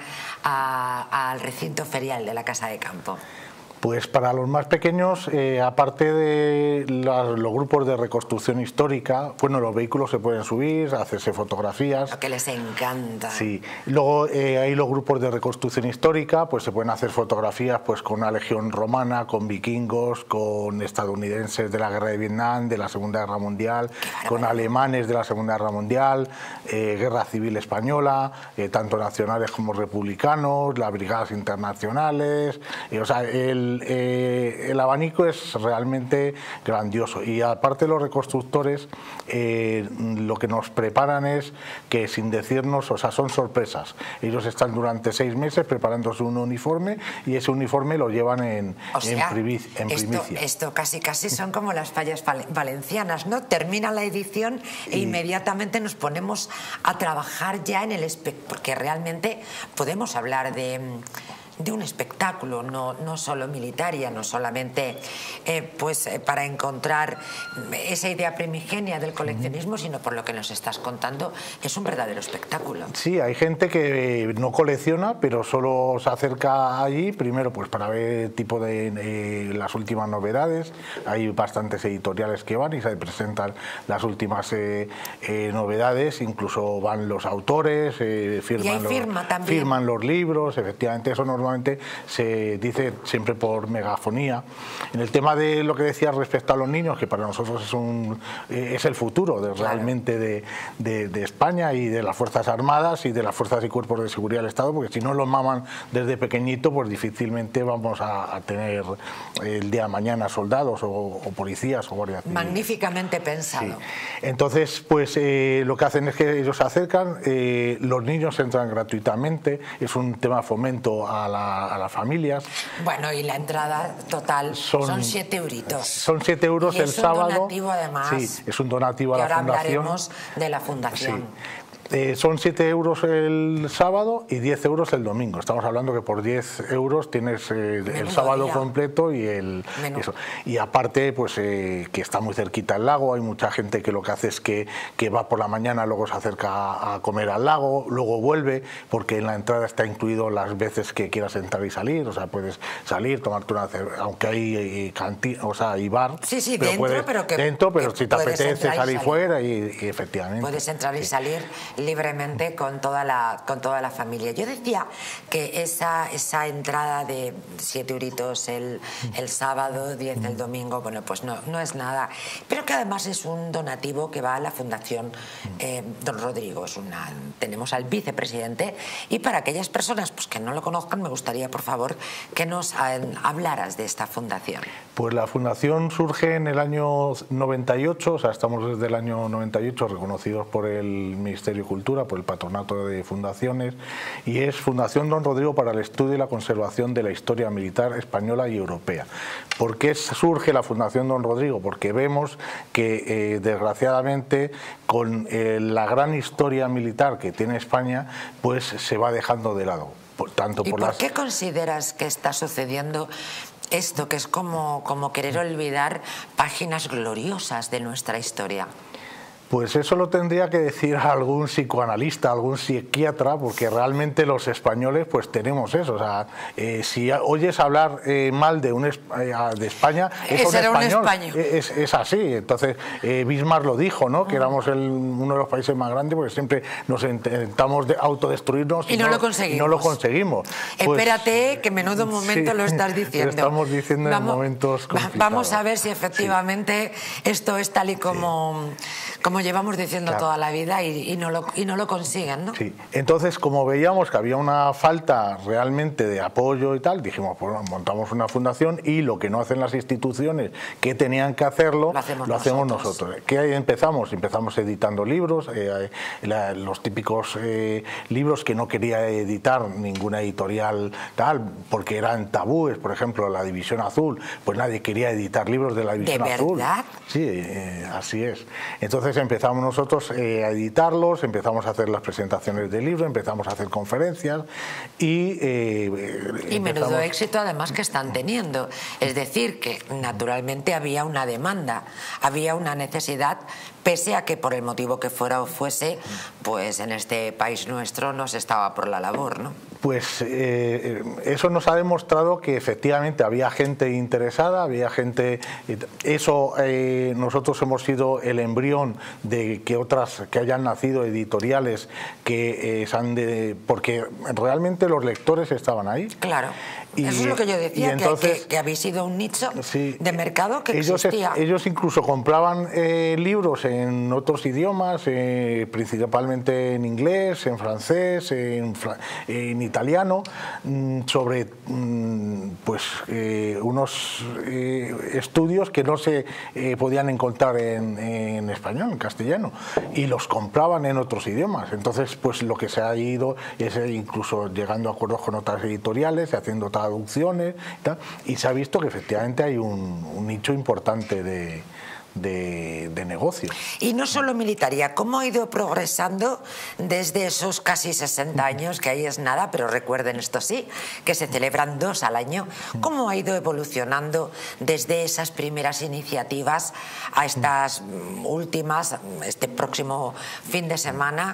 a, al recinto ferial de la Casa de Campo. Pues para los más pequeños, eh, aparte de la, los grupos de reconstrucción histórica, bueno, los vehículos se pueden subir, hacerse fotografías. Lo que les encanta. Sí. Luego eh, hay los grupos de reconstrucción histórica, pues se pueden hacer fotografías pues con una legión romana, con vikingos, con estadounidenses de la Guerra de Vietnam, de la Segunda Guerra Mundial, con alemanes de la Segunda Guerra Mundial, eh, Guerra Civil Española, eh, tanto nacionales como republicanos, las brigadas internacionales, eh, o sea, el El, eh, el abanico es realmente grandioso y aparte los reconstructores eh, lo que nos preparan es que sin decirnos, o sea, son sorpresas. Ellos están durante seis meses preparándose un uniforme y ese uniforme lo llevan en, o sea, en, privi en esto, primicia. Esto casi casi son como las fallas valencianas, ¿no? Termina la edición e y... inmediatamente nos ponemos a trabajar ya en el espectáculo, porque realmente podemos hablar de... de un espectáculo, no, no solo militaria, no solamente eh, pues, eh, para encontrar esa idea primigenia del coleccionismo, sino por lo que nos estás contando, es un verdadero espectáculo. Sí, hay gente que no colecciona, pero solo se acerca allí, primero pues para ver el tipo de eh, las últimas novedades. Hay bastantes editoriales que van y se presentan las últimas eh, eh, novedades, incluso van los autores, eh, firman, y hay firma los, también. firman los libros, efectivamente, eso normalmente se dice siempre por megafonía. En el tema de lo que decías respecto a los niños, que para nosotros es, un, eh, es el futuro de, realmente de, de, de España y de las Fuerzas Armadas y de las Fuerzas y Cuerpos de Seguridad del Estado, porque si no los maman desde pequeñito, pues difícilmente vamos a, a tener el día de mañana soldados o, o policías o guardias civiles. Magníficamente pensado. Sí. Entonces, pues eh, lo que hacen es que ellos se acercan, eh, los niños entran gratuitamente, es un tema de fomento a la a las familias. Bueno, y la entrada total son, son siete euritos. Son siete euros y el sábado. Es un donativo además. Sí, es un donativo a la ahora fundación. Hablaremos de la fundación. Sí. Eh, son siete euros el sábado y diez euros el domingo. Estamos hablando que por diez euros tienes eh, el sábado día. completo y el eso. Y aparte, pues eh, que está muy cerquita el lago. Hay mucha gente que lo que hace es que, que va por la mañana, luego se acerca a, a comer al lago, luego vuelve, porque en la entrada está incluido las veces que quieras entrar y salir. O sea, puedes salir, tomarte una cerveza, aunque hay eh, cantina, o sea, hay bar. Sí, sí, pero dentro, puedes, pero que dentro, pero que si te apetece salir, salir fuera y, y efectivamente. Puedes entrar y sí. salir libremente con toda la, con toda la familia. Yo decía que esa, esa entrada de siete euritos el, el sábado, diez el domingo, bueno, pues no, no es nada, pero que además es un donativo que va a la Fundación eh, Don Rodrigo. Es una, tenemos al vicepresidente, y para aquellas personas pues, que no lo conozcan, me gustaría, por favor, que nos eh, hablaras de esta fundación. Pues la fundación surge en el año noventa y ocho, o sea, estamos desde el año noventa y ocho reconocidos por el Ministerio de Cultura, por el Patronato de Fundaciones, y es Fundación Don Rodrigo para el estudio y la conservación de la historia militar española y europea. ¿Por qué surge la Fundación Don Rodrigo? Porque vemos que, eh, desgraciadamente, con eh, la gran historia militar que tiene España, pues se va dejando de lado. Por, tanto ¿Y por por las... qué consideras que está sucediendo esto, que es como, como querer olvidar páginas gloriosas de nuestra historia? Pues eso lo tendría que decir algún psicoanalista, algún psiquiatra, porque realmente los españoles pues tenemos eso. O sea, eh, si oyes hablar eh, mal de, un, eh, de España, es un español. Un español. Es, es así. Entonces, eh, Bismarck lo dijo, ¿no? Que éramos el, uno de los países más grandes, porque siempre nos intentamos de autodestruirnos y, y, no, no, lo conseguimos. y no lo conseguimos. Pues, Espérate, que menudo momento sí, lo estás diciendo. Lo estamos diciendo vamos, en momentos complicados. Vamos a ver si efectivamente sí. esto es tal y como... Sí. como llevamos diciendo claro. toda la vida y, y, no lo, y no lo consiguen, ¿no? Sí, entonces como veíamos que había una falta realmente de apoyo y tal, dijimos, pues montamos una fundación y lo que no hacen las instituciones que tenían que hacerlo, lo hacemos lo nosotros. hacemos nosotros. ¿Qué empezamos? Empezamos editando libros, eh, la, los típicos eh, libros que no quería editar ninguna editorial tal, porque eran tabúes, por ejemplo, la División Azul, pues nadie quería editar libros de la División ¿De Azul. verdad? Sí, eh, así es. Entonces empezamos nosotros eh, a editarlos, empezamos a hacer las presentaciones del libro, empezamos a hacer conferencias y... Eh, y menudo éxito además que están teniendo. Es decir, que naturalmente había una demanda, había una necesidad, pese a que por el motivo que fuera o fuese, pues en este país nuestro no se estaba por la labor, ¿no? Pues eh, eso nos ha demostrado que efectivamente había gente interesada, había gente... Eso eh, nosotros hemos sido el embrión de que otras que hayan nacido editoriales que eh, se han de... porque realmente los lectores estaban ahí. Claro. Y, eso es lo que yo decía, entonces, que, que, que habéis sido un nicho sí, de mercado que ellos, existía. Ellos incluso compraban eh, libros en otros idiomas, eh, principalmente en inglés, en francés, en, en italiano, mmm, sobre mmm, pues eh, unos eh, estudios que no se eh, podían encontrar en, en español, en castellano, y los compraban en otros idiomas. Entonces, pues lo que se ha ido es incluso llegando a acuerdos con otras editoriales, haciendo traducciones y tal, y se ha visto que efectivamente hay un, un nicho importante de, de, de negocio. Y no solo militaria, ¿cómo ha ido progresando desde esos casi sesenta años, que ahí es nada, pero recuerden esto sí, que se celebran dos al año? ¿Cómo ha ido evolucionando desde esas primeras iniciativas a estas últimas, este próximo fin de semana?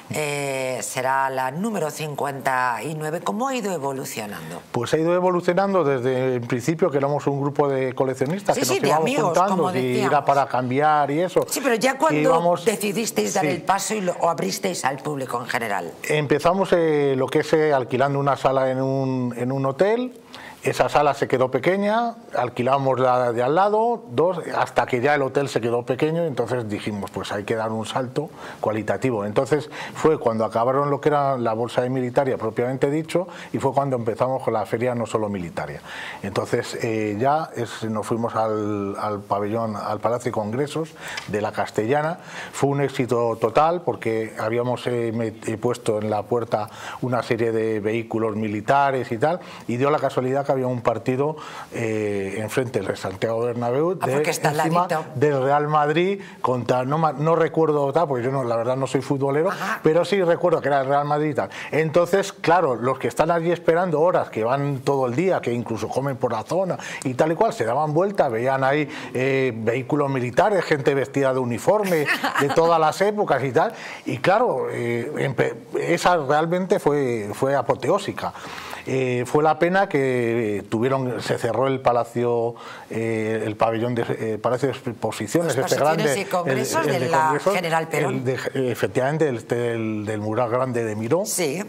Eh, será la número cincuenta y nueve. ¿Cómo ha ido evolucionando? Pues ha ido evolucionando desde el principio, que éramos un grupo de coleccionistas, sí, que nos sí, íbamos amigos, juntando y era para cambiar y eso. Sí, pero ya cuando íbamos, decidisteis dar sí. el paso y lo, o abristeis al público en general. Empezamos eh, lo que es eh, alquilando una sala en un, en un hotel. Esa sala se quedó pequeña, alquilamos la de al lado, dos, hasta que ya el hotel se quedó pequeño, entonces dijimos, pues hay que dar un salto cualitativo. Entonces fue cuando acabaron lo que era la bolsa de militaria propiamente dicho, y fue cuando empezamos con la feria no solo militaria. Entonces eh, ya es, nos fuimos al, al pabellón, al Palacio de Congresos de la Castellana. Fue un éxito total porque habíamos eh, met, eh, puesto en la puerta una serie de vehículos militares y tal, y dio la casualidad que había un partido eh, enfrente del Santiago Bernabéu ah, de, encima del Real Madrid contra, no, no recuerdo tal, porque yo no, la verdad no soy futbolero, Ajá. pero sí recuerdo que era el Real Madrid y tal. Entonces, claro, los que están allí esperando horas, que van todo el día, que incluso comen por la zona y tal y cual, se daban vuelta, veían ahí eh, vehículos militares, gente vestida de uniforme de todas las épocas y tal, y claro, eh, esa realmente fue, fue apoteósica. Eh, fue la pena que tuvieron, se cerró el palacio, eh, el pabellón de eh, Palacio de Exposiciones, este grande, y congresos el, el de, de la congresos, General Perón. El de, efectivamente, el del, del mural grande de Miró. Sí.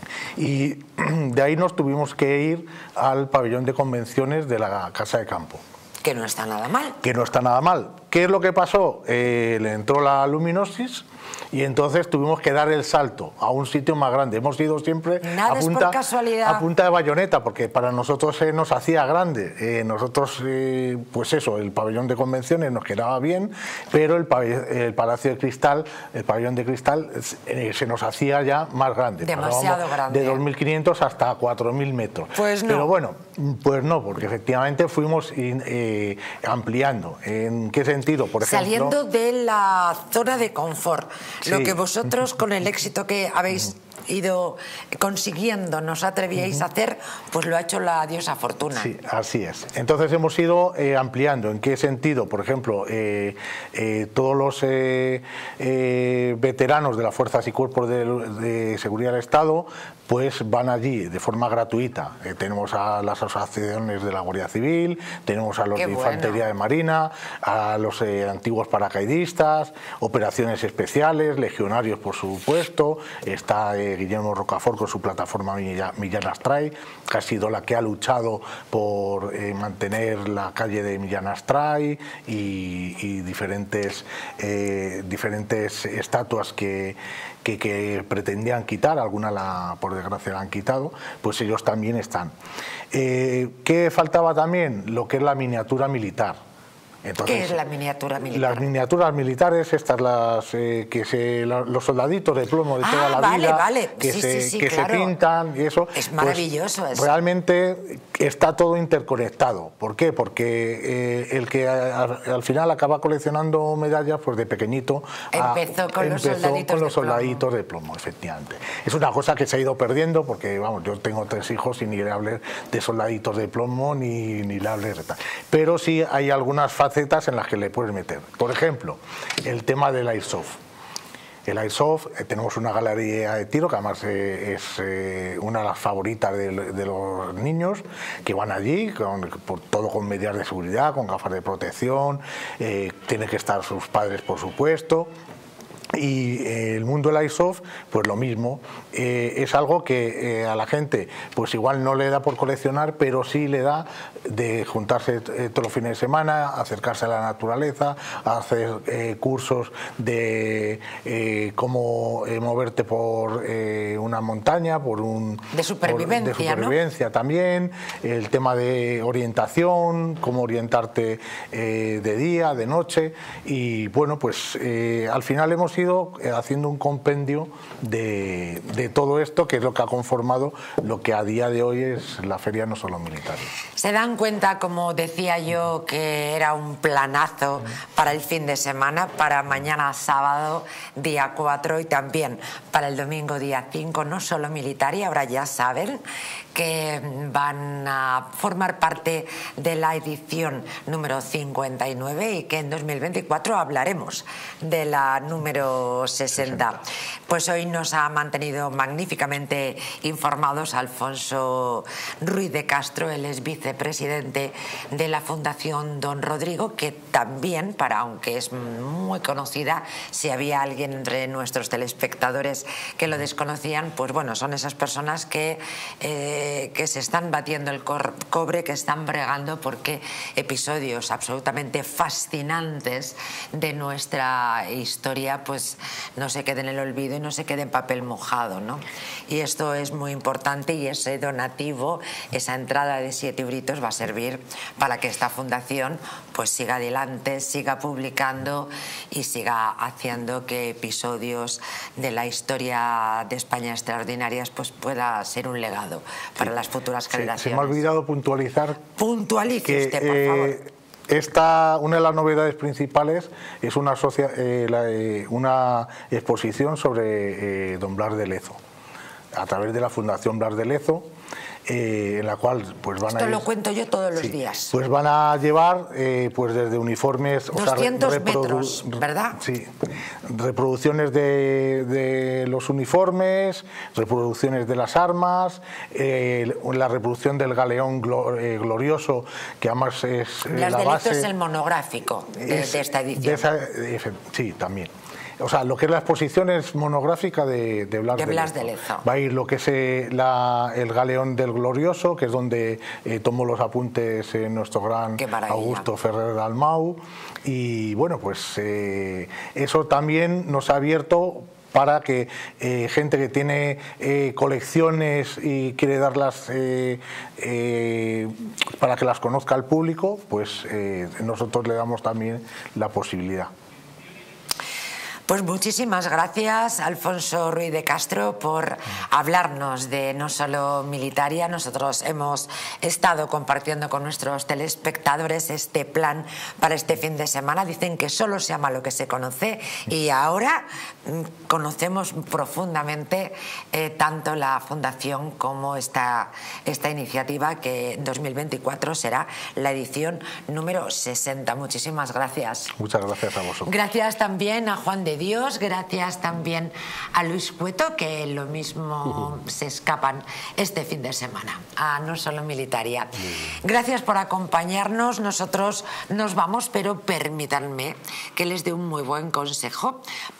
Y de ahí nos tuvimos que ir al pabellón de convenciones de la Casa de Campo. Que no está nada mal. Que no está nada mal. ¿Qué es lo que pasó? Eh, le entró la luminosis y entonces tuvimos que dar el salto a un sitio más grande. Hemos ido siempre Nada a es punta, por casualidad. a punta de bayoneta, porque para nosotros eh, nos hacía grande. Eh, nosotros, eh, pues eso, el pabellón de convenciones nos quedaba bien, pero el, el Palacio de Cristal, el pabellón de cristal, eh, se nos hacía ya más grande. Demasiado Pasábamos grande. De dos mil quinientos hasta cuatro mil metros. Pues no. Pero bueno, pues no, porque efectivamente fuimos eh, ampliando. ¿En qué sentido? Por ejemplo, saliendo de la zona de confort, sí. Lo que vosotros con el éxito que habéis ido consiguiendo nos atrevíais a hacer, pues lo ha hecho la diosa Fortuna. Sí, así es. Entonces hemos ido eh, ampliando. ¿En qué sentido? Por ejemplo, eh, eh, todos los eh, eh, veteranos de las fuerzas y cuerpos de, de seguridad del Estado pues van allí de forma gratuita. Eh, tenemos a las asociaciones de la Guardia Civil, tenemos a los Qué de bueno. Infantería de Marina, a los eh, antiguos paracaidistas, operaciones especiales, legionarios por supuesto, está eh, Guillermo Rocafort con su plataforma Millán Astray, que ha sido la que ha luchado por eh, mantener la calle de Millán Astray y, y diferentes, eh, diferentes estatuas que, que, que pretendían quitar, alguna la, por desgracia la han quitado, pues ellos también están. Eh, ¿Qué faltaba también? Lo que es la miniatura militar. Entonces, ¿qué es la miniatura militar? Las miniaturas militares, estas las eh, que se, la, los soldaditos de plomo de ah, toda la vale, vida, vale. que, sí, se, sí, sí, que claro. se pintan y eso. Es maravilloso pues, eso. Realmente está todo interconectado. ¿Por qué? Porque eh, el que a, a, al final acaba coleccionando medallas, pues de pequeñito empezó a, con, empezó los soldaditos, con los de soldaditos de plomo, efectivamente. Es una cosa que se ha ido perdiendo porque, vamos, yo tengo tres hijos y ni le hablé de soldaditos de plomo ni, ni le hablé de tal. Pero sí hay algunas facetas en las que le puedes meter. Por ejemplo, el tema del Airsoft. El Airsoft, eh, tenemos una galería de tiro que además eh, es eh, una de las favoritas de, de los niños que van allí, con, por, todo con medidas de seguridad, con gafas de protección, eh, tienen que estar sus padres por supuesto. Y eh, el mundo del Airsoft, pues lo mismo, eh, es algo que eh, a la gente pues igual no le da por coleccionar, pero sí le da de juntarse eh, todos los fines de semana, acercarse a la naturaleza, hacer eh, cursos de eh, cómo eh, moverte por eh, una montaña, por un... De supervivencia, por, de supervivencia, ¿no? También, el tema de orientación, cómo orientarte eh, de día, de noche, y bueno, pues eh, al final hemos ido haciendo un compendio de, de todo esto, que es lo que ha conformado lo que a día de hoy es la Feria No Solo Militar. ¿Se dan cuenta, como decía yo, que era un planazo para el fin de semana, para mañana sábado, día cuatro, y también para el domingo, día cinco, No Solo Militar? Y ahora ya saben que van a formar parte de la edición número cincuenta y nueve y que en dos mil veinticuatro hablaremos de la número sesenta. Pues hoy nos ha mantenido magníficamente informados Alfonso Ruiz de Castro, él es vicepresidente de la Fundación Don Rodrigo, que también, para aunque es muy conocida, si había alguien entre nuestros telespectadores que lo desconocían, pues bueno, son esas personas que eh, que se están batiendo el cobre, que están bregando porque episodios absolutamente fascinantes de nuestra historia pues no se queden en el olvido y no se quede en papel mojado, ¿no? Y esto es muy importante, y ese donativo, esa entrada de siete euritos va a servir para que esta fundación pues siga adelante, siga publicando y siga haciendo que episodios de la historia de España extraordinarias pues pueda ser un legado para las futuras generaciones. Se, se me ha olvidado puntualizar. Puntualice que, usted, por eh, favor. Esta, una de las novedades principales es una, socia, eh, la, eh, una exposición sobre eh, don Blas de Lezo, a través de la Fundación Blas de Lezo. eh, en la cual pues van Esto a ir, lo cuento yo todos los sí, días. pues van a llevar eh, pues desde uniformes, doscientos o sea, metros, ¿verdad? Sí, reproducciones de, de los uniformes, reproducciones de las armas, eh, la reproducción del galeón glor, eh, glorioso, que además es eh, Las la del base es el monográfico de, es, de esta edición. De esa, de, sí, también. O sea, lo que es la exposición es monográfica de, de Blas, de, de, Blas Lezo. de Lezo. Va a ir lo que es eh, la, el galeón del Glorioso, que es donde eh, tomó los apuntes eh, nuestro gran Augusto Ferrer Dalmau. Y bueno, pues eh, eso también nos ha abierto para que eh, gente que tiene eh, colecciones y quiere darlas eh, eh, para que las conozca el público, pues eh, nosotros le damos también la posibilidad. Pues muchísimas gracias, Alfonso Ruiz de Castro, por hablarnos de No Solo Militaria. Nosotros hemos estado compartiendo con nuestros telespectadores este plan para este fin de semana. Dicen que solo se ama lo que se conoce y ahora conocemos profundamente eh, tanto la Fundación como esta, esta iniciativa, que en dos mil veinticuatro será la edición número sesenta. Muchísimas gracias. Muchas gracias a vosotros. Gracias también a Juan de Dios, gracias también a Luis Cueto, que lo mismo uh-huh. se escapan este fin de semana a No Solo Militaria. Uh-huh. Gracias por acompañarnos. Nosotros nos vamos, pero permítanme que les dé un muy buen consejo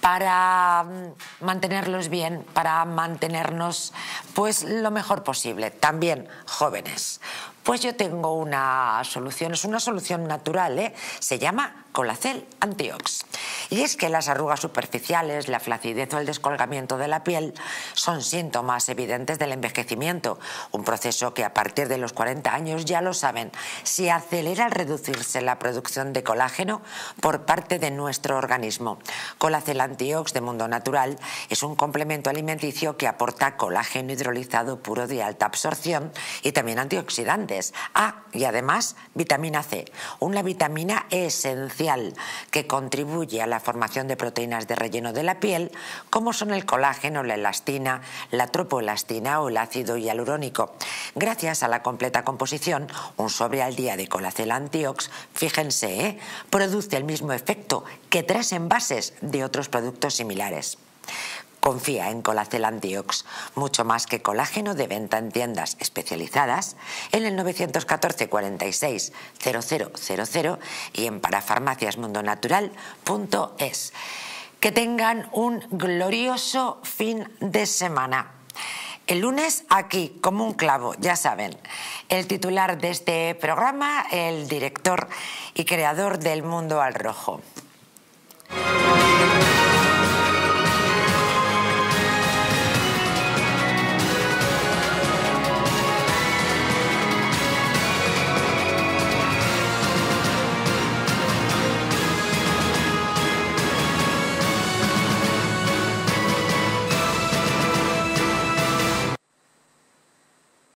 para mantenerlos bien, para mantenernos pues lo mejor posible, también jóvenes. Pues yo tengo una solución, es una solución natural, ¿eh? Se llama Colacel Antiox. Y es que las arrugas superficiales, la flacidez o el descolgamiento de la piel son síntomas evidentes del envejecimiento, un proceso que a partir de los cuarenta años, ya lo saben, se acelera al reducirse la producción de colágeno por parte de nuestro organismo. Colacel Antiox de Mundo Natural es un complemento alimenticio que aporta colágeno hidrolizado puro de alta absorción y también antioxidantes A y además vitamina C, una vitamina esencial que contribuye a la formación de proteínas de relleno de la piel, como son el colágeno, la elastina, la tropoelastina o el ácido hialurónico. Gracias a la completa composición, un sobre al día de Colacel Antiox, fíjense, ¿eh? produce el mismo efecto que tres envases de otros productos similares. Confía en Colacel Antiox, mucho más que colágeno, de venta en tiendas especializadas, en el nueve uno cuatro, cuarenta y seis, cero cero cero cero y en parafarmacias mundo natural punto es. Que tengan un glorioso fin de semana. El lunes aquí, como un clavo, ya saben, el titular de este programa, el director y creador del Mundo al Rojo.